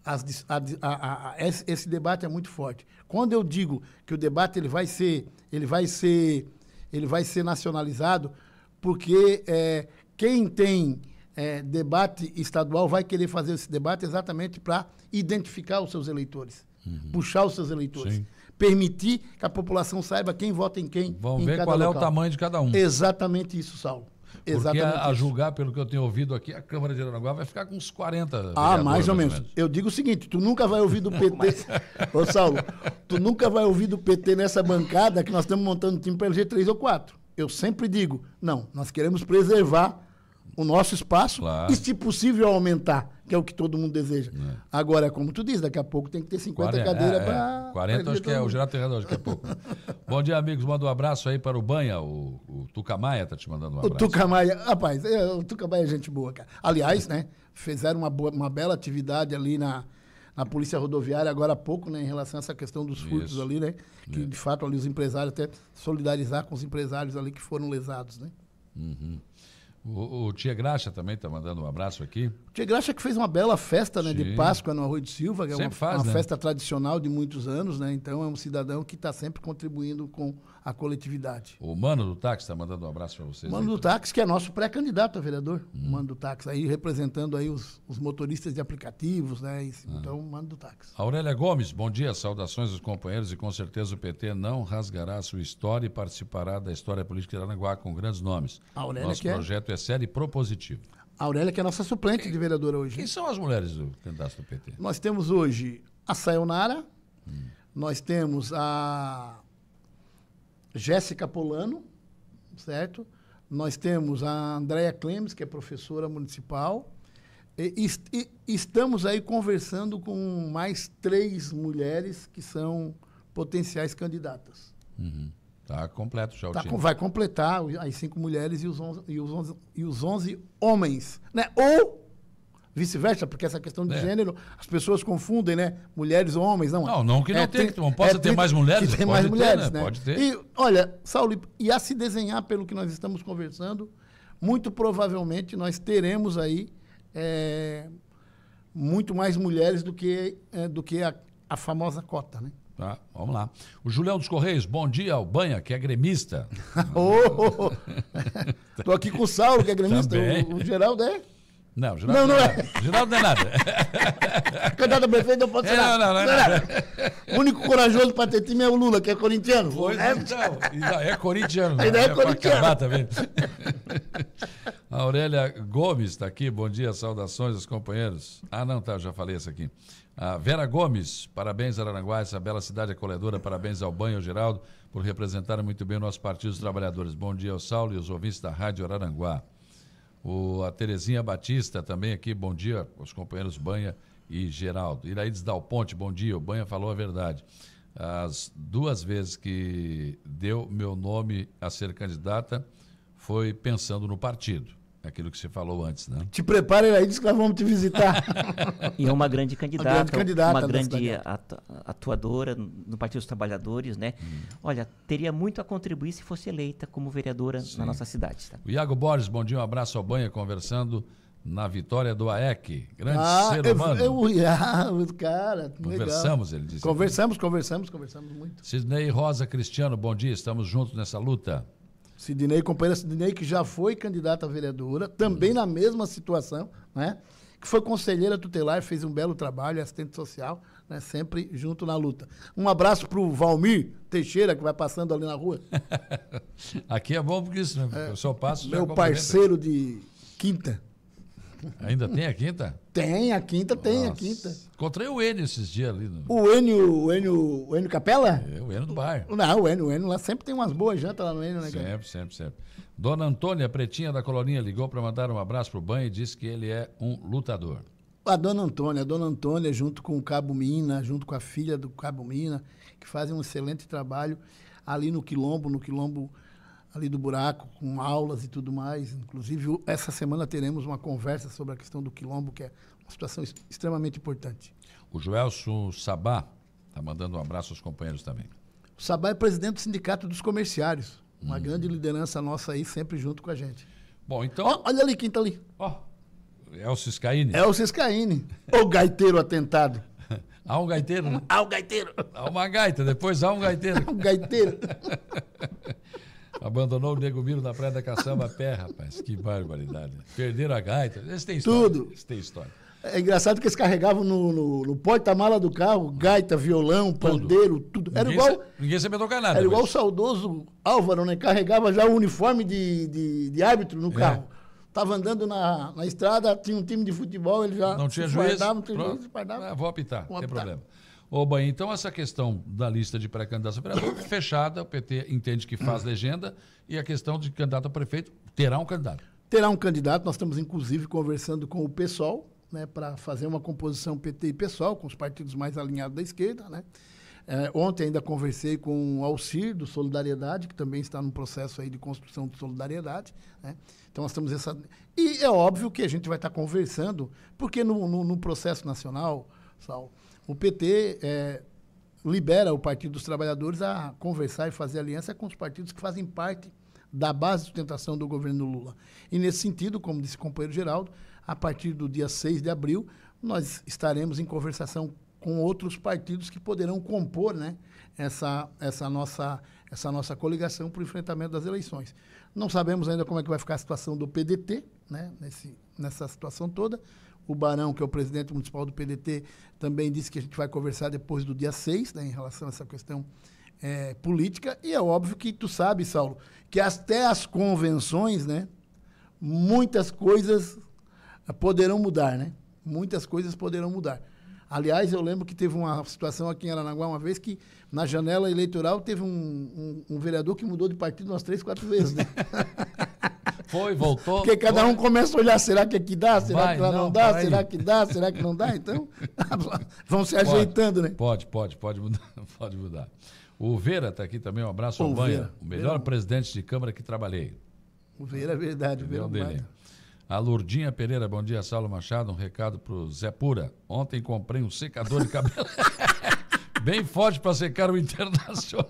as, a, a, a, esse, esse debate é muito forte. Quando eu digo que o debate ele vai ser, ele vai ser, ele vai ser nacionalizado, porque é, quem tem é, debate estadual vai querer fazer esse debate exatamente para identificar os seus eleitores, uhum. puxar os seus eleitores. Sim. Permitir que a população saiba quem vota em quem. Vamos em ver cada qual local. é o tamanho de cada um. Exatamente isso, Saulo. Porque a, a julgar pelo que eu tenho ouvido aqui, a Câmara de Aranaguá vai ficar com uns quarenta. Ah, mais ou menos. menos. Eu digo o seguinte, tu nunca vai ouvir do P T... Mas... Ô, Saulo, tu nunca vai ouvir do P T nessa bancada que nós estamos montando um time para eleger três ou quatro. Eu sempre digo, não, nós queremos preservar o nosso espaço claro. E, se possível, aumentar, que é o que todo mundo deseja. É. Agora, como tu diz, daqui a pouco tem que ter cinquenta quarenta, cadeiras é, para... É. quarenta acho que é o Geraldo Terrador, daqui a pouco. Bom dia, amigos. Manda um abraço aí para o Banha. O, o Tucamaia tá te mandando um abraço. O Tucamaia, rapaz, é, o Tucamaia é gente boa, cara. Aliás, né, fizeram uma, boa, uma bela atividade ali na, na Polícia Rodoviária agora há pouco, né, em relação a essa questão dos furtos Isso. ali, né, que é. de fato ali os empresários, até solidarizar com os empresários ali que foram lesados, né. Uhum. O, o Tia Graxa também está mandando um abraço aqui. O Tia Graxa que fez uma bela festa, né, de Páscoa no Arroio de Silva, que é uma, faz, uma né? festa tradicional de muitos anos, né? Então é um cidadão que está sempre contribuindo com a coletividade. O Mano do Táxi está mandando um abraço para vocês. O Mano aí, do Táxi, que é nosso pré-candidato a vereador. Hum. O Mano do Táxi, aí representando aí os, os motoristas de aplicativos, né? E, ah. Então, o Mano do Táxi. Aurélia Gomes, bom dia, saudações aos companheiros e com certeza o P T não rasgará a sua história e participará da história política de Aranaguá com grandes nomes. A Aurélia Nosso que projeto é, é sério e propositivo. A Aurélia, que é a nossa suplente quem, de vereadora hoje. Quem são as mulheres do candidato do P T? Nós temos hoje a Sayonara, hum. nós temos a Jéssica Polano, certo? Nós temos a Andréia Clemes, que é professora municipal. E, e, e estamos aí conversando com mais três mulheres que são potenciais candidatas. Uhum. Tá completo já o tá, time. Vai completar as cinco mulheres e os onze, e os onze, e os onze homens, né? Ou vice-versa, porque essa questão de é. gênero, as pessoas confundem, né? Mulheres ou homens, não. Não, não que não, é, tem, não possa é, ter mais mulheres. Tem pode mais ter, mulheres, né? né? Pode ter. E, olha, Saulo, e a se desenhar pelo que nós estamos conversando, muito provavelmente nós teremos aí é, muito mais mulheres do que, é, do que a, a famosa cota, né? Tá, vamos lá. O Julião dos Correios, bom dia ao Banha, que é gremista. oh, tô aqui com o Saulo, que é gremista. O, o Geraldo é? Não, Geraldo não, não, não é. é. Geraldo não é nada. Candidato a prefeito não pode ser é, nada. Não, não, não, não é nada. O único corajoso para ter time é o Lula, que é corintiano. Pois é, então, é corintiano. Ainda é, é corintiano. Também. A Aurélia Gomes está aqui, bom dia, saudações aos companheiros. Ah, não, tá, já falei essa aqui. A Vera Gomes, parabéns Aranaguá, essa bela cidade acolhedora, parabéns ao Banha e ao Geraldo por representarem muito bem o nosso Partido dos Trabalhadores. Bom dia ao Saulo e aos ouvintes da Rádio Araranguá. O, a Terezinha Batista também aqui, bom dia aos companheiros Banha e Geraldo. Iraides Dal Ponte, bom dia, o Banha falou a verdade. As duas vezes que deu meu nome a ser candidata foi pensando no partido. Aquilo que você falou antes, né? Te prepara aí, diz que nós vamos te visitar. E é uma grande candidata, uma grande, candidata uma grande atu atuadora no Partido dos Trabalhadores, né? Hum. Olha, teria muito a contribuir se fosse eleita como vereadora Sim. na nossa cidade. Tá? O Iago Borges, bom dia, um abraço ao Banha, conversando na vitória do A E C. Grande ah, ser humano. Eu, eu, ah, cara, conversamos, legal. ele disse. Conversamos, aqui. conversamos, conversamos muito. Sidney Rosa Cristiano, bom dia, estamos juntos nessa luta. Sidney, companheira Sidney, que já foi candidata a vereadora, também hum. na mesma situação, né? Que foi conselheira tutelar, fez um belo trabalho, assistente social, né? Sempre junto na luta. Um abraço para o Valmir Teixeira, que vai passando ali na rua. Aqui é bom porque isso, né? É, eu só passo... Meu parceiro de quinta. Ainda tem a quinta? Tem, a quinta tem, Nossa. a quinta. Encontrei o Enio esses dias ali. No... O Enio, o Enio, o Enio Capela? É, o Enio do bairro. Não, o Enio, o Enio lá sempre tem umas boas jantas lá no Enio, né, cara? Sempre, sempre, sempre. Dona Antônia Pretinha da Colorinha ligou para mandar um abraço pro Banha e disse que ele é um lutador. A Dona Antônia, a Dona Antônia, junto com o Cabo Mina, junto com a filha do Cabo Mina, que fazem um excelente trabalho ali no Quilombo, no Quilombo ali do Buraco, com aulas e tudo mais. Inclusive, essa semana teremos uma conversa sobre a questão do Quilombo, que é uma situação extremamente importante. O Joelson Sabá está mandando um abraço aos companheiros também. O Sabá é presidente do Sindicato dos Comerciários, uma hum. grande liderança nossa aí, sempre junto com a gente. Bom, então... Oh, olha ali quem está ali. Ó, É o Ciscaíne? É o Ciscaíne. O gaiteiro atentado. Há um gaiteiro, né? Há um gaiteiro. Há uma gaita, depois há um gaiteiro. Um gaiteiro. Abandonou o Nego Miro na Praia da Caçamba a pé, rapaz. Que barbaridade. Perderam a gaita. Esse tem história. Tudo. Esse tem história. É engraçado que eles carregavam no, no, no porta-mala do carro, gaita, violão, pandeiro, tudo. Era Ninguém igual. sa- ninguém sabia tocar nada. Era igual o mas- saudoso Álvaro, né? Carregava já o uniforme de, de, de árbitro no carro. Tava andando na, na estrada, tinha um time de futebol, ele já Não tinha se juiz. fardava, não tinha Pronto. juiz, se fardava. Ah, vou apitar, não Vou tem apitar. problema. Ô, Bem, então essa questão da lista de pré-candidatos a vereador fechada, o P T entende que faz legenda, e a questão de candidato a prefeito, terá um candidato. Terá um candidato, nós estamos inclusive conversando com o PSOL, né, para fazer uma composição P T e PSOL, com os partidos mais alinhados da esquerda, né? É, ontem ainda conversei com o Alcir, do Solidariedade, que também está num processo aí de construção de solidariedade, né? Então nós temos essa... E é óbvio que a gente vai estar conversando, porque no, no, no processo nacional, Sal, o P T é, libera o Partido dos Trabalhadores a conversar e fazer aliança com os partidos que fazem parte da base de sustentação do governo Lula. E nesse sentido, como disse o companheiro Geraldo, a partir do dia seis de abril, nós estaremos em conversação com outros partidos que poderão compor, né, essa, essa, nossa, essa nossa coligação para o enfrentamento das eleições. Não sabemos ainda como é que vai ficar a situação do P D T, né, nesse, nessa situação toda. O Barão, que é o presidente municipal do P D T, também disse que a gente vai conversar depois do dia seis, né, em relação a essa questão é, política. E é óbvio que tu sabe, Saulo, que até as convenções, né, muitas coisas poderão mudar, né? Muitas coisas poderão mudar. Aliás, eu lembro que teve uma situação aqui em Aranaguá uma vez que, na janela eleitoral, teve um, um, um vereador que mudou de partido umas três, quatro vezes, né? Foi, voltou. Porque cada foi. um começa a olhar, será que aqui dá? Será Vai, que lá não, não, dá? peraí. Será que dá? Será que não dá? Então, vão se Pode, ajeitando, né? Pode, pode, pode mudar. Pode mudar. O Vera está aqui também, um abraço ao Ô, Banha, Vera. o melhor Vera. presidente de Câmara que trabalhei. O Vera é verdade, o Vera Entendeu é um dele. baita. A Lourdinha Pereira, bom dia, Saulo Machado, um recado pro Zé Pura. Ontem comprei um secador de cabelo bem forte para secar o Internacional.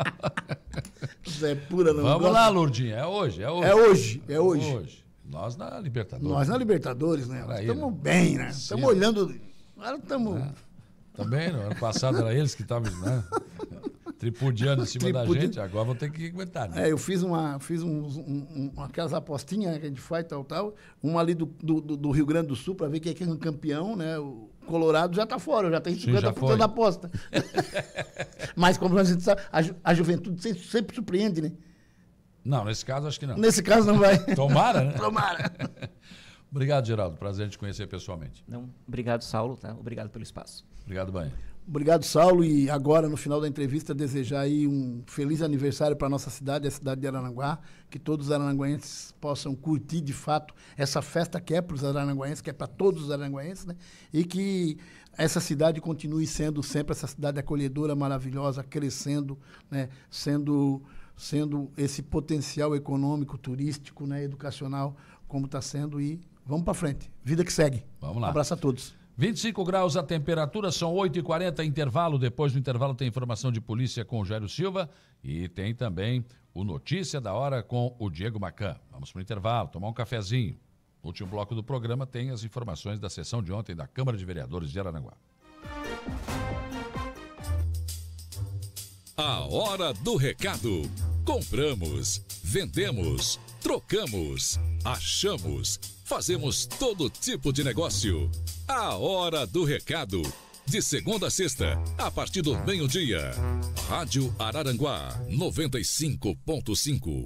Zé Pura não Vamos gosta. lá, Lourdinha, é hoje, é hoje. É hoje, é hoje. Nós na Libertadores. Nós na Libertadores, né? Peraí, Estamos né? bem, né? Sim. Estamos olhando. Agora estamos. Também, no ano passado era eles que estavam, né, tripudiando em cima Tripudi- da gente, agora vão ter que aguentar, né? É, eu fiz, uma, fiz uns, um, um, aquelas apostinhas, né, que a gente faz, tal, tal. Uma ali do, do, do Rio Grande do Sul, para ver quem é que é um campeão, né? O Colorado já está fora, já tem Sim, cinquenta já por foi. cento da aposta. Mas, como a gente sabe, a, ju- a juventude sempre, sempre surpreende, né? Não, nesse caso acho que não. Nesse caso não vai. Tomara, né? Tomara. Obrigado, Geraldo. Prazer em te conhecer pessoalmente. Não, obrigado, Saulo, tá? Obrigado pelo espaço. Obrigado, Banha. Obrigado, Saulo. E agora, no final da entrevista, desejar aí um feliz aniversário para a nossa cidade, a cidade de Aranaguá, que todos os arananguenses possam curtir, de fato, essa festa que é para os arananguenses, que é para todos os arananguenses, né? E que essa cidade continue sendo sempre essa cidade acolhedora, maravilhosa, crescendo, né? Sendo, sendo esse potencial econômico, turístico, né? Educacional, como está sendo. E vamos para frente. Vida que segue. Vamos lá. Um abraço a todos. vinte e cinco graus a temperatura, são oito e quarenta, intervalo. Depois do intervalo tem informação de polícia com o Jairo Silva e tem também o Notícia da Hora com o Diego Macan. Vamos para o intervalo, tomar um cafezinho. No último bloco do programa tem as informações da sessão de ontem da Câmara de Vereadores de Aranaguá. A hora do recado. Compramos, vendemos, trocamos, achamos, fazemos todo tipo de negócio. A hora do recado. De segunda a sexta, a partir do meio-dia. Rádio Araranguá, noventa e cinco ponto cinco.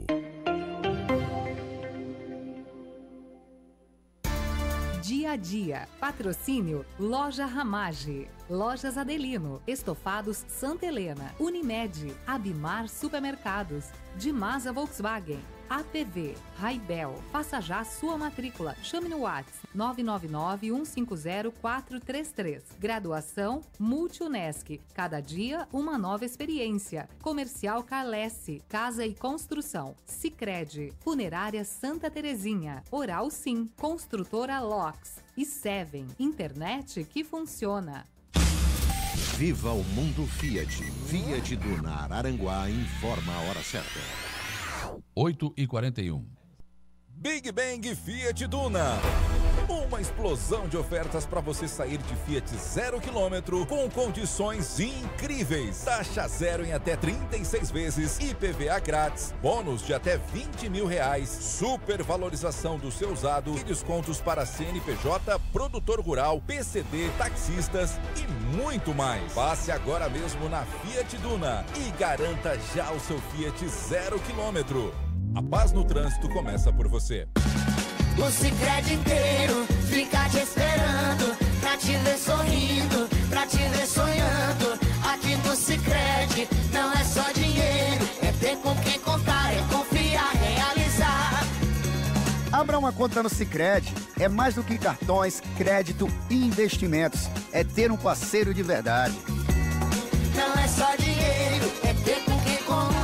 Dia a dia. Patrocínio Loja Ramage. Lojas Adelino. Estofados Santa Helena. Unimed. Abimar Supermercados. Dimasa Volkswagen. A P V. Raibel. Faça já sua matrícula. Chame no WhatsApp nove nove nove, um cinco zero, quatro três três. Graduação Multi-Unesc. Cada dia uma nova experiência. Comercial Carlesse. Casa e Construção. Sicredi. Funerária Santa Terezinha. Oral Sim. Construtora Lox. E Seven. Internet que funciona. Viva o mundo Fiat. Fiat do Araranguá informa a hora certa. oito e quarenta e um. Big Bang Fiat Duna. Uma explosão de ofertas para você sair de Fiat zero quilômetro com condições incríveis. Taxa zero em até trinta e seis vezes, I P V A grátis, bônus de até vinte mil reais, supervalorização do seu usado e descontos para C N P J, produtor rural, P C D, taxistas e muito mais. Passe agora mesmo na Fiat Duna e garanta já o seu Fiat zero quilômetro. A paz no trânsito começa por você. O Sicredi inteiro fica te esperando, pra te ver sorrindo, pra te ver sonhando. Aqui no Sicredi não é só dinheiro, é ter com quem contar, é confiar, realizar. Abra uma conta no Sicredi, é mais do que cartões, crédito e investimentos, é ter um parceiro de verdade. Não é só dinheiro, é ter com quem contar.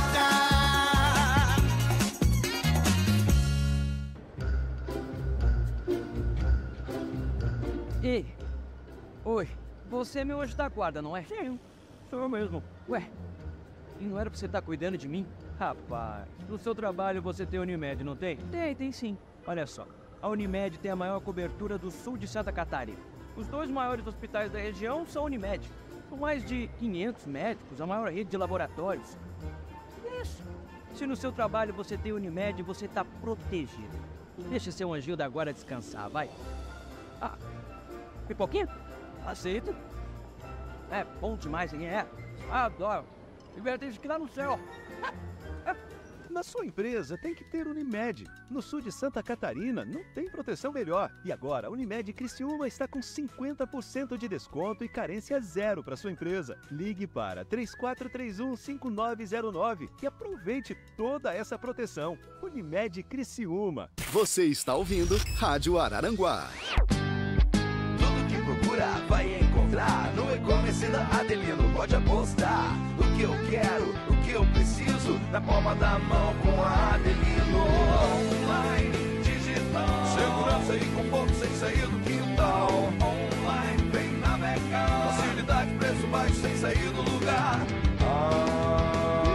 Ei, oi, você é meu anjo da guarda, não é? Sim, sou eu mesmo. Ué, e não era pra você estar cuidando de mim? Rapaz, no seu trabalho você tem Unimed, não tem? Tem, tem sim. Olha só, a Unimed tem a maior cobertura do sul de Santa Catarina. Os dois maiores hospitais da região são Unimed. Com mais de quinhentos médicos, a maior rede de laboratórios. Isso. Se no seu trabalho você tem Unimed, você tá protegido. Deixa seu anjinho da guarda descansar, vai. Ah, pipoquinha? Aceito. É bom demais, hein? É. Adoro. Divertido que lá no céu. Na sua empresa tem que ter Unimed. No sul de Santa Catarina não tem proteção melhor. E agora a Unimed Criciúma está com cinquenta por cento de desconto e carência zero para sua empresa. Ligue para três quatro três um, cinco nove zero nove e aproveite toda essa proteção. Unimed Criciúma. Você está ouvindo Rádio Araranguá. Tudo que procura vai encontrar no e-commerce da Adelino. Pode apostar. O que eu quero, o que eu preciso, na palma da mão com a Adelino. Online, digital, segurança e conforto sem sair do quintal. Online, vem navegar, facilidade, preço baixo sem sair do lugar. Ah,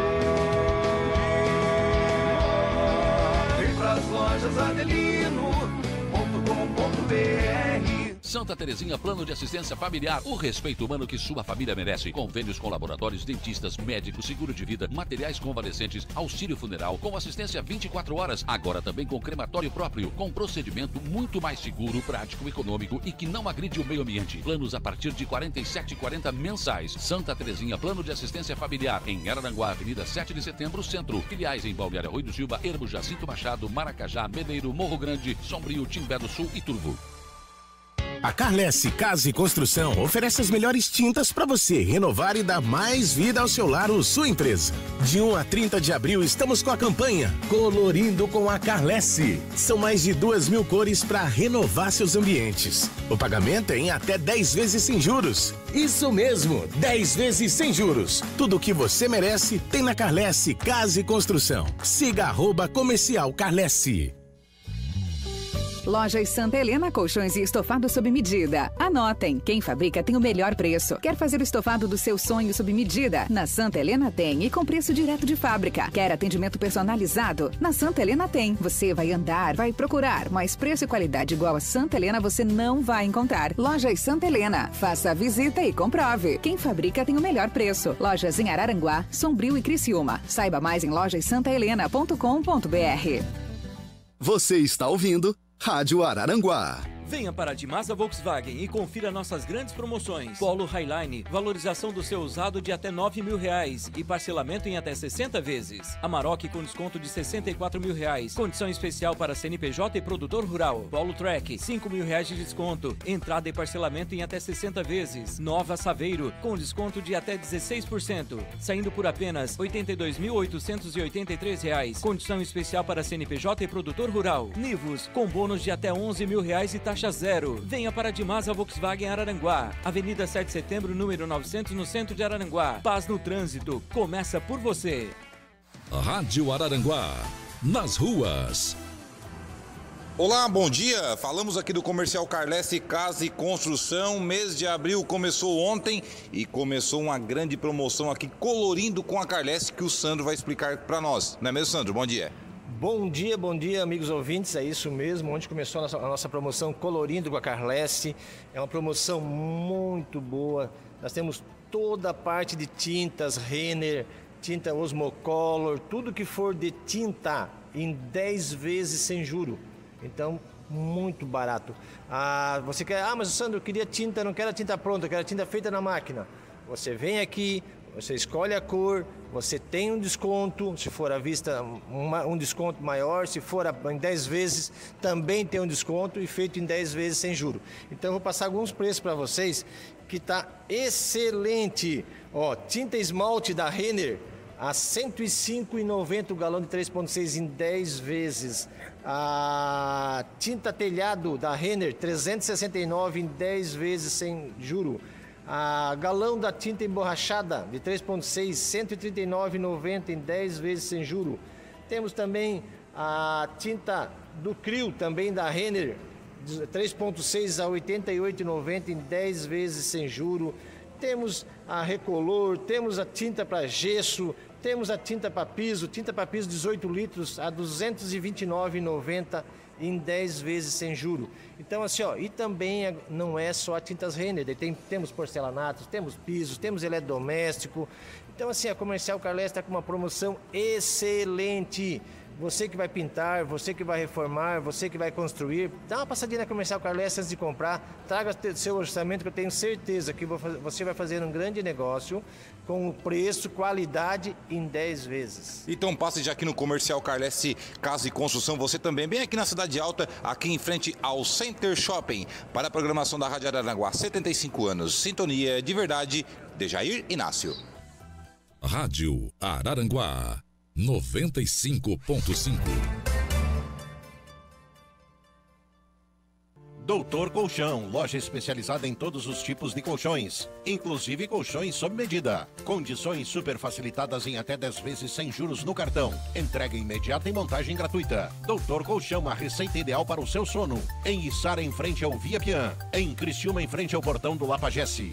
vem pras lojas adelino ponto com ponto b r. Santa Terezinha Plano de Assistência Familiar, o respeito humano que sua família merece. Convênios com laboratórios, dentistas, médicos, seguro de vida, materiais convalescentes, auxílio funeral, com assistência vinte e quatro horas. Agora também com crematório próprio, com procedimento muito mais seguro, prático, econômico e que não agride o meio ambiente. Planos a partir de quarenta e sete reais e quarenta centavos mensais. Santa Terezinha Plano de Assistência Familiar, em Araranguá, Avenida sete de Setembro, Centro. Filiais em Balneário Rui do Silva, Ermo, Jacinto Machado, Maracajá, Medeiro, Morro Grande, Sombrio, Timbé do Sul e Turvo. A Carlesse Casa e Construção oferece as melhores tintas para você renovar e dar mais vida ao seu lar ou sua empresa. De um a trinta de abril estamos com a campanha Colorindo com a Carlesse. São mais de duas mil cores para renovar seus ambientes. O pagamento é em até dez vezes sem juros. Isso mesmo, dez vezes sem juros. Tudo o que você merece tem na Carlesse Casa e Construção. Siga arroba comercial Carlesse. Lojas Santa Helena Colchões e Estofados sob medida. Anotem, quem fabrica tem o melhor preço. Quer fazer o estofado do seu sonho sob medida? Na Santa Helena tem e com preço direto de fábrica. Quer atendimento personalizado? Na Santa Helena tem. Você vai andar, vai procurar, mas preço e qualidade igual a Santa Helena você não vai encontrar. Lojas Santa Helena. Faça a visita e comprove. Quem fabrica tem o melhor preço. Lojas em Araranguá, Sombrio e Criciúma. Saiba mais em lojas santa helena ponto com ponto b r. Você está ouvindo Rádio Araranguá. Venha para a Dimasa Volkswagen e confira nossas grandes promoções. Polo Highline, valorização do seu usado de até nove mil reais e parcelamento em até sessenta vezes. Amarok com desconto de sessenta e quatro mil reais. Condição especial para C N P J e produtor rural. Polo Track, cinco mil reais de desconto. Entrada e parcelamento em até sessenta vezes. Nova Saveiro, com desconto de até dezesseis por cento. Saindo por apenas oitenta e dois mil oitocentos e oitenta e três reais. Condição especial para C N P J e produtor rural. Nivus, com bônus de até onze mil reais e taxa zero. Venha para a Dimasa Volkswagen Araranguá. Avenida sete de Setembro, número novecentos, no centro de Araranguá. Paz no trânsito. Começa por você. Rádio Araranguá. Nas ruas. Olá, bom dia. Falamos aqui do Comercial Carlesse Casa e Construção. Mês de abril começou ontem e começou uma grande promoção aqui, colorindo com a Carlesse, que o Sandro vai explicar para nós. Não é mesmo, Sandro? Bom dia. Bom dia, bom dia, amigos ouvintes, é isso mesmo, onde começou a nossa, a nossa promoção Colorindo com a Carlesse. É uma promoção muito boa, nós temos toda a parte de tintas, Renner, tinta Osmocolor, tudo que for de tinta em dez vezes sem juro, então muito barato. Ah, você quer, ah, mas Sandro, eu queria tinta, não quero a tinta pronta, eu quero a tinta feita na máquina. Você vem aqui, você escolhe a cor, você tem um desconto, se for à vista uma, um desconto maior, se for a, em dez vezes também tem um desconto e feito em dez vezes sem juro. Então eu vou passar alguns preços para vocês que está excelente. Ó, tinta esmalte da Renner a cento e cinco reais e noventa centavos o galão de três ponto seis em dez vezes. A tinta telhado da Renner trezentos e sessenta e nove reais em dez vezes sem juro. A galão da tinta emborrachada de três ponto seis, cento e trinta e nove reais e noventa centavos em dez vezes sem juro. Temos também a tinta do Crio, também da Renner, de três ponto seis a oitenta e oito reais e noventa centavos em dez vezes sem juro. Temos a Recolor, temos a tinta para gesso, temos a tinta para piso, tinta para piso dezoito litros a duzentos e vinte e nove reais e noventa centavos em dez vezes sem juro. Então assim, ó, e também não é só a tintas Renner, tem, temos porcelanatos, temos pisos, temos eletrodoméstico. Então assim, a Comercial Carlesse está com uma promoção excelente. Você que vai pintar, você que vai reformar, você que vai construir, dá uma passadinha na Comercial Carlesse antes de comprar, traga seu orçamento que eu tenho certeza que você vai fazer um grande negócio com preço, qualidade em dez vezes. Então passe já aqui no Comercial Carlesse Casa e Construção, você também, bem aqui na Cidade Alta, aqui em frente ao Center Shopping. Para a programação da Rádio Araranguá, setenta e cinco anos, sintonia de verdade, Dejair Inácio. Rádio Araranguá noventa e cinco ponto cinco. Doutor Colchão, loja especializada em todos os tipos de colchões, inclusive colchões sob medida. Condições super facilitadas em até dez vezes sem juros no cartão. Entrega imediata e montagem gratuita. Doutor Colchão, a receita ideal para o seu sono. Em Içara, em frente ao Via Pian. Em Criciúma, em frente ao portão do Lapagesse.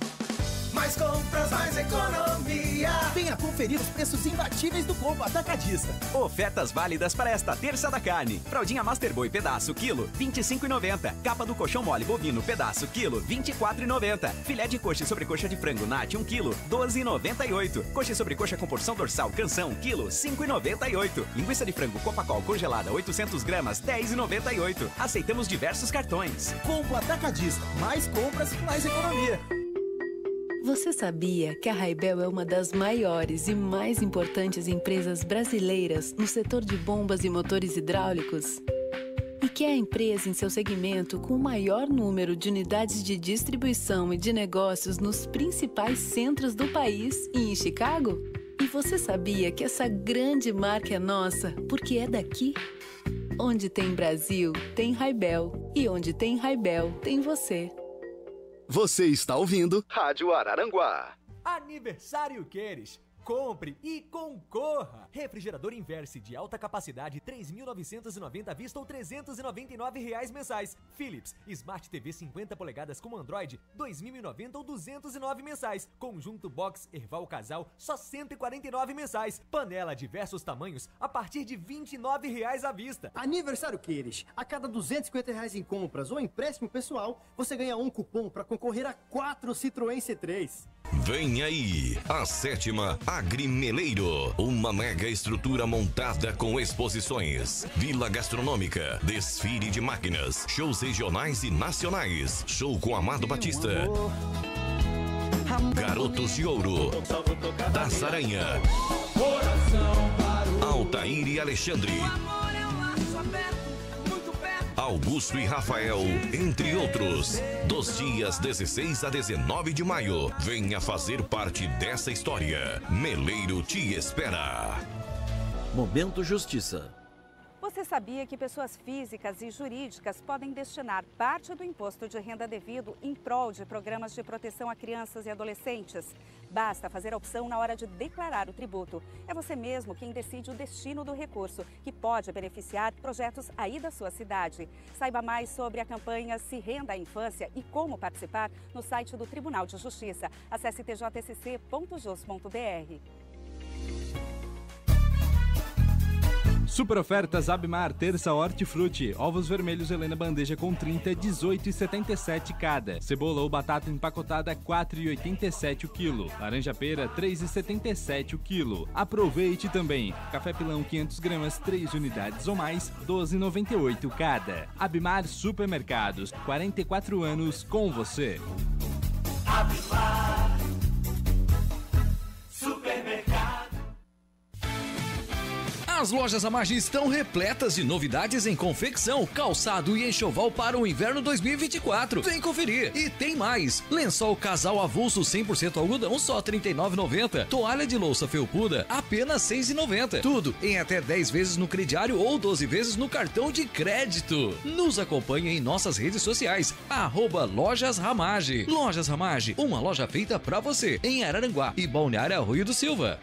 Mais compras, mais economia. Venha conferir os preços imbatíveis do Combo Atacadista. Ofertas válidas para esta terça da carne. Fraldinha Master Boy pedaço quilo, vinte e cinco reais e noventa centavos. Capa do colchão mole bovino pedaço quilo, vinte e quatro reais e noventa centavos. Filé de coxa e sobrecoxa de frango Nat um quilo, doze reais e noventa e oito centavos. Coxa e sobrecoxa com porção dorsal Canção quilo, cinco reais e noventa e oito centavos. Linguiça de frango Copacol congelada oitocentos gramas, dez reais e noventa e oito centavos. Aceitamos diversos cartões. Combo Atacadista. Mais compras, mais economia. Você sabia que a Raibel é uma das maiores e mais importantes empresas brasileiras no setor de bombas e motores hidráulicos? E que é a empresa em seu segmento com o maior número de unidades de distribuição e de negócios nos principais centros do país e em Chicago? E você sabia que essa grande marca é nossa porque é daqui? Onde tem Brasil, tem Raibel. E onde tem Raibel, tem você. Você está ouvindo Rádio Araranguá. Aniversário Queres. Compre e concorra! Refrigerador Inverse de alta capacidade, três mil novecentos e noventa à vista ou trezentos e noventa e nove reais mensais. Philips Smart T V cinquenta polegadas com Android, dois mil e noventa ou duzentos e nove mensais. Conjunto Box Erval Casal, só cento e quarenta e nove mensais. Panela diversos tamanhos, a partir de vinte e nove reais à vista. Aniversário Queires. A cada duzentos e cinquenta reais em compras ou empréstimo pessoal, você ganha um cupom para concorrer a quatro Citroën C três. Vem aí, a sétima Agrimeleiro, uma mega estrutura montada com exposições, vila gastronômica, desfile de máquinas, shows regionais e nacionais, show com Amado Batista, Garotos de Ouro, Das Aranha, Altair e Alexandre, Augusto e Rafael, entre outros. Dos dias dezesseis a dezenove de maio, venha fazer parte dessa história. Meleiro te espera. Momento Justiça. Você sabia que pessoas físicas e jurídicas podem destinar parte do imposto de renda devido em prol de programas de proteção a crianças e adolescentes? Basta fazer a opção na hora de declarar o tributo. É você mesmo quem decide o destino do recurso, que pode beneficiar projetos aí da sua cidade. Saiba mais sobre a campanha Se Renda à Infância e como participar no site do Tribunal de Justiça. Acesse t j s c ponto jus ponto b r. Super ofertas Abimar, terça hortifruti. Ovos vermelhos Helena bandeja com trinta, dezoito e setenta e sete cada. Cebola ou batata empacotada, quatro e oitenta e sete o quilo. Laranja pera, três e setenta e sete o quilo. Aproveite também. Café pilão quinhentas gramas, três unidades ou mais, doze e noventa e oito cada. Abimar Supermercados, quarenta e quatro anos com você. Abimar Supermercado. As lojas Ramage estão repletas de novidades em confecção, calçado e enxoval para o inverno dois mil e vinte e quatro. Vem conferir! E tem mais! Lençol casal avulso cem por cento algodão, só trinta e nove reais e noventa centavos. Toalha de louça felpuda, apenas seis reais e noventa centavos. Tudo em até dez vezes no crediário ou doze vezes no cartão de crédito. Nos acompanhe em nossas redes sociais, arroba Lojas Ramage. Lojas Ramage, uma loja feita pra você, em Araranguá e Balneário Arroio do Silva.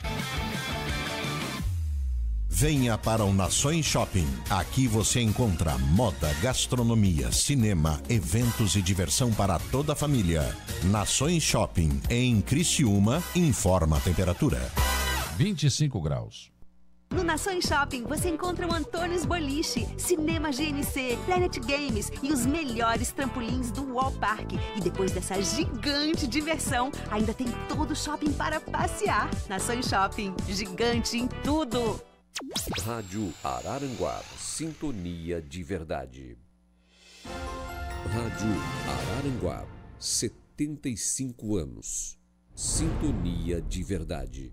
Venha para o Nações Shopping. Aqui você encontra moda, gastronomia, cinema, eventos e diversão para toda a família. Nações Shopping, em Criciúma, informa a temperatura. vinte e cinco graus. No Nações Shopping você encontra o Antônios Boliche, Cinema G N C, Planet Games e os melhores trampolins do Wall Park. E depois dessa gigante diversão, ainda tem todo o shopping para passear. Nações Shopping, gigante em tudo. Rádio Araranguá, sintonia de verdade. Rádio Araranguá, setenta e cinco anos. Sintonia de verdade.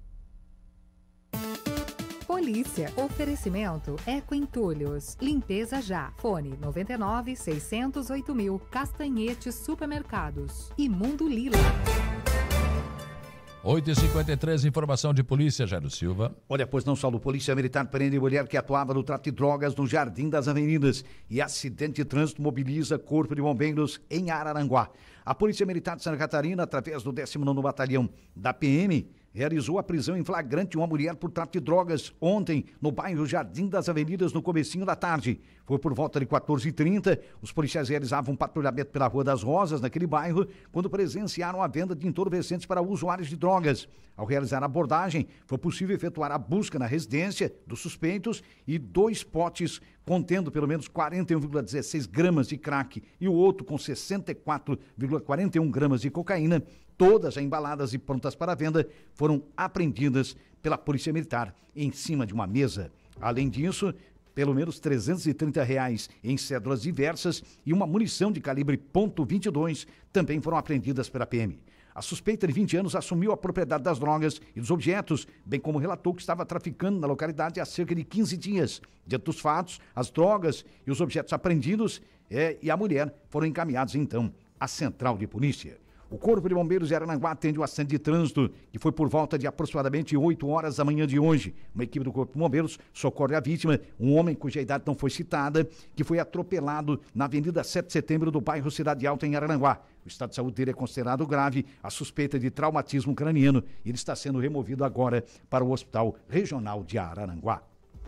Polícia. Oferecimento Eco Entulhos. Limpeza já. Fone noventa e nove, seiscentos e oito mil. Castanhetes Supermercados. E Mundo Lila. oito e cinquenta e três, informação de polícia, Jairo Silva. Olha, pois não só do Polícia Militar prende mulher que atuava no tráfico de drogas no Jardim das Avenidas. E acidente de trânsito mobiliza Corpo de Bombeiros em Araranguá. A Polícia Militar de Santa Catarina, através do décimo nono Batalhão da P M, realizou a prisão em flagrante de uma mulher por tráfico de drogas ontem no bairro Jardim das Avenidas, no comecinho da tarde. Foi por volta de quatorze e trinta, os policiais realizavam um patrulhamento pela Rua das Rosas, naquele bairro, quando presenciaram a venda de entorpecentes para usuários de drogas. Ao realizar a abordagem, foi possível efetuar a busca na residência dos suspeitos e dois potes contendo pelo menos quarenta e um vírgula dezesseis gramas de crack e o outro com sessenta e quatro vírgula quarenta e um gramas de cocaína, todas já embaladas e prontas para venda, foram apreendidas pela Polícia Militar em cima de uma mesa. Além disso, pelo menos trezentos e trinta reais em cédulas diversas e uma munição de calibre ponto vinte e dois também foram apreendidas pela P M. A suspeita de vinte anos assumiu a propriedade das drogas e dos objetos, bem como relatou que estava traficando na localidade há cerca de quinze dias. Diante dos fatos, as drogas e os objetos apreendidos é, e a mulher foram encaminhados então à central de polícia. O Corpo de Bombeiros de Araranguá atende o acidente de trânsito, que foi por volta de aproximadamente oito horas da manhã de hoje. Uma equipe do Corpo de Bombeiros socorre a vítima, um homem cuja idade não foi citada, que foi atropelado na Avenida sete de Setembro do bairro Cidade Alta, em Araranguá. O estado de saúde dele é considerado grave, a suspeita de traumatismo craniano, e ele está sendo removido agora para o Hospital Regional de Araranguá.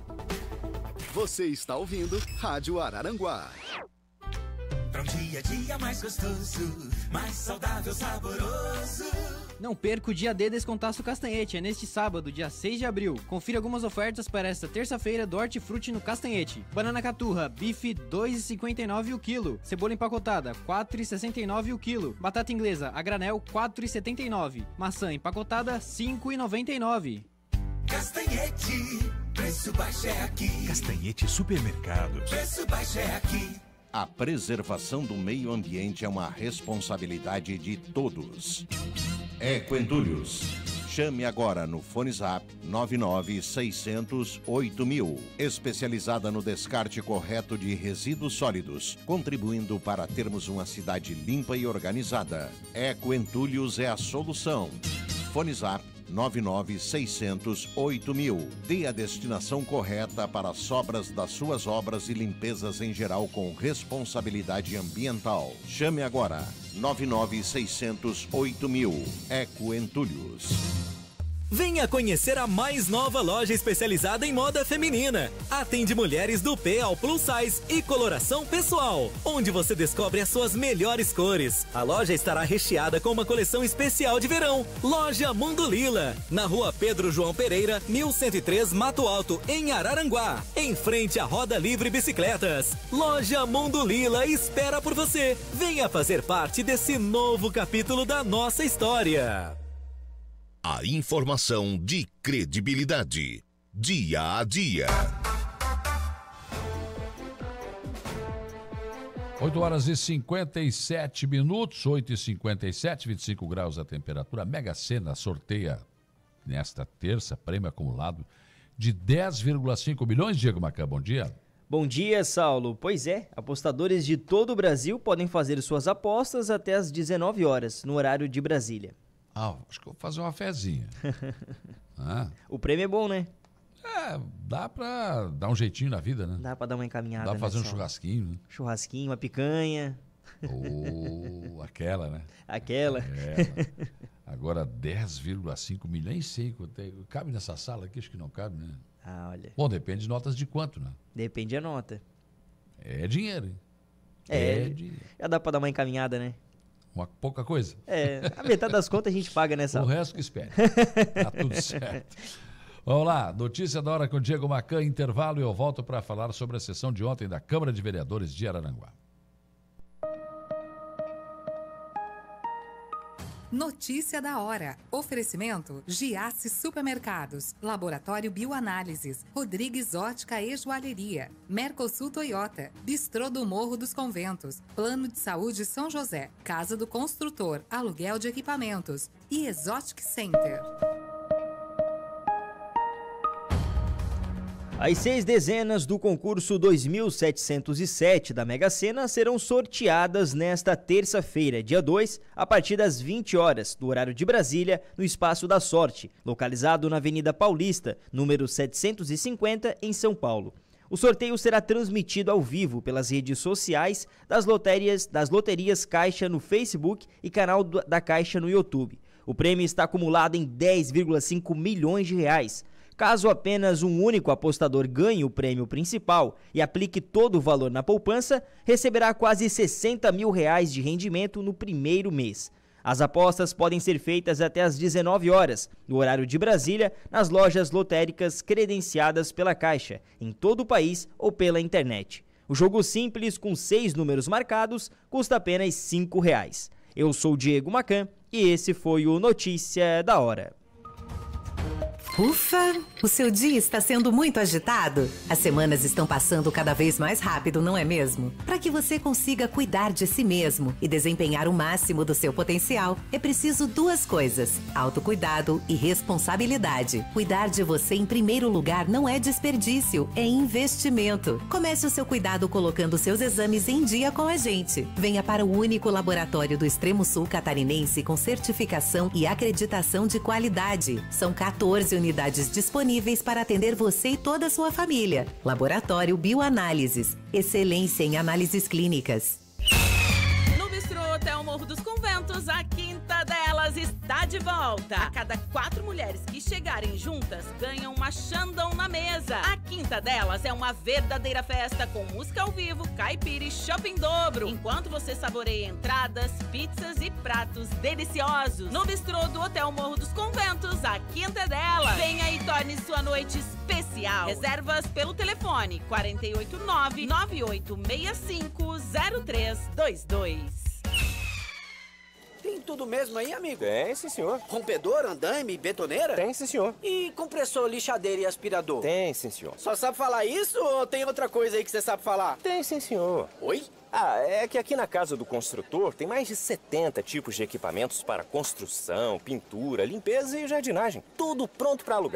Você está ouvindo Rádio Araranguá. Pra um dia a dia mais gostoso, mais saudável, saboroso. Não perca o dia D Descontaço Castanhete, é neste sábado, dia seis de abril. Confira algumas ofertas para esta terça-feira do Hortifruti no Castanhete. Banana caturra, bife dois reais e cinquenta e nove o quilo. Cebola empacotada, quatro reais e sessenta e nove o quilo. Batata inglesa, a granel, quatro reais e setenta e nove. Maçã empacotada, cinco reais e noventa e nove. Castanhete, preço baixo é aqui. Castanhete Supermercados. Preço baixo é aqui. A preservação do meio ambiente é uma responsabilidade de todos. Eco Entulhos. Chame agora no Fone Zap nove nove seis zero zero oito mil. Especializada no descarte correto de resíduos sólidos, contribuindo para termos uma cidade limpa e organizada. Eco Entulhos é a solução. Fone Zap nove nove seis zero zero oito mil. Dê a destinação correta para as sobras das suas obras e limpezas em geral com responsabilidade ambiental. Chame agora nove nove seis zero zero oito mil. Eco Entulhos. Venha conhecer a mais nova loja especializada em moda feminina. Atende mulheres do P ao plus size e coloração pessoal, onde você descobre as suas melhores cores. A loja estará recheada com uma coleção especial de verão. Loja Mundo Lila, na rua Pedro João Pereira, mil cento e três, Mato Alto, em Araranguá, em frente à Roda Livre Bicicletas. Loja Mundo Lila espera por você. Venha fazer parte desse novo capítulo da nossa história. A informação de credibilidade, dia a dia. oito horas e cinquenta e sete minutos, oito e cinquenta e sete, vinte e cinco graus a temperatura. A Mega Sena sorteia nesta terça prêmio acumulado de dez vírgula cinco milhões. Diego Macan, bom dia. Bom dia, Saulo. Pois é, apostadores de todo o Brasil podem fazer suas apostas até às dezenove horas, no horário de Brasília. Ah, acho que eu vou fazer uma fezinha. ah. O prêmio é bom, né? É, dá pra dar um jeitinho na vida, né? Dá pra dar uma encaminhada. Dá pra fazer né, um Saulo? churrasquinho, né? Churrasquinho, uma picanha. Ou oh, aquela, né? Aquela. É. Agora dez vírgula cinco milhões, nem sei quanto é. Cabe nessa sala aqui? Acho que não cabe, né? Ah, olha. Bom, depende de notas de quanto, né? Depende da nota. É dinheiro, hein? É, é dinheiro. Já dá pra dar uma encaminhada, né? Uma pouca coisa. É, a metade das contas a gente paga nessa. O resto que espere. Tá tudo certo. Vamos lá, notícia da hora com o Diego Macan, intervalo e eu volto para falar sobre a sessão de ontem da Câmara de Vereadores de Araranguá. Notícia da hora. Oferecimento Giasse Supermercados, Laboratório Bioanálises, Rodrigues Ótica e Joalheria, Mercosul Toyota, Bistrô do Morro dos Conventos, Plano de Saúde São José, Casa do Construtor, Aluguel de Equipamentos e Exotic Center. As seis dezenas do concurso dois mil setecentos e sete da Mega Sena serão sorteadas nesta terça-feira, dia dois, a partir das vinte horas, do horário de Brasília, no Espaço da Sorte, localizado na Avenida Paulista, número setecentos e cinquenta, em São Paulo. O sorteio será transmitido ao vivo pelas redes sociais das loterias, das loterias Caixa no Facebook e canal da Caixa no YouTube. O prêmio está acumulado em dez vírgula cinco milhões de reais. Caso apenas um único apostador ganhe o prêmio principal e aplique todo o valor na poupança, receberá quase sessenta mil reais de rendimento no primeiro mês. As apostas podem ser feitas até às dezenove horas, no horário de Brasília, nas lojas lotéricas credenciadas pela Caixa, em todo o país ou pela internet. O jogo simples, com seis números marcados, custa apenas cinco reais. Eu sou Diego Macan e esse foi o Notícia da Hora. Ufa! O seu dia está sendo muito agitado? As semanas estão passando cada vez mais rápido, não é mesmo? Para que você consiga cuidar de si mesmo e desempenhar o máximo do seu potencial, é preciso duas coisas: autocuidado e responsabilidade. Cuidar de você em primeiro lugar não é desperdício, é investimento. Comece o seu cuidado colocando seus exames em dia com a gente. Venha para o único laboratório do Extremo Sul catarinense com certificação e acreditação de qualidade. São quatorze unidades disponíveis para atender você e toda a sua família. Laboratório Bioanálises. Excelência em análises clínicas. No Bistrô Hotel Morro dos Conventos, a quinta delas está de volta. A cada quatro mulheres que chegarem juntas, ganham uma Xandão na mesa. A quinta delas é uma verdadeira festa com música ao vivo, caipira e shopping dobro. Enquanto você saboreia entradas, pizzas e pratos deliciosos. No Bistrô do Hotel Morro dos Conventos, a quinta é dela. Venha e torne sua noite especial. Reservas pelo telefone quatro oito nove, nove oito seis cinco, zero três dois dois. Tem tudo mesmo aí, amigo? Tem, sim, senhor. Rompedor, andaime, betoneira? Tem, sim, senhor. E compressor, lixadeira e aspirador? Tem, sim, senhor. Só sabe falar isso ou tem outra coisa aí que você sabe falar? Tem, sim, senhor. Oi? Ah, é que aqui na casa do construtor tem mais de setenta tipos de equipamentos para construção, pintura, limpeza e jardinagem. Tudo pronto para alugar. Tem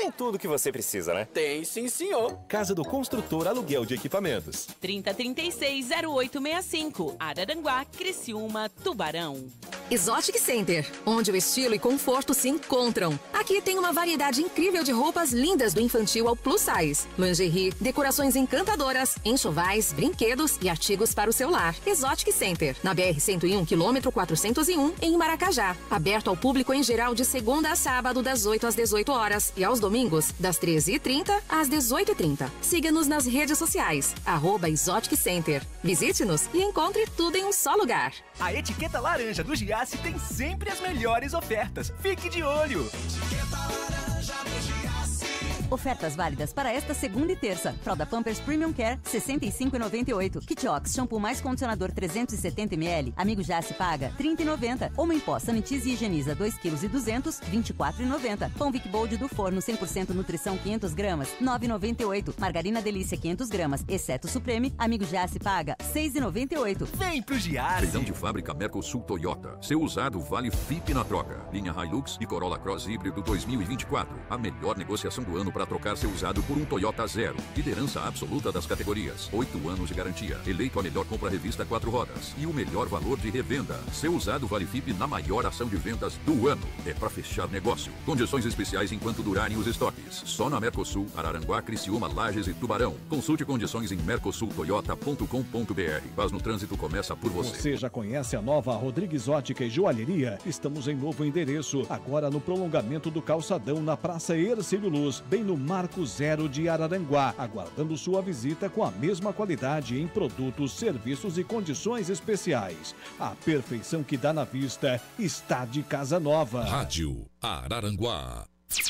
tem tudo que você precisa, né? Tem sim, senhor. Casa do Construtor Aluguel de Equipamentos. trinta, trinta e seis, zero oito sessenta e cinco. Araranguá, Criciúma, Tubarão. Exotic Center, onde o estilo e conforto se encontram. Aqui tem uma variedade incrível de roupas lindas do infantil ao plus size. Lingerie, decorações encantadoras, enxovais, brinquedos e artigos para o seu lar. Exotic Center, na B R cento e um, quilômetro quatrocentos e um, em Maracajá. Aberto ao público em geral de segunda a sábado, das oito às dezoito horas. E aos domingos, das treze e trinta às dezoito e trinta. Siga-nos nas redes sociais, arroba Exotic Center. Visite-nos e encontre tudo em um só lugar. A etiqueta laranja do Giasse tem sempre as melhores ofertas. Fique de olho! Etiqueta laranja do Giasse. Ofertas válidas para esta segunda e terça. Fralda Pampers Premium Care, sessenta e cinco reais e noventa e oito centavos. Kit Ox shampoo mais condicionador trezentos e setenta mililitros. Amigo Jace paga trinta reais e noventa centavos. Homem Pó sanitiza e higieniza dois quilos e duzentos, vinte e quatro reais e noventa centavos. Pão Vic Bold do forno cem por cento nutrição quinhentas gramas, nove reais e noventa e oito centavos. Margarina Delícia quinhentas gramas, exceto Supreme. Amigo Jace paga seis reais e noventa e oito centavos. Vem pro Giasse! Feirão de fábrica Mercosul Toyota. Seu usado vale F I P na troca. Linha Hilux e Corolla Cross híbrido dois mil e vinte e quatro. A melhor negociação do ano para trocar seu usado por um Toyota Zero. Liderança absoluta das categorias. Oito anos de garantia. Eleito a melhor compra revista quatro rodas. E o melhor valor de revenda. Seu usado vale F I P na maior ação de vendas do ano. É para fechar negócio. Condições especiais enquanto durarem os estoques. Só na Mercosul, Araranguá, Criciúma, Lages e Tubarão. Consulte condições em mercosul toyota ponto com ponto b r. Paz no trânsito começa por você. Você já conhece a nova Rodrigues Ótica e Joalheria? Estamos em novo endereço, agora no prolongamento do calçadão na Praça Ercílio Luz, bem no Marco Zero de Araranguá, aguardando sua visita com a mesma qualidade em produtos, serviços e condições especiais. A perfeição que dá na vista está de casa nova. Rádio Araranguá.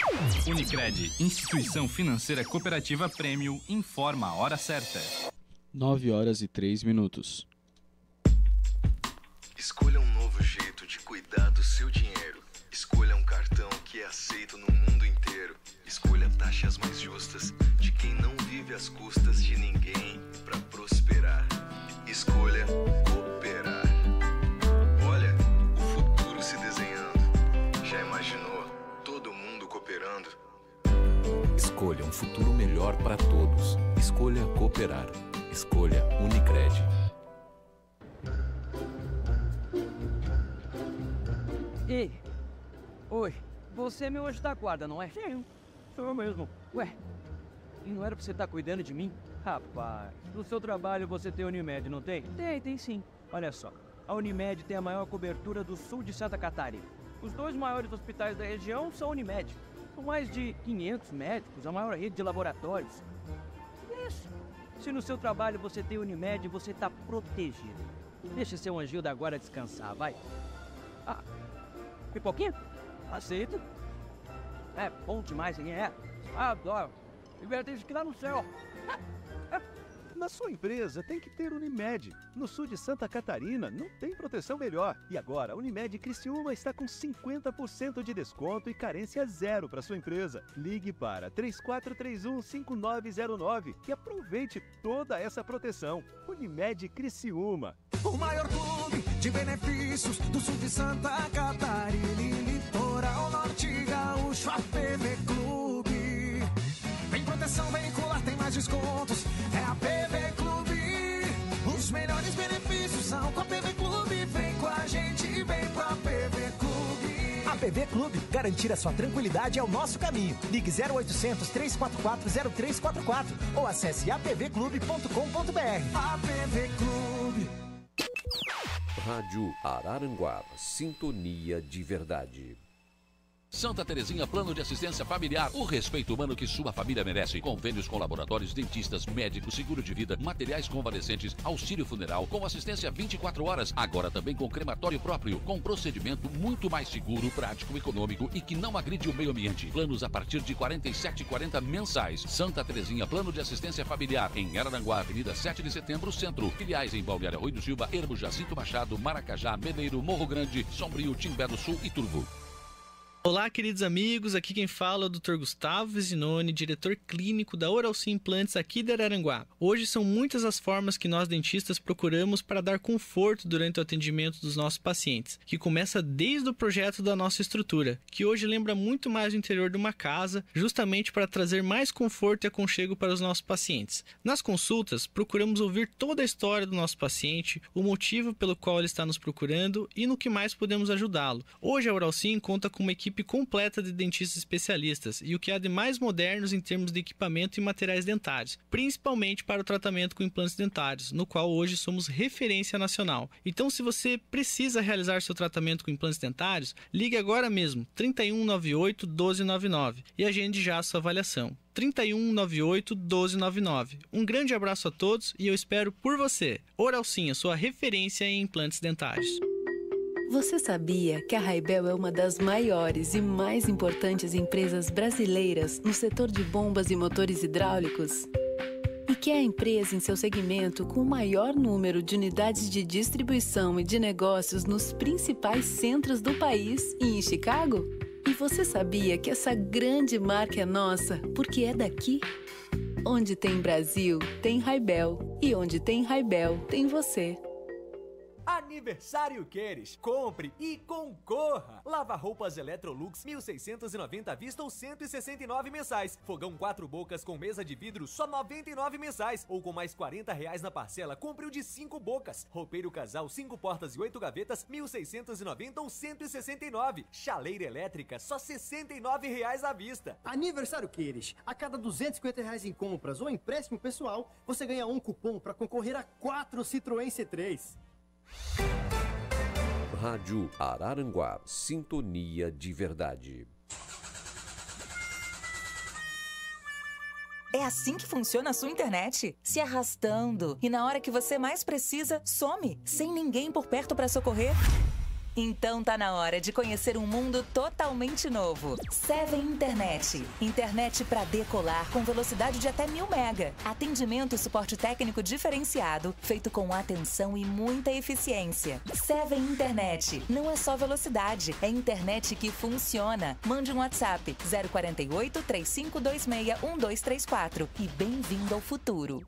Unicred, instituição financeira cooperativa Prêmio, informa a hora certa. nove horas e três minutos. Escolha um novo jeito de cuidar do seu dinheiro. Escolha um cartão que é aceito no mundo inteiro. Escolha taxas mais justas de quem não vive às custas de ninguém para prosperar. Escolha cooperar. Olha, o futuro se desenhando. Já imaginou todo mundo cooperando? Escolha um futuro melhor para todos. Escolha cooperar. Escolha Unicred. Ei, oi, você é meu anjo da guarda, não é? Sim, sou eu mesmo. Ué, e não era pra você estar cuidando de mim? Rapaz, no seu trabalho você tem Unimed, não tem? Tem, tem sim. Olha só, a Unimed tem a maior cobertura do sul de Santa Catarina. Os dois maiores hospitais da região são Unimed. Com mais de quinhentos médicos, a maior rede de laboratórios. Isso. Se no seu trabalho você tem Unimed, você tá protegido. Deixa seu anjinho da guarda descansar, vai. Ah, pipoquinha? Aceito. É bom demais, hein? É. Adoro. Divertido que lá no céu. Na sua empresa tem que ter Unimed. No sul de Santa Catarina não tem proteção melhor. E agora a Unimed Criciúma está com cinquenta por cento de desconto e carência zero para sua empresa. Ligue para três quatro três um, cinco nove zero nove e aproveite toda essa proteção. Unimed Criciúma. O maior clube de benefícios do sul de Santa Catarina e litoral norte gaúcho, a P V Clube. Vem proteção veicular, tem mais descontos, é a P V Clube. Os melhores benefícios são com a P V Clube. Vem com a gente e vem com a P V Clube. A P V Clube, garantir a sua tranquilidade é o nosso caminho. Ligue zero oitocentos, três quatro quatro, zero três quatro quatro ou acesse a p v clube ponto com ponto b r. A P V Clube. Rádio Araranguá, sintonia de verdade. Santa Terezinha Plano de Assistência Familiar. O respeito humano que sua família merece. Convênios com laboratórios, dentistas, médicos, seguro de vida, materiais convalescentes, auxílio funeral, com assistência vinte e quatro horas. Agora também com crematório próprio, com procedimento muito mais seguro, prático, econômico e que não agride o meio ambiente. Planos a partir de quarenta e sete reais e quarenta centavos mensais. Santa Terezinha Plano de Assistência Familiar. Em Araranguá, Avenida sete de Setembro, Centro. Filiais em Balneário Rui do Silva, Ermo Jacinto Machado, Maracajá, Meleiro, Morro Grande, Sombrio, Timbé do Sul e Turvo. Olá, queridos amigos, aqui quem fala é o doutor Gustavo Vesinoni, diretor clínico da Oralci Implantes aqui de Araranguá. Hoje são muitas as formas que nós dentistas procuramos para dar conforto durante o atendimento dos nossos pacientes, que começa desde o projeto da nossa estrutura, que hoje lembra muito mais o interior de uma casa, justamente para trazer mais conforto e aconchego para os nossos pacientes. Nas consultas, procuramos ouvir toda a história do nosso paciente, o motivo pelo qual ele está nos procurando e no que mais podemos ajudá-lo. Hoje a Oralci conta com uma equipe completa de dentistas especialistas e o que há de mais modernos em termos de equipamento e materiais dentários, principalmente para o tratamento com implantes dentários, no qual hoje somos referência nacional. Então, se você precisa realizar seu tratamento com implantes dentários, ligue agora mesmo trinta e um, noventa e oito, doze noventa e nove e agende já a sua avaliação. trinta e um, noventa e oito, doze noventa e nove. Um grande abraço a todos e eu espero por você. Oralci, sua referência em implantes dentários. Você sabia que a Raibel é uma das maiores e mais importantes empresas brasileiras no setor de bombas e motores hidráulicos? E que é a empresa em seu segmento com o maior número de unidades de distribuição e de negócios nos principais centros do país e em Chicago? E você sabia que essa grande marca é nossa porque é daqui? Onde tem Brasil, tem Raibel. E onde tem Raibel, tem você. Aniversário Queres, compre e concorra! Lava-roupas Electrolux mil seiscentos e noventa à vista ou cento e sessenta e nove mensais. Fogão quatro bocas com mesa de vidro só noventa e nove mensais ou com mais quarenta reais na parcela, compre o de cinco bocas. Roupeiro casal cinco portas e oito gavetas mil seiscentos e noventa ou cento e sessenta e nove. Chaleira elétrica só sessenta e nove reais à vista. Aniversário Queres, a cada duzentos e cinquenta reais em compras ou empréstimo pessoal, você ganha um cupom para concorrer a quatro Citroën C três. Rádio Araranguá, sintonia de verdade. É assim que funciona a sua internet? Se arrastando e na hora que você mais precisa, some, sem ninguém por perto para socorrer? Então tá na hora de conhecer um mundo totalmente novo. Seven Internet. Internet para decolar com velocidade de até mil mega. Atendimento e suporte técnico diferenciado, feito com atenção e muita eficiência. Seven Internet. Não é só velocidade, é internet que funciona. Mande um WhatsApp zero quarenta e oito, três cinco dois seis, um dois três quatro e bem-vindo ao futuro.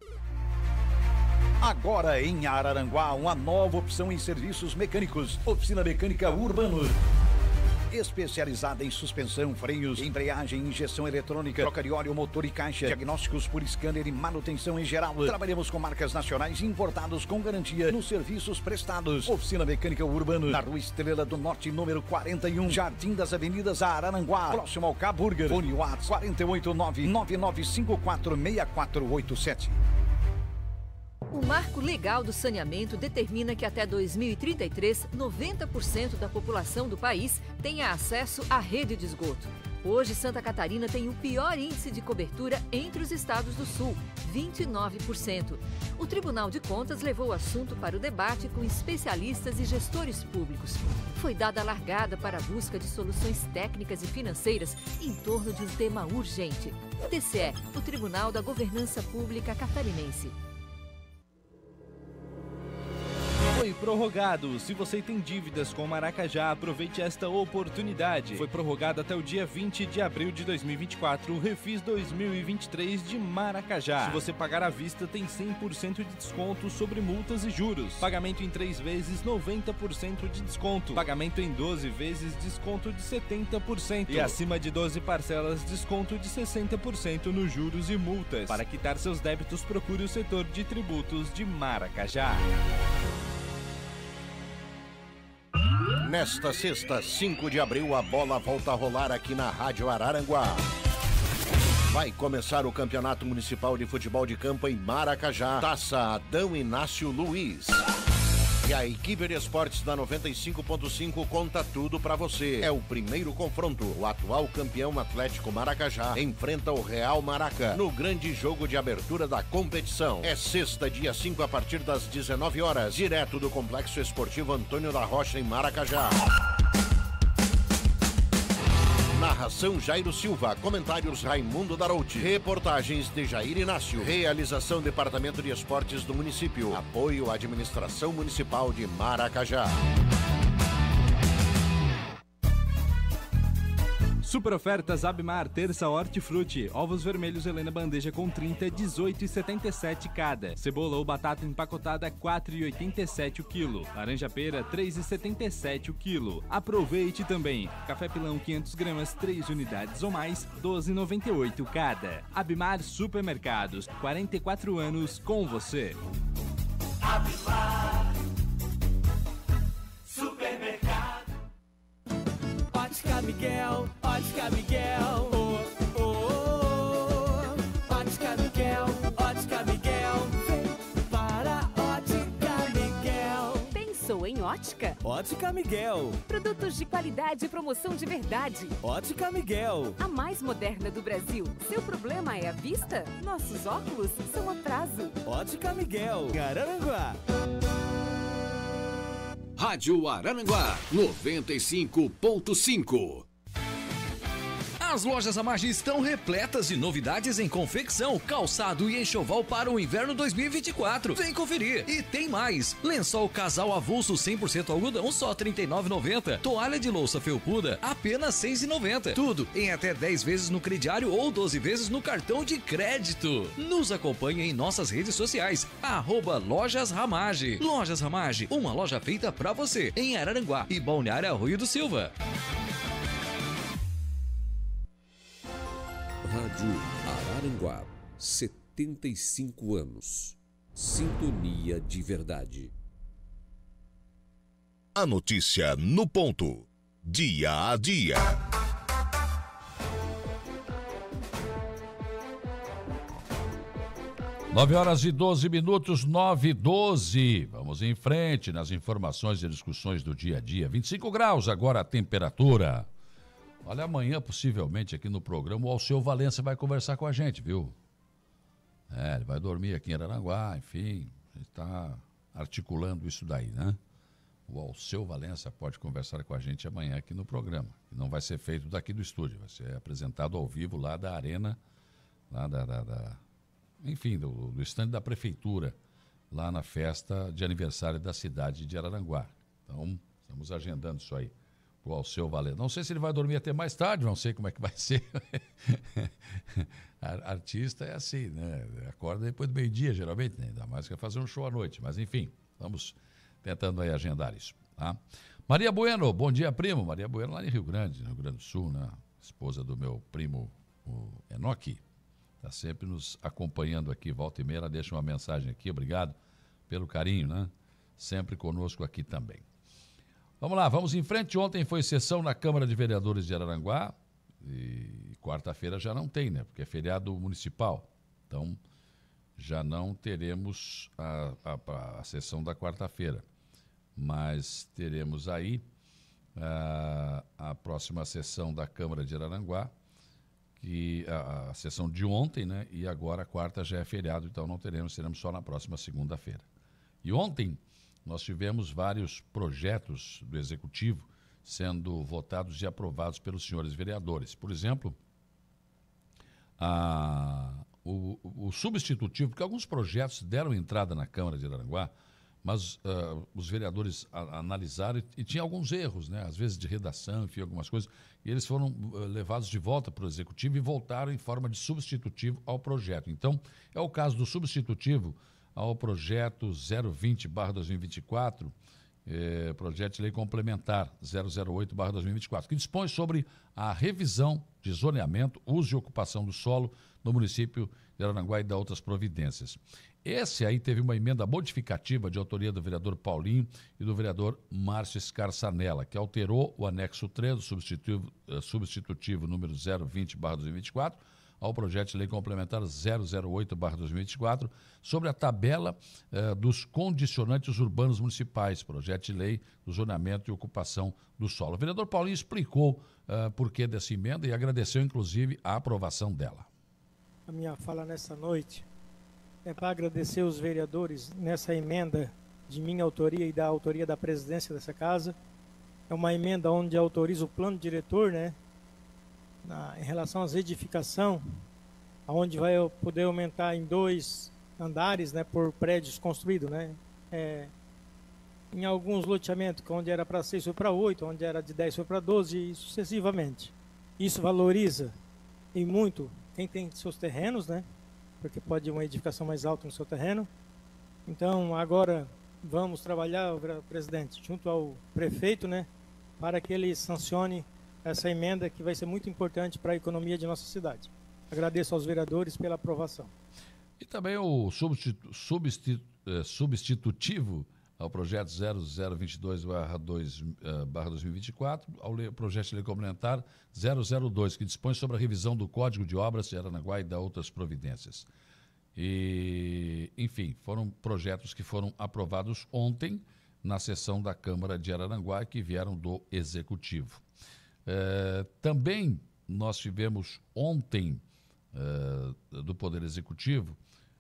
Agora em Araranguá, uma nova opção em serviços mecânicos. Oficina Mecânica Urbano. Especializada em suspensão, freios, embreagem, injeção eletrônica, troca de óleo, motor e caixa, diagnósticos por scanner e manutenção em geral. Trabalhamos com marcas nacionais importados com garantia nos serviços prestados. Oficina Mecânica Urbano, na Rua Estrela do Norte, número quarenta e um, Jardim das Avenidas, Araranguá, próximo ao K Burger. Fone WhatsApp quatro oito nove, nove nove cinco quatro, seis quatro oito sete. O Marco Legal do Saneamento determina que até dois mil e trinta e três, noventa por cento da população do país tenha acesso à rede de esgoto. Hoje, Santa Catarina tem o pior índice de cobertura entre os estados do Sul, vinte e nove por cento. O Tribunal de Contas levou o assunto para o debate com especialistas e gestores públicos. Foi dada a largada para a busca de soluções técnicas e financeiras em torno de um tema urgente. T C E, o Tribunal da Governança Pública Catarinense. Foi prorrogado. Se você tem dívidas com Maracajá, aproveite esta oportunidade. Foi prorrogado até o dia vinte de abril de dois mil e vinte e quatro o Refis dois mil e vinte e três de Maracajá. Se você pagar à vista, tem cem por cento de desconto sobre multas e juros. Pagamento em três vezes, noventa por cento de desconto. Pagamento em doze vezes, desconto de setenta por cento. E acima de doze parcelas, desconto de sessenta por cento nos juros e multas. Para quitar seus débitos, procure o setor de tributos de Maracajá. Nesta sexta, cinco de abril, a bola volta a rolar aqui na Rádio Araranguá. Vai começar o Campeonato Municipal de Futebol de Campo em Maracajá. Taça Adão Inácio Luiz. E a equipe de esportes da noventa e cinco ponto cinco conta tudo pra você. É o primeiro confronto. O atual campeão Atlético Maracajá enfrenta o Real Maraca no grande jogo de abertura da competição. É sexta, dia cinco, a partir das dezenove horas, direto do Complexo Esportivo Antônio da Rocha, em Maracajá. Narração Jairo Silva, comentários Raimundo Darouti, reportagens de Jair Inácio, realização Departamento de Esportes do município, apoio à Administração Municipal de Maracajá. Super ofertas Abimar, terça hortifruti. Ovos vermelhos Helena bandeja com trinta, dezoito e setenta e sete cada. Cebola ou batata empacotada, quatro e oitenta e sete o quilo. Laranja pera, três e setenta e sete o quilo. Aproveite também. Café pilão quinhentas gramas, três unidades ou mais, doze e noventa e oito cada. Abimar Supermercados, quarenta e quatro anos com você. Abimar Supermercado. Ótica Miguel, Ótica Miguel, oh, oh, oh. Ótica Miguel, Ótica Miguel, vem para Ótica Miguel. Pensou em ótica? Ótica Miguel. Produtos de qualidade e promoção de verdade. Ótica Miguel. A mais moderna do Brasil. Seu problema é a vista? Nossos óculos são a prazo. Ótica Miguel, Araranguá. Rádio Araranguá, noventa e cinco ponto cinco. As lojas Ramage estão repletas de novidades em confecção, calçado e enxoval para o inverno dois mil e vinte e quatro. Vem conferir! E tem mais! Lençol casal avulso cem por cento algodão, só trinta e nove reais e noventa centavos. Toalha de louça felpuda, apenas seis reais e noventa centavos. Tudo em até dez vezes no crediário ou doze vezes no cartão de crédito. Nos acompanhe em nossas redes sociais, arroba Lojas Ramage. Lojas Ramage, uma loja feita pra você, em Araranguá e Balneário Arroio do Silva. Rádio Araranguá, setenta e cinco anos. Sintonia de verdade. A notícia no ponto. Dia a dia. nove horas e doze minutos, nove e doze. Vamos em frente nas informações e discussões do dia a dia. vinte e cinco graus agora a temperatura. Olha, amanhã, possivelmente, aqui no programa, o Alceu Valença vai conversar com a gente, viu? É, ele vai dormir aqui em Araranguá, enfim, a gente está articulando isso daí, né? O Alceu Valença pode conversar com a gente amanhã aqui no programa. Não vai ser feito daqui do estúdio, vai ser apresentado ao vivo lá da arena, lá da, da, da enfim, do, do estande da prefeitura, lá na festa de aniversário da cidade de Araranguá. Então, estamos agendando isso aí. O Alceu Valença. Não sei se ele vai dormir até mais tarde, não sei como é que vai ser. Artista é assim, né? Acorda depois do meio-dia, geralmente, né? Ainda mais que fazer um show à noite. Mas, enfim, vamos tentando aí agendar isso. Tá? Maria Bueno, bom dia, primo. Maria Bueno lá em Rio Grande, no Rio Grande do Sul, né? Esposa do meu primo, o Enoque. Está sempre nos acompanhando aqui, volta e meia. Ela deixa uma mensagem aqui, obrigado pelo carinho, né? Sempre conosco aqui também. Vamos lá, vamos em frente. Ontem foi sessão na Câmara de Vereadores de Araranguá e quarta-feira já não tem, né? Porque é feriado municipal. Então, já não teremos a, a, a sessão da quarta-feira. Mas teremos aí a, a próxima sessão da Câmara de Araranguá, que a, a sessão de ontem, né? E agora a quarta já é feriado, então não teremos, teremos só na próxima segunda-feira. E ontem nós tivemos vários projetos do Executivo sendo votados e aprovados pelos senhores vereadores. Por exemplo, a, o, o substitutivo, porque alguns projetos deram entrada na Câmara de Araranguá, mas uh, os vereadores a, analisaram e, e tinha alguns erros, né? Às vezes de redação, enfim, algumas coisas, e eles foram uh, levados de volta para o Executivo e voltaram em forma de substitutivo ao projeto. Então, é o caso do substitutivo ao projeto zero vinte barra dois mil e vinte e quatro, eh, projeto de lei complementar zero zero oito barra dois mil e vinte e quatro, que dispõe sobre a revisão de zoneamento, uso e ocupação do solo no município de Araranguá e da outras providências. Esse aí teve uma emenda modificativa de autoria do vereador Paulinho e do vereador Márcio Scarsanella, que alterou o anexo três do substitutivo, eh, substitutivo número zero vinte barra dois mil e vinte e quatro, ao projeto de lei complementar zero zero oito barra dois mil e vinte e quatro, sobre a tabela eh, dos condicionantes urbanos municipais, projeto de lei do zoneamento e ocupação do solo. O vereador Paulinho explicou uh, por que dessa emenda e agradeceu, inclusive, a aprovação dela. A minha fala nessa noite é para agradecer os vereadores nessa emenda de minha autoria e da autoria da presidência dessa casa. É uma emenda onde autoriza o plano diretor, né? Na, em relação às edificação, onde vai poder aumentar em dois andares, né, por prédios construídos, né, é, em alguns loteamentos, onde era para seis foi para oito, onde era de dez foi para doze e sucessivamente. Isso valoriza e muito quem tem seus terrenos, né? Porque pode ir uma edificação mais alta no seu terreno. Então, agora vamos trabalhar, presidente, junto ao prefeito, né? Para que ele sancione essa emenda que vai ser muito importante para a economia de nossa cidade. Agradeço aos vereadores pela aprovação. E também o substitu, substitu, eh, substitutivo ao projeto zero zero dois dois barra dois mil e vinte e quatro, ao projeto de lei complementar zero zero dois, que dispõe sobre a revisão do Código de Obras de Aranaguá e da outras providências. E, enfim, foram projetos que foram aprovados ontem na sessão da Câmara de Araranguá, que vieram do Executivo. É, também nós tivemos ontem, é, do Poder Executivo,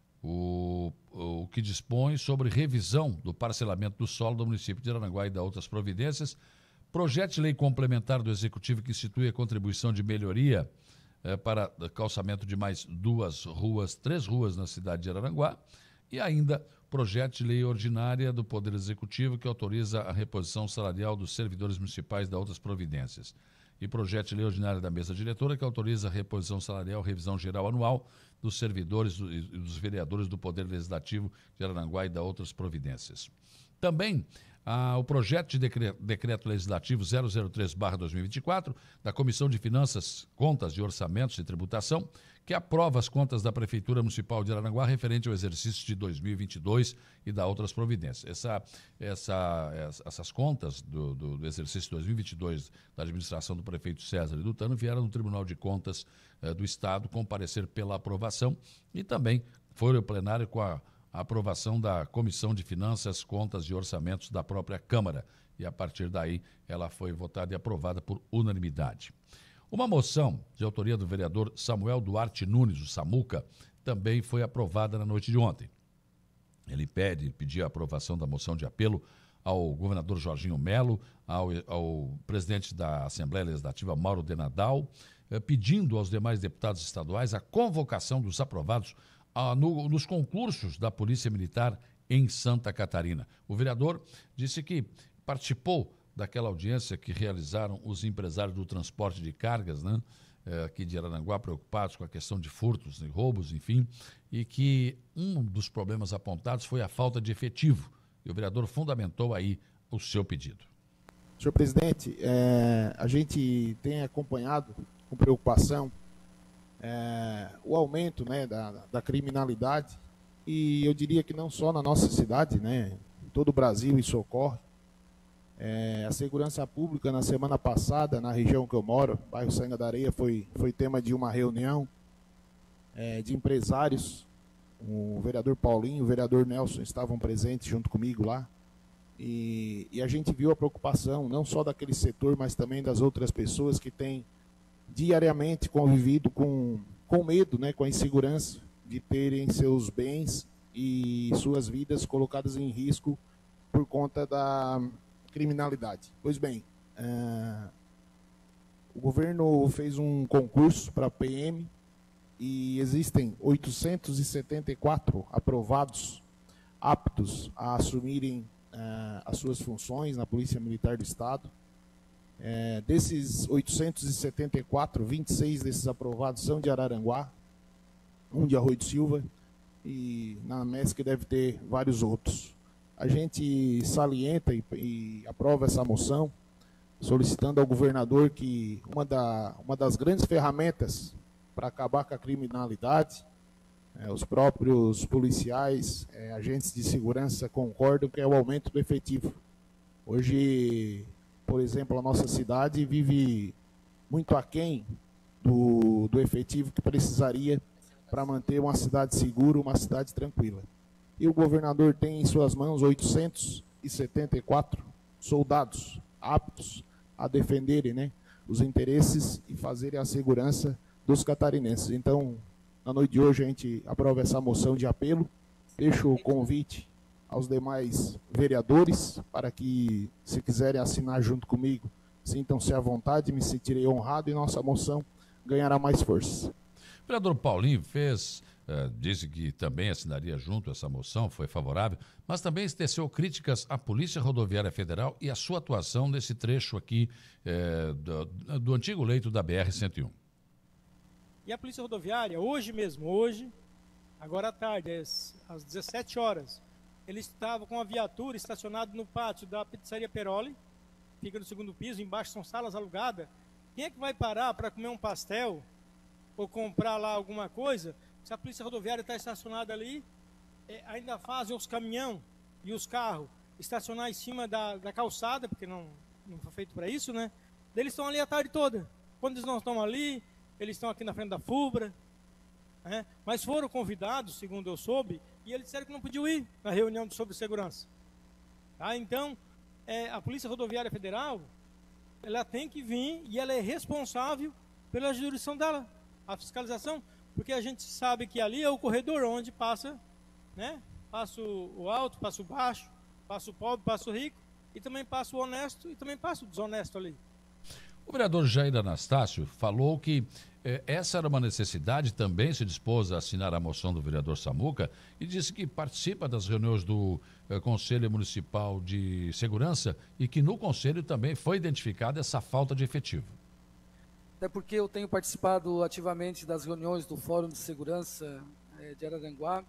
o, o que dispõe sobre revisão do parcelamento do solo do município de Araranguá e da outras providências, projeto de lei complementar do Executivo que institui a contribuição de melhoria é, para calçamento de mais duas ruas, três ruas na cidade de Araranguá, e ainda projeto de lei ordinária do Poder Executivo que autoriza a reposição salarial dos servidores municipais da outras providências. E projeto de lei ordinária da mesa diretora que autoriza a reposição salarial, revisão geral anual dos servidores e dos vereadores do Poder Legislativo de Araranguá e da outras providências. Também ah, o projeto de decreto, decreto legislativo zero zero três barra dois mil e vinte e quatro da Comissão de Finanças, Contas e Orçamentos e Tributação, que aprova as contas da Prefeitura Municipal de Araranguá referente ao exercício de dois mil e vinte e dois e da outras providências. Essa, essa, essas contas do, do, do exercício de dois mil e vinte e dois da administração do prefeito César e do Tano vieram no Tribunal de Contas eh, do Estado comparecer pela aprovação e também foram ao plenário com a a aprovação da Comissão de Finanças, Contas e Orçamentos da própria Câmara. E, a partir daí, ela foi votada e aprovada por unanimidade. Uma moção de autoria do vereador Samuel Duarte Nunes, o Samuca, também foi aprovada na noite de ontem. Ele pede, pedia a aprovação da moção de apelo ao governador Jorginho Melo, ao, ao presidente da Assembleia Legislativa, Mauro de Nadal, eh, pedindo aos demais deputados estaduais a convocação dos aprovados Ah, no, nos concursos da Polícia Militar em Santa Catarina. O vereador disse que participou daquela audiência que realizaram os empresários do transporte de cargas, né, é, aqui de Araranguá, preocupados com a questão de furtos e roubos, enfim, e que um dos problemas apontados foi a falta de efetivo. E o vereador fundamentou aí o seu pedido. Senhor presidente, é, a gente tem acompanhado com preocupação É, o aumento, né, da, da criminalidade, e eu diria que não só na nossa cidade, né, em todo o Brasil isso ocorre. É, a segurança pública na semana passada, na região que eu moro, bairro Sanga da Areia, foi, foi tema de uma reunião é, de empresários. O vereador Paulinho e o vereador Nelson estavam presentes junto comigo lá, e, e a gente viu a preocupação não só daquele setor, mas também das outras pessoas que têm diariamente convivido com, com medo, né, com a insegurança de terem seus bens e suas vidas colocadas em risco por conta da criminalidade. Pois bem, uh, o governo fez um concurso para a P M e existem oitocentos e setenta e quatro aprovados aptos a assumirem uh, as suas funções na Polícia Militar do Estado. É, desses oitocentos e setenta e quatro, vinte e seis desses aprovados são de Araranguá, um de Arroio do Silva, e na M E S C deve ter vários outros. A gente salienta e, e aprova essa moção, solicitando ao governador que uma, da, uma das grandes ferramentas para acabar com a criminalidade, é, os próprios policiais, é, agentes de segurança concordam que é o aumento do efetivo. Hoje, por exemplo, a nossa cidade vive muito aquém do, do efetivo que precisaria para manter uma cidade segura, uma cidade tranquila. E o governador tem em suas mãos oitocentos e setenta e quatro soldados aptos a defenderem, né, os interesses e fazerem a segurança dos catarinenses. Então, na noite de hoje, a gente aprova essa moção de apelo. Deixo o convite aos demais vereadores, para que, se quiserem assinar junto comigo, sintam-se à vontade, me sentirei honrado e nossa moção ganhará mais força. O vereador Paulinho fez eh, disse que também assinaria junto essa moção, foi favorável, mas também teceu críticas à Polícia Rodoviária Federal e à sua atuação nesse trecho aqui eh, do, do antigo leito da B R cento e um. E a Polícia Rodoviária, hoje mesmo, hoje, agora à tarde, às, às dezessete horas, ele estava com a viatura estacionada no pátio da Pizzaria Peroli, fica no segundo piso, embaixo são salas alugadas. Quem é que vai parar para comer um pastel ou comprar lá alguma coisa? Se a Polícia Rodoviária está estacionada ali, é, ainda fazem os caminhão e os carros estacionar em cima da, da calçada, porque não, não foi feito para isso, né? Eles estão ali a tarde toda. Quando eles não estão ali, eles estão aqui na frente da FUBRA, né? Mas foram convidados, segundo eu soube, e eles disseram que não podiam ir na reunião de sobre segurança. Tá? Então, é, a Polícia Rodoviária Federal, ela tem que vir e ela é responsável pela jurisdição dela, a fiscalização, porque a gente sabe que ali é o corredor onde passa, né? Passa o alto, passa o baixo, passa o pobre, passa o rico, e também passa o honesto e também passa o desonesto ali. O vereador Jair Anastácio falou que eh, essa era uma necessidade, também se dispôs a assinar a moção do vereador Samuca e disse que participa das reuniões do eh, Conselho Municipal de Segurança e que no Conselho também foi identificada essa falta de efetivo. Até porque eu tenho participado ativamente das reuniões do Fórum de Segurança eh, de Araranguá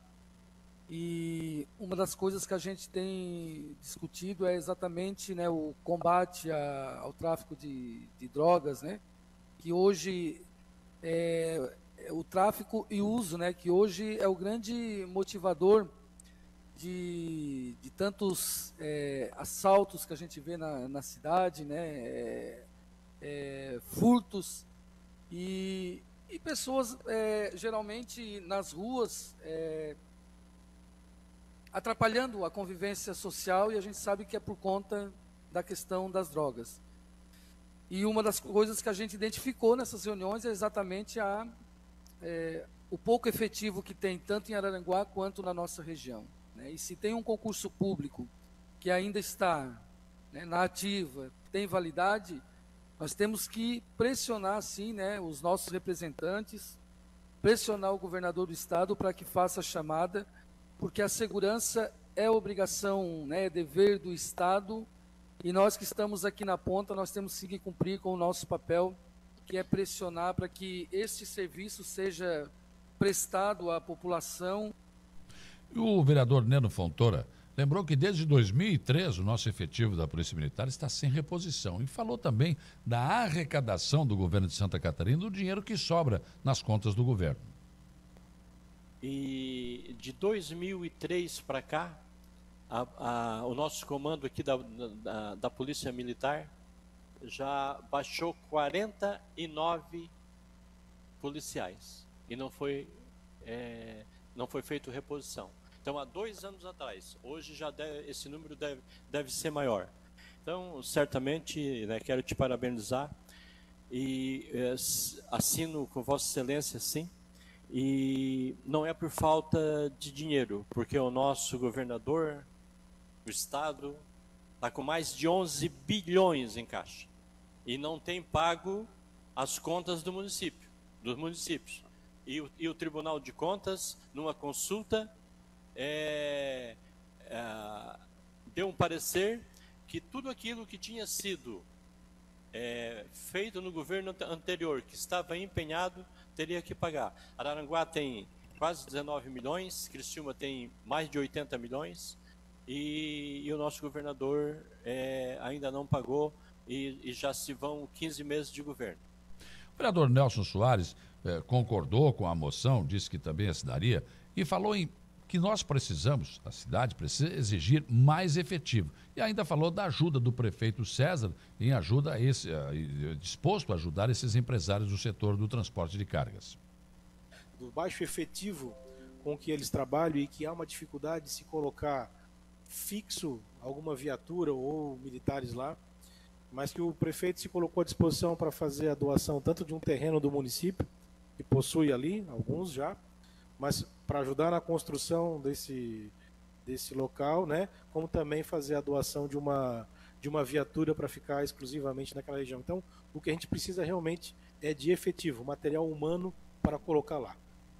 e uma das coisas que a gente tem discutido é exatamente, né, o combate a, ao tráfico de, de drogas, né, que hoje é, é o tráfico e o uso, né, que hoje é o grande motivador de, de tantos é, assaltos que a gente vê na, na cidade, né, é, é, furtos e, e pessoas é, geralmente nas ruas é, atrapalhando a convivência social, e a gente sabe que é por conta da questão das drogas. E uma das coisas que a gente identificou nessas reuniões é exatamente a, é, o pouco efetivo que tem tanto em Araranguá quanto na nossa região, né? E se tem um concurso público que ainda está, né, na ativa, tem validade, nós temos que pressionar, sim, né, os nossos representantes, pressionar o governador do estado para que faça a chamada, porque a segurança é obrigação, né, é dever do Estado, e nós que estamos aqui na ponta, nós temos que cumprir com o nosso papel, que é pressionar para que este serviço seja prestado à população. O vereador Neno Fontoura lembrou que desde dois mil e três o nosso efetivo da Polícia Militar está sem reposição e falou também da arrecadação do governo de Santa Catarina do dinheiro que sobra nas contas do governo. E de dois mil e três para cá, a, a, o nosso comando aqui da, da, da Polícia Militar já baixou quarenta e nove policiais e não foi, é, não foi feito reposição. Então, há dois anos atrás, hoje já deve, esse número deve, deve ser maior. Então, certamente, né, quero te parabenizar e é, assino com Vossa Excelência, sim. E não é por falta de dinheiro, porque o nosso governador, o Estado, está com mais de onze bilhões em caixa e não tem pago as contas do município, dos municípios. E o, e o Tribunal de Contas, numa consulta, é, é, deu um parecer que tudo aquilo que tinha sido é, feito no governo anterior, que estava empenhado, teria que pagar. Araranguá tem quase dezenove milhões, Criciúma tem mais de oitenta milhões e, e o nosso governador é, ainda não pagou e, e já se vão quinze meses de governo. O vereador Nelson Soares eh, concordou com a moção, disse que também assinaria e falou em que nós precisamos, a cidade precisa exigir mais efetivo. E ainda falou da ajuda do prefeito César em ajuda a esse, a, disposto a ajudar esses empresários do setor do transporte de cargas. Do baixo efetivo com que eles trabalham e que há uma dificuldade de se colocar fixo alguma viatura ou militares lá, mas que o prefeito se colocou à disposição para fazer a doação tanto de um terreno do município, que possui ali, alguns já, mas para ajudar na construção desse, desse local, né, como também fazer a doação de uma, de uma viatura para ficar exclusivamente naquela região. Então, o que a gente precisa realmente é de efetivo, material humano para colocar lá.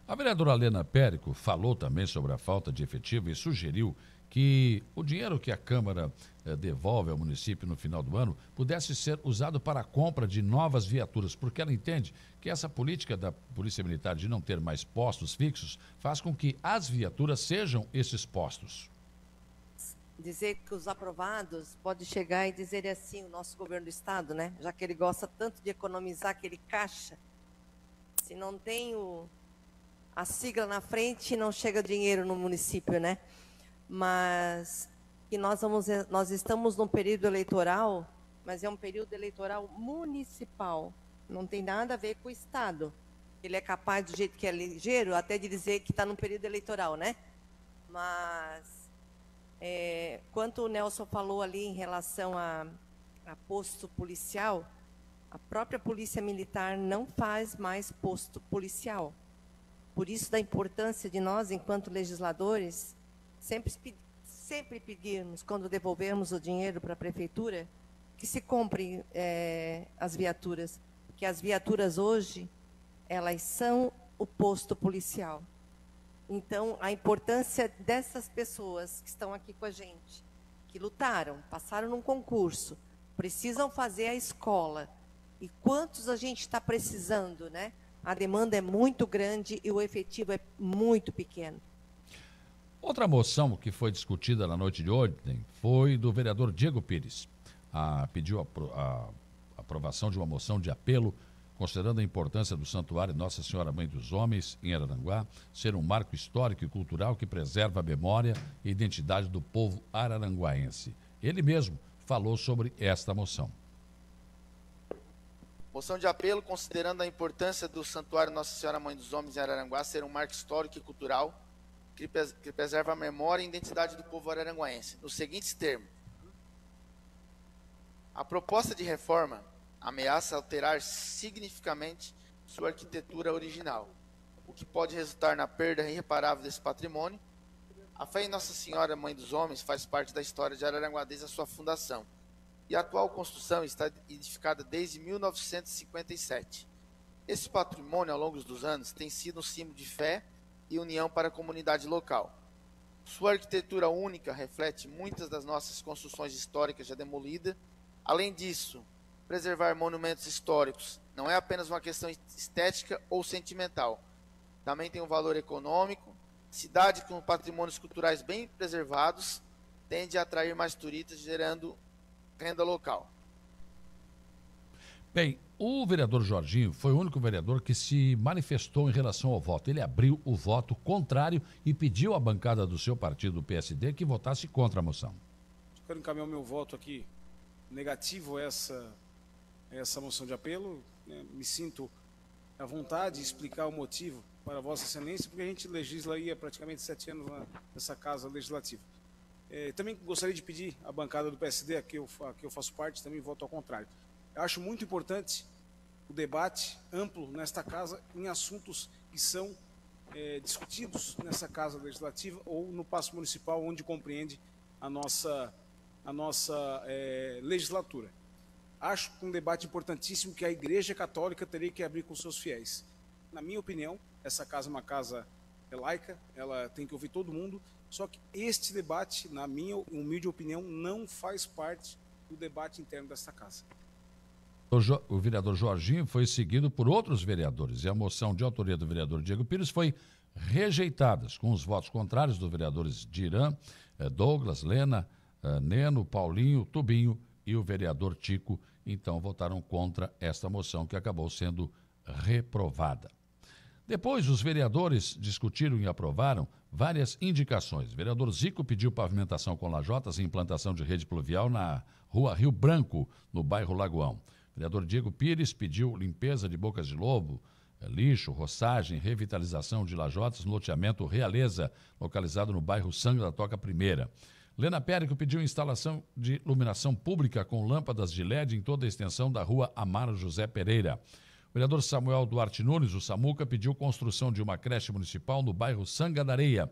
A vereadora Lena Périco falou também sobre a falta de efetivo e sugeriu que o dinheiro que a Câmara eh, devolve ao município no final do ano pudesse ser usado para a compra de novas viaturas, porque ela entende que essa política da Polícia Militar de não ter mais postos fixos faz com que as viaturas sejam esses postos. Dizer que os aprovados pode chegar e dizer assim, o nosso governo do estado, né? Já que ele gosta tanto de economizar aquele caixa, se não tem o, a sigla na frente, não chega dinheiro no município, né? Mas que nós, vamos, nós estamos num período eleitoral, mas é um período eleitoral municipal, não tem nada a ver com o estado. Ele é capaz, do jeito que é ligeiro, até de dizer que está num período eleitoral, né? Mas... É, quanto o Nelson falou ali em relação a, a posto policial, a própria Polícia Militar não faz mais posto policial. Por isso da importância de nós, enquanto legisladores, sempre, sempre pedirmos, quando devolvermos o dinheiro para a Prefeitura, que se comprem é, as viaturas, porque as viaturas hoje, elas são o posto policial. Então, a importância dessas pessoas que estão aqui com a gente, que lutaram, passaram num concurso, precisam fazer a escola. E quantos a gente está precisando, né? A demanda é muito grande e o efetivo é muito pequeno. Outra moção que foi discutida na noite de ontem foi do vereador Diego Pires. Ah, pediu a, a aprovação de uma moção de apelo considerando a importância do Santuário Nossa Senhora Mãe dos Homens, em Araranguá, ser um marco histórico e cultural que preserva a memória e identidade do povo araranguaense. Ele mesmo falou sobre esta moção. Moção de apelo considerando a importância do Santuário Nossa Senhora Mãe dos Homens em Araranguá ser um marco histórico e cultural que, que preserva a memória e identidade do povo araranguaense. Nos seguintes termos. A proposta de reforma ameaça alterar significativamente sua arquitetura original, o que pode resultar na perda irreparável desse patrimônio. A fé em Nossa Senhora Mãe dos Homens faz parte da história de Araranguá desde a sua fundação, e a atual construção está edificada desde mil novecentos e cinquenta e sete. Esse patrimônio, ao longo dos anos, tem sido um símbolo de fé e união para a comunidade local. Sua arquitetura única reflete muitas das nossas construções históricas já demolidas. Além disso, preservar monumentos históricos não é apenas uma questão estética ou sentimental. Também tem um valor econômico. Cidade com patrimônios culturais bem preservados tende a atrair mais turistas, gerando renda local. Bem, o vereador Jorginho foi o único vereador que se manifestou em relação ao voto. Ele abriu o voto contrário e pediu à bancada do seu partido, o P S D, que votasse contra a moção. Quero encaminhar o meu voto aqui negativo a essa, essa moção de apelo. Né? Me sinto à vontade de explicar o motivo para Vossa Excelência, porque a gente legisla aí há praticamente sete anos nessa casa legislativa. É, também gostaria de pedir à bancada do P S D, a que eu, a que eu faço parte, também voto ao contrário. Eu acho muito importante o debate amplo nesta casa em assuntos que são é, discutidos nessa casa legislativa ou no Paço Municipal, onde compreende a nossa, a nossa é, legislatura. Acho um debate importantíssimo que a Igreja Católica teria que abrir com seus fiéis. Na minha opinião, essa casa é uma casa laica, ela tem que ouvir todo mundo, só que este debate, na minha humilde opinião, não faz parte do debate interno desta casa. O, jo, o vereador Jorginho foi seguido por outros vereadores e a moção de autoria do vereador Diego Pires foi rejeitada, com os votos contrários dos vereadores Dirã, Douglas, Lena, Neno, Paulinho, Tubinho e o vereador Tico. Então votaram contra esta moção que acabou sendo reprovada. Depois, os vereadores discutiram e aprovaram várias indicações. O vereador Zico pediu pavimentação com lajotas e implantação de rede pluvial na rua Rio Branco, no bairro Lagoão. O vereador Diego Pires pediu limpeza de bocas de lobo, lixo, roçagem, revitalização de lajotas no loteamento Realeza, localizado no bairro Sangue da Toca Primeira. Lena Périco pediu instalação de iluminação pública com lâmpadas de L E D em toda a extensão da rua Amaro José Pereira. O vereador Samuel Duarte Nunes, o Samuca, pediu construção de uma creche municipal no bairro Sanga da Areia. O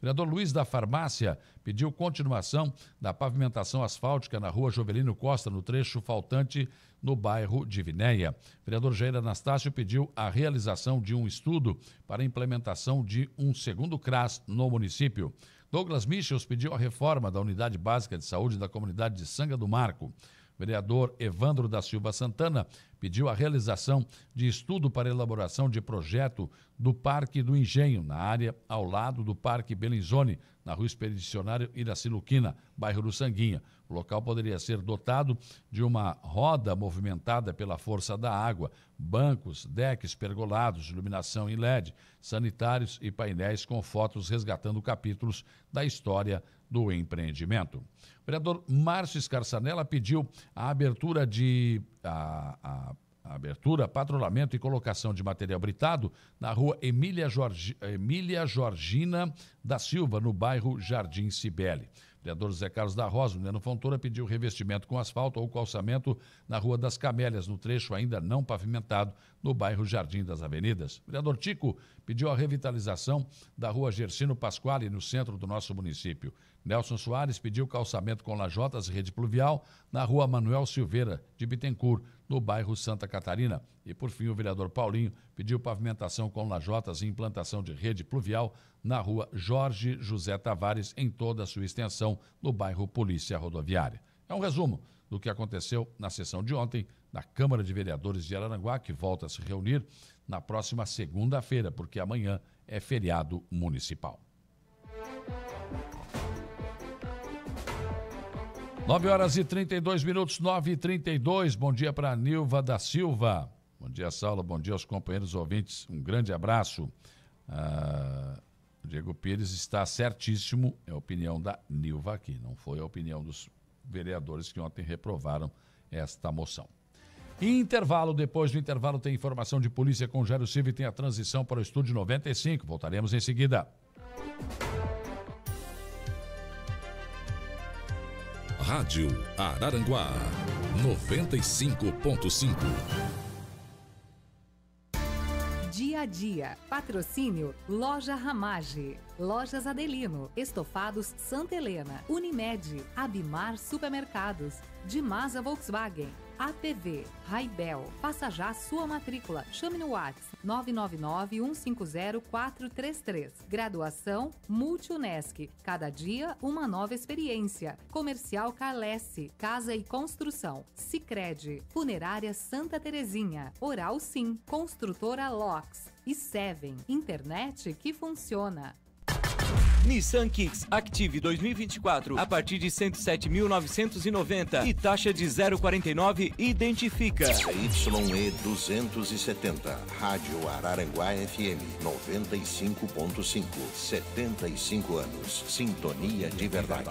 vereador Luiz da Farmácia pediu continuação da pavimentação asfáltica na rua Jovelino Costa, no trecho faltante no bairro de Vinéia. Vereador Jair Anastácio pediu a realização de um estudo para a implementação de um segundo C R A S no município. Douglas Michels pediu a reforma da Unidade Básica de Saúde da comunidade de Sanga do Marco. Vereador Evandro da Silva Santana pediu a realização de estudo para elaboração de projeto do Parque do Engenho, na área ao lado do Parque Bellinzone, na Rua Expedicionário Iraci Luquina, bairro do Sanguinha. O local poderia ser dotado de uma roda movimentada pela força da água, bancos, decks pergolados, iluminação em L E D, sanitários e painéis com fotos resgatando capítulos da história do empreendimento. O vereador Márcio Scarsanella pediu a abertura de a, a, a abertura, patrulhamento e colocação de material britado na rua Emília, Jorgi, Emília Georgina da Silva, no bairro Jardim Cibele. O vereador Zé Carlos da Rosa, no Neno Fontoura, pediu revestimento com asfalto ou calçamento na Rua das Camélias, no trecho ainda não pavimentado, no bairro Jardim das Avenidas. O vereador Tico pediu a revitalização da Rua Gersino Pasquale, no centro do nosso município. Nelson Soares pediu calçamento com lajotas e rede pluvial na Rua Manuel Silveira de Bittencourt, no bairro Santa Catarina. E, por fim, o vereador Paulinho pediu pavimentação com lajotas e implantação de rede pluvial na Rua Jorge José Tavares, em toda a sua extensão, no bairro Polícia Rodoviária. É um resumo do que aconteceu na sessão de ontem da Câmara de Vereadores de Araranguá, que volta a se reunir na próxima segunda-feira, porque amanhã é feriado municipal. nove horas e trinta e dois minutos, nove e trinta e dois. Bom dia para a Nilva da Silva. Bom dia, Saulo. Bom dia aos companheiros ouvintes. Um grande abraço. Ah, o Diego Pires está certíssimo. É a opinião da Nilva aqui. Não foi a opinião dos vereadores que ontem reprovaram esta moção. Em intervalo, depois do intervalo, tem informação de polícia com Jairo Silva e tem a transição para o Estúdio noventa e cinco. Voltaremos em seguida. Rádio Araranguá, noventa e cinco ponto cinco. Dia a dia. Patrocínio Loja Ramage, Lojas Adelino, Estofados Santa Helena, Unimed, Abimar Supermercados, Dimasa Volkswagen, A P V, Raibel. Faça já sua matrícula. Chame no WhatsApp nove nove nove, um cinco zero, quatro três três. Graduação Multi-Unesc. Cada dia uma nova experiência. Comercial Calesse, Casa e Construção. Sicredi, Funerária Santa Terezinha. Oral Sim, Construtora Lox. E Seven, internet que funciona. Nissan Kicks Active dois mil e vinte e quatro a partir de cento e sete mil novecentos e noventa e taxa de zero vírgula quarenta e nove identifica. Y E duzentos e setenta, Rádio Araranguá F M noventa e cinco ponto cinco, setenta e cinco anos, sintonia de verdade.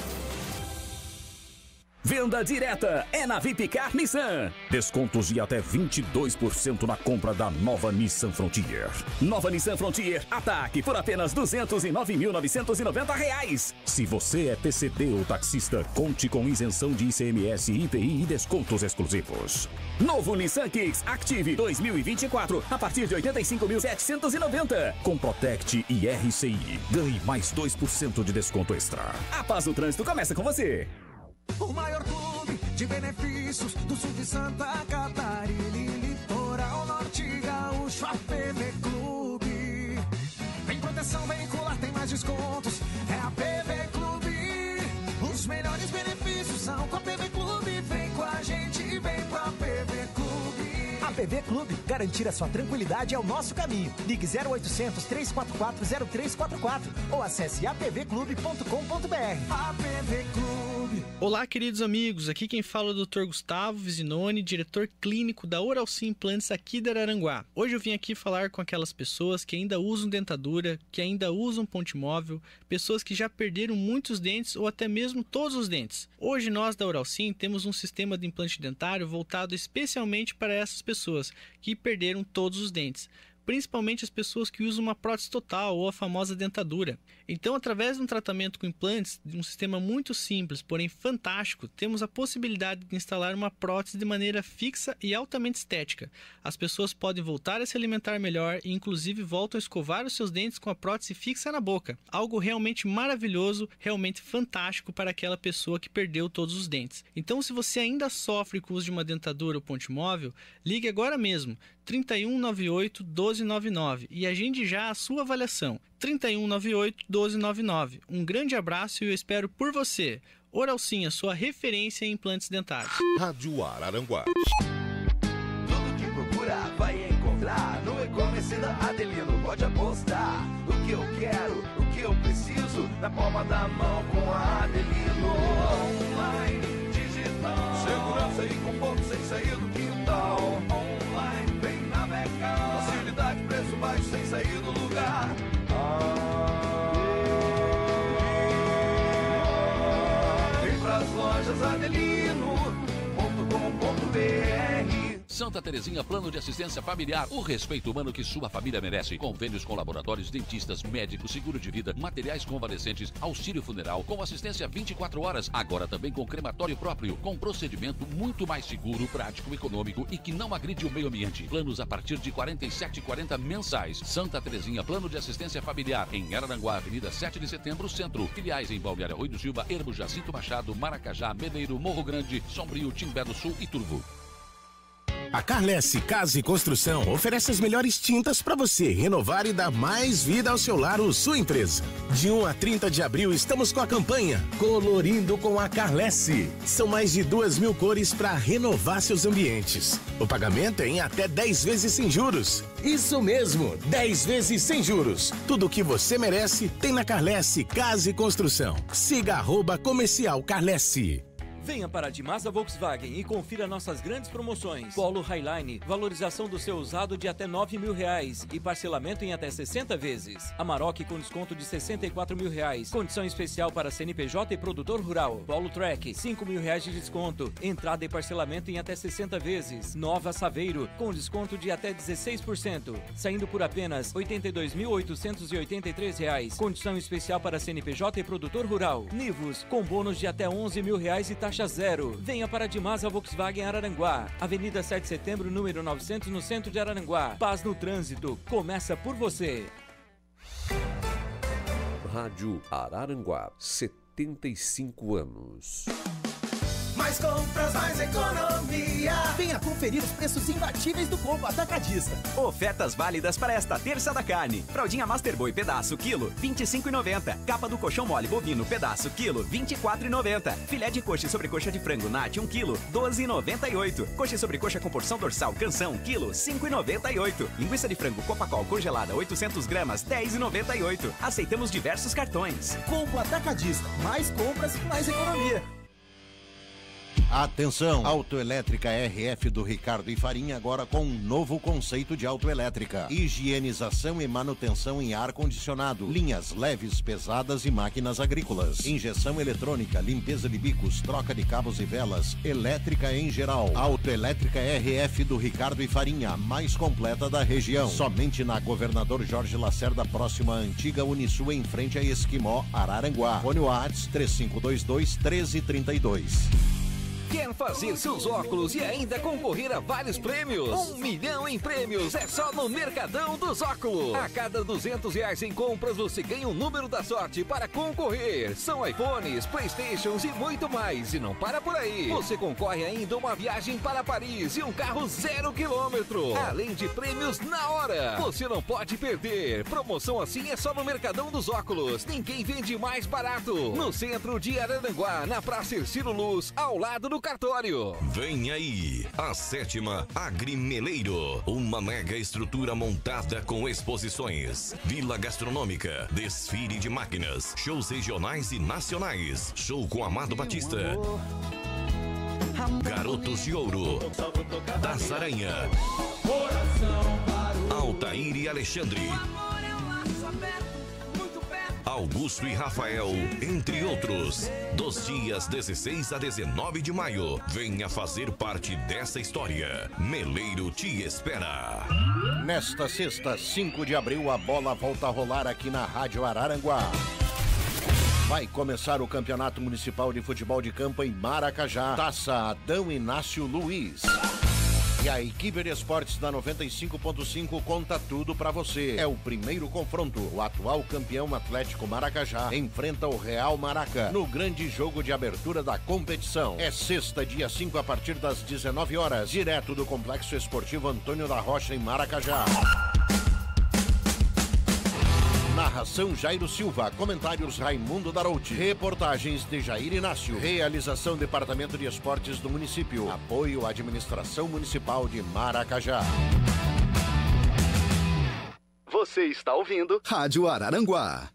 Venda direta é na Vipcar Nissan. Descontos de até vinte e dois por cento na compra da nova Nissan Frontier. Nova Nissan Frontier Ataque por apenas duzentos e nove mil novecentos e noventa reais. Se você é P C D ou taxista, conte com isenção de I C M S, I P I e descontos exclusivos. Novo Nissan Kicks Active dois mil e vinte e quatro a partir de oitenta e cinco mil setecentos e noventa. Com Protect e R C I. Ganhe mais dois por cento de desconto extra. A Paz do Trânsito começa com você. O maior clube de benefícios do sul de Santa Catarina e litoral norte gaúcho, a P V Clube. Tem proteção veicular, tem mais descontos, é a P V Clube. Os melhores benefícios são com a P V Clube. Vem com a gente e vem pra P V Clube. A P V Clube, garantir a sua tranquilidade é o nosso caminho. Ligue zero oitocentos, três quatro quatro, zero três quatro quatro ou acesse a p v clube ponto com ponto b r. A P V Clube. Olá, queridos amigos. Aqui quem fala é o doutor Gustavo Visinone, diretor clínico da Oral Sim Implantes aqui de Araranguá. Hoje eu vim aqui falar com aquelas pessoas que ainda usam dentadura, que ainda usam ponte móvel, pessoas que já perderam muitos dentes ou até mesmo todos os dentes. Hoje nós da Oral Sim temos um sistema de implante dentário voltado especialmente para essas pessoas que perderam todos os dentes. principalmente as pessoas que usam uma prótese total ou a famosa dentadura. Então, através de um tratamento com implantes, de um sistema muito simples, porém fantástico, temos a possibilidade de instalar uma prótese de maneira fixa e altamente estética. As pessoas podem voltar a se alimentar melhor e inclusive voltam a escovar os seus dentes com a prótese fixa na boca. Algo realmente maravilhoso, realmente fantástico para aquela pessoa que perdeu todos os dentes. Então, se você ainda sofre com o uso de uma dentadura ou ponte móvel, ligue agora mesmo, trinta e um, noventa e oito, doze noventa e nove e agende já a sua avaliação. trinta e um, noventa e oito, doze noventa e nove. Um grande abraço e eu espero por você. Oral Sim, a sua referência em implantes dentários. Rádio Araranguá. Tudo que procura vai encontrar no e-commerce da Adelino. Pode apostar. O que eu quero, o que eu preciso, na palma da mão com a Adelino. Online, digital, segurança e conforto sem sair do quintal. Online, vem navegar, facilidade, preço baixo sem sair do lugar. Vem pras lojas adelino ponto com ponto b r. Santa Terezinha Plano de Assistência Familiar, o respeito humano que sua família merece. Convênios com laboratórios, dentistas, médicos, seguro de vida, materiais convalescentes, auxílio funeral, com assistência vinte e quatro horas. Agora também com crematório próprio, com procedimento muito mais seguro, prático, econômico e que não agride o meio ambiente. Planos a partir de quarenta e sete reais e quarenta centavos mensais. Santa Terezinha Plano de Assistência Familiar, em Araranguá, Avenida sete de Setembro, Centro. Filiais em Balneário Rui do Silva, Ermo, Jacinto Machado, Maracajá, Meleiro, Morro Grande, Sombrio, Timbé do Sul e Turvo. A Carlesse Casa e Construção oferece as melhores tintas para você renovar e dar mais vida ao seu lar ou sua empresa. De um a trinta de abril estamos com a campanha Colorindo com a Carlesse. São mais de duas mil cores para renovar seus ambientes. O pagamento é em até dez vezes sem juros. Isso mesmo, dez vezes sem juros. Tudo o que você merece tem na Carlesse Casa e Construção. Siga arroba comercial Carlesse. Venha para a Dimasa Volkswagen e confira nossas grandes promoções. Polo Highline, valorização do seu usado de até nove mil reais e parcelamento em até sessenta vezes. Amarok com desconto de sessenta e quatro mil reais. Condição especial para C N P J e produtor rural. Polo Track, cinco mil reais de desconto. Entrada e parcelamento em até sessenta vezes. Nova Saveiro, com desconto de até dezesseis por cento. Saindo por apenas oitenta e dois mil oitocentos e oitenta e três reais. Condição especial para C N P J e produtor rural. Nivus, com bônus de até onze mil reais e taxa zero. Venha para a Dimasa Volkswagen Araranguá, Avenida sete de Setembro, número novecentos, no centro de Araranguá. Paz no trânsito, começa por você. Rádio Araranguá, setenta e cinco anos. Mais compras, mais economia. Venha conferir os preços imbatíveis do Combo Atacadista. Ofertas válidas para esta terça da carne. Fraldinha Master Boy pedaço quilo, vinte e cinco reais e noventa centavos. Capa do colchão mole bovino pedaço quilo, vinte e quatro reais e noventa centavos. Filé de coxa e sobrecoxa de frango Nat um quilo, doze reais e noventa e oito centavos. Coxa e sobrecoxa com porção dorsal Canção quilo, cinco reais e noventa e oito centavos. Linguiça de frango Copacol congelada oitocentos gramas, dez reais e noventa e oito centavos. Aceitamos diversos cartões. Combo Atacadista. Mais compras, mais economia. Atenção! Autoelétrica R F do Ricardo e Farinha agora com um novo conceito de autoelétrica. Higienização e manutenção em ar-condicionado, linhas leves, pesadas e máquinas agrícolas. Injeção eletrônica, limpeza de bicos, troca de cabos e velas, elétrica em geral. Autoelétrica R F do Ricardo e Farinha, a mais completa da região. Somente na Governador Jorge Lacerda, próxima à antiga Unisul, em frente a Esquimó, Araranguá. Fone Whats três cinco dois dois, um três três dois. Quer fazer seus óculos e ainda concorrer a vários prêmios? Um milhão em prêmios é só no Mercadão dos Óculos. A cada duzentos reais em compras você ganha um número da sorte para concorrer. São iPhones, Playstations e muito mais. E não para por aí. Você concorre ainda a uma viagem para Paris e um carro zero quilômetro. Além de prêmios na hora. Você não pode perder. Promoção assim é só no Mercadão dos Óculos. Ninguém vende mais barato. No centro de Araranguá, na Praça Ercílio Luz, ao lado do cartório. Vem aí, a sétima Agrimeleiro, uma mega estrutura montada com exposições, vila gastronômica, desfile de máquinas, shows regionais e nacionais, show com Amado Batista, Garotos de Ouro, Das Aranha, Altair e Alexandre, Augusto e Rafael, entre outros. Dos dias dezesseis a dezenove de maio, venha fazer parte dessa história. Meleiro te espera. Nesta sexta, cinco de abril, a bola volta a rolar aqui na Rádio Araranguá. Vai começar o Campeonato Municipal de Futebol de Campo em Maracajá. Taça Adão Inácio Luiz. E a equipe de esportes da noventa e cinco ponto cinco conta tudo pra você. É o primeiro confronto. O atual campeão Atlético Maracajá enfrenta o Real Maraca no grande jogo de abertura da competição. É sexta, dia cinco, a partir das dezenove horas, direto do Complexo Esportivo Antônio da Rocha, em Maracajá. Narração Jairo Silva, comentários Raimundo Darouti, reportagens de Jair Inácio, realização Departamento de Esportes do município, apoio Administração Municipal de Maracajá. Você está ouvindo Rádio Araranguá.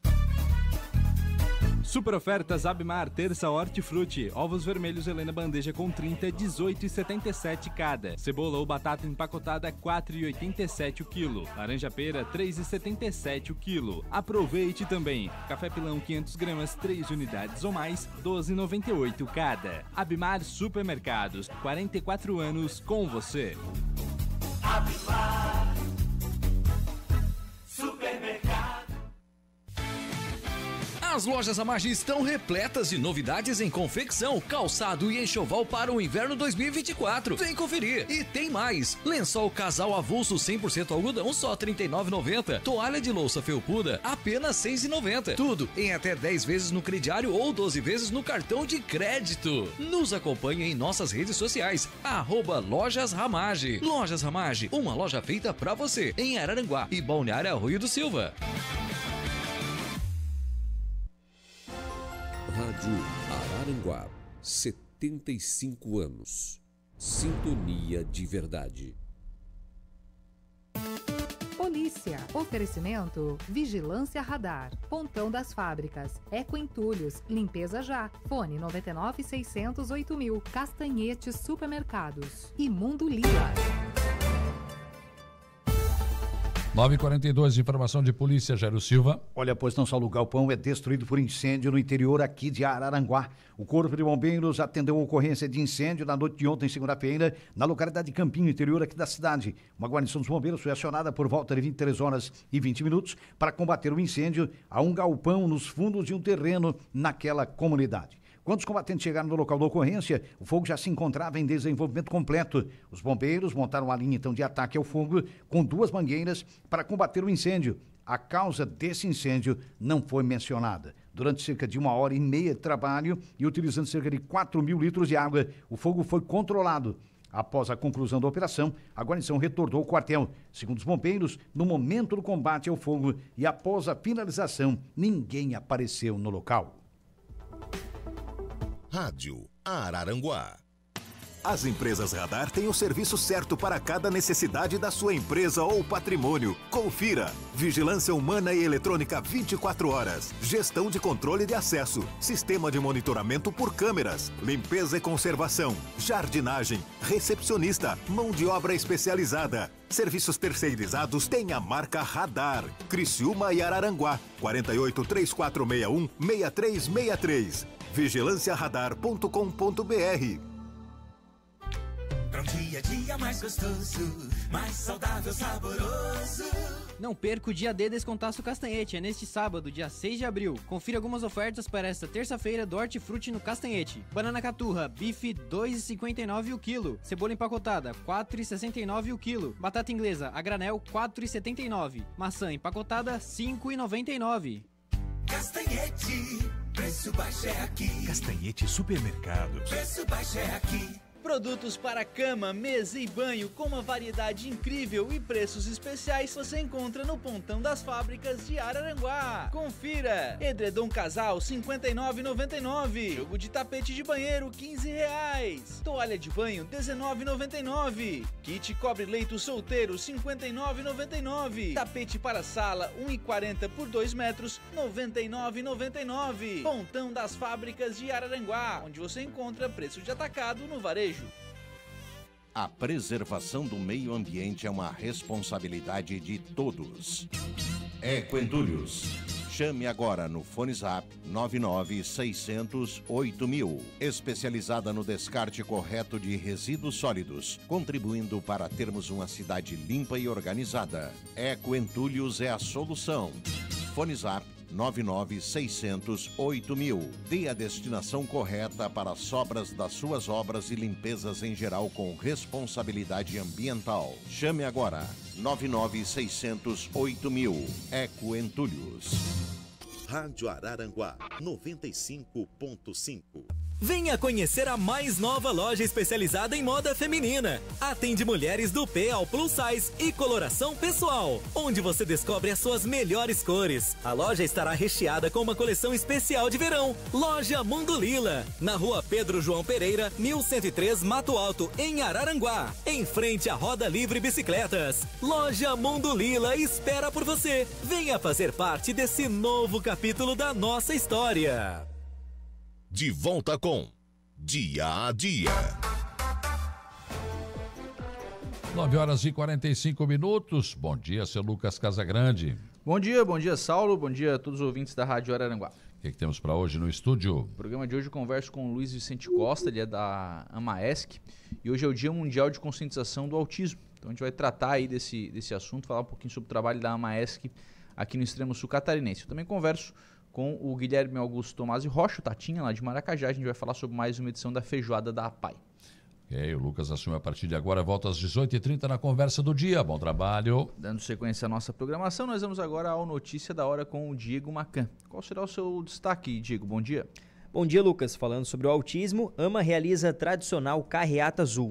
Super ofertas Abimar, terça hortifruti. Ovos vermelhos Helena bandeja com trinta, dezoito e setenta e sete cada. Cebola ou batata empacotada, quatro e oitenta e sete o quilo. Laranja pera, três e setenta e sete o quilo. Aproveite também. Café pilão quinhentas gramas, três unidades ou mais, doze e noventa e oito cada. Abimar Supermercados, quarenta e quatro anos com você. Abimar Supermercado. As lojas Amage estão repletas de novidades em confecção, calçado e enxoval para o inverno dois mil e vinte e quatro. Vem conferir! E tem mais! Lençol casal avulso cem por cento algodão, só trinta e nove reais e noventa centavos. Toalha de louça felpuda, apenas seis reais e noventa centavos. Tudo em até dez vezes no crediário ou doze vezes no cartão de crédito. Nos acompanhe em nossas redes sociais, arroba Lojas Ramage. Lojas Ramage, uma loja feita pra você, em Araranguá e Balneário Arroio do Silva. Rádio Araranguá, setenta e cinco anos. Sintonia de verdade. Polícia. Oferecimento Vigilância Radar. Pontão das Fábricas. Eco Entulhos. Limpeza Já. Fone noventa e nove, seiscentos, oito mil. Castanhetes Supermercados. E Mundo Lila. nove e quarenta e dois, informação de polícia, Jairo Silva. Olha, pois não só o galpão é destruído por incêndio no interior aqui de Araranguá. O Corpo de Bombeiros atendeu a ocorrência de incêndio na noite de ontem, segunda-feira, na localidade de Campinho, interior aqui da cidade. Uma guarnição dos bombeiros foi acionada por volta de vinte e três horas e vinte minutos para combater o incêndio a um galpão nos fundos de um terreno naquela comunidade. Quando os combatentes chegaram no local da ocorrência, o fogo já se encontrava em desenvolvimento completo. Os bombeiros montaram a linha então de ataque ao fogo com duas mangueiras para combater o incêndio. A causa desse incêndio não foi mencionada. Durante cerca de uma hora e meia de trabalho e utilizando cerca de quatro mil litros de água, o fogo foi controlado. Após a conclusão da operação, a guarnição retornou ao quartel. Segundo os bombeiros, no momento do combate ao fogo e após a finalização, ninguém apareceu no local. Rádio Araranguá. As empresas Radar têm o serviço certo para cada necessidade da sua empresa ou patrimônio. Confira: vigilância humana e eletrônica vinte e quatro horas, gestão de controle de acesso, sistema de monitoramento por câmeras, limpeza e conservação, jardinagem, recepcionista, mão de obra especializada. Serviços terceirizados têm a marca Radar. Criciúma e Araranguá, quarenta e oito, três quatro seis um, seis três seis três. vigilância radar ponto com ponto br. Pra um dia a dia mais gostoso, mais saudável, saboroso. Não perca o dia D Descontaço Castanhete, é neste sábado, dia seis de abril. Confira algumas ofertas para esta terça-feira do Hortifruti no Castanhete. Banana caturra, bife dois reais e cinquenta e nove o quilo. Cebola empacotada, quatro reais e sessenta e nove o quilo. Batata inglesa, a granel, quatro reais e setenta e nove. Maçã empacotada, cinco reais e noventa e nove. Castanhete, preço baixo é aqui. Castanhete Supermercados. Preço baixo é aqui. Produtos para cama, mesa e banho com uma variedade incrível e preços especiais você encontra no Pontão das Fábricas de Araranguá. Confira! Edredom casal cinquenta e nove reais e noventa e nove centavos. Jogo de tapete de banheiro quinze reais. Toalha de banho dezenove reais e noventa e nove centavos. Kit cobre-leito solteiro cinquenta e nove reais e noventa e nove centavos. Tapete para sala um e quarenta por dois metros noventa e nove reais e noventa e nove centavos. Pontão das Fábricas de Araranguá, onde você encontra preço de atacado no varejo. A preservação do meio ambiente é uma responsabilidade de todos. Eco Entulhos, Chame agora no FoneZap nove nove seis zero zero oito mil. Especializada no descarte correto de resíduos sólidos, contribuindo para termos uma cidade limpa e organizada. Eco Entulhos é a solução. FoneZap nove nove seis zero zero oito mil. Dê a destinação correta para as sobras das suas obras e limpezas em geral com responsabilidade ambiental. Chame agora nove nove seis zero zero oito mil. Eco Entulhos. Rádio Araranguá noventa e cinco ponto cinco. Venha conhecer a mais nova loja especializada em moda feminina. Atende mulheres do P ao Plus Size e coloração pessoal, onde você descobre as suas melhores cores. A loja estará recheada com uma coleção especial de verão. Loja Mundo Lila, na rua Pedro João Pereira, mil cento e três, Mato Alto, em Araranguá, em frente à Roda Livre Bicicletas. Loja Mundo Lila espera por você. Venha fazer parte desse novo capítulo da nossa história. De volta com Dia a Dia. nove horas e quarenta e cinco minutos. Bom dia, seu Lucas Casagrande. Bom dia, bom dia, Saulo. Bom dia a todos os ouvintes da Rádio Araranguá. O que, que temos para hoje no estúdio? No programa de hoje eu converso com o Luiz Vicente Costa, ele é da AMAESC, e hoje é o Dia Mundial de Conscientização do Autismo. Então a gente vai tratar aí desse, desse assunto, falar um pouquinho sobre o trabalho da AMAESC aqui no extremo sul catarinense. Eu também converso com o Guilherme Augusto Tomasi Rocha, o Tatinha, lá de Maracajá. A gente vai falar sobre mais uma edição da Feijoada da APAI. Ok, o Lucas assume a partir de agora, volta às dezoito e trinta na Conversa do Dia. Bom trabalho. Dando sequência à nossa programação, nós vamos agora ao Notícia da Hora com o Diego Macan. Qual será o seu destaque, Diego? Bom dia. Bom dia, Lucas. Falando sobre o autismo, AMA realiza tradicional Carreata Azul.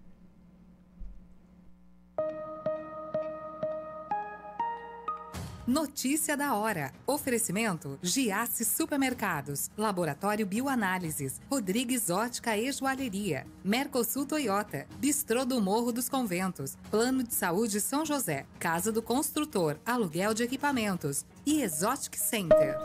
Notícia da hora. Oferecimento Giasse Supermercados, Laboratório Bioanálises, Rodrigues Ótica e Joalheria, Mercosul Toyota, Bistrô do Morro dos Conventos, Plano de Saúde São José, Casa do Construtor, Aluguel de Equipamentos e Exotic Center.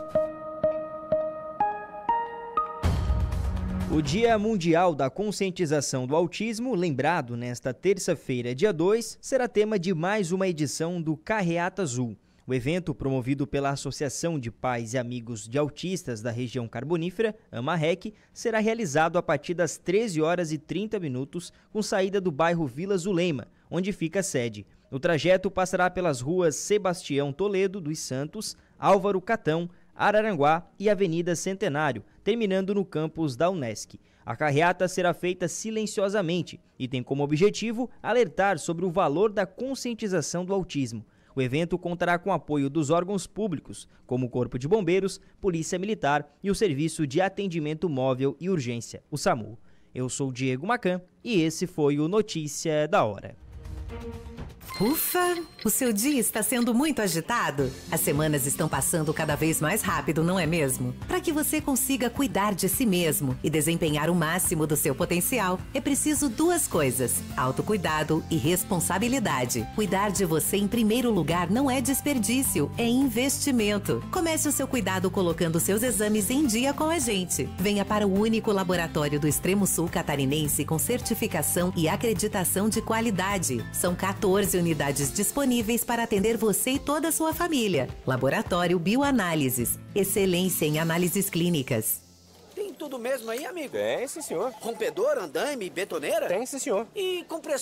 O Dia Mundial da Conscientização do Autismo, lembrado nesta terça-feira, dia dois, será tema de mais uma edição do Carreata Azul. O evento, promovido pela Associação de Pais e Amigos de Autistas da Região Carbonífera, AMAREC, será realizado a partir das treze horas e trinta minutos, com saída do bairro Vila Zuleima, onde fica a sede. O trajeto passará pelas ruas Sebastião Toledo dos Santos, Álvaro Catão, Araranguá e Avenida Centenário, terminando no campus da Unesc. A carreata será feita silenciosamente e tem como objetivo alertar sobre o valor da conscientização do autismo. O evento contará com o apoio dos órgãos públicos, como o Corpo de Bombeiros, Polícia Militar e o Serviço de Atendimento Móvel e Urgência, o SAMU. Eu sou Diego Macan e esse foi o Notícia da Hora. Ufa! O seu dia está sendo muito agitado? As semanas estão passando cada vez mais rápido, não é mesmo? Para que você consiga cuidar de si mesmo e desempenhar o máximo do seu potencial, é preciso duas coisas: autocuidado e responsabilidade. Cuidar de você em primeiro lugar não é desperdício, é investimento. Comece o seu cuidado colocando seus exames em dia com a gente. Venha para o único laboratório do Extremo Sul catarinense com certificação e acreditação de qualidade. São quatorze unidades disponíveis para atender você e toda a sua família. Laboratório Bioanálises. Excelência em análises clínicas. Tem tudo mesmo aí, amigo? Tem, sim, senhor. Rompedor, andaime, betoneira? Tem, sim, senhor. E compressor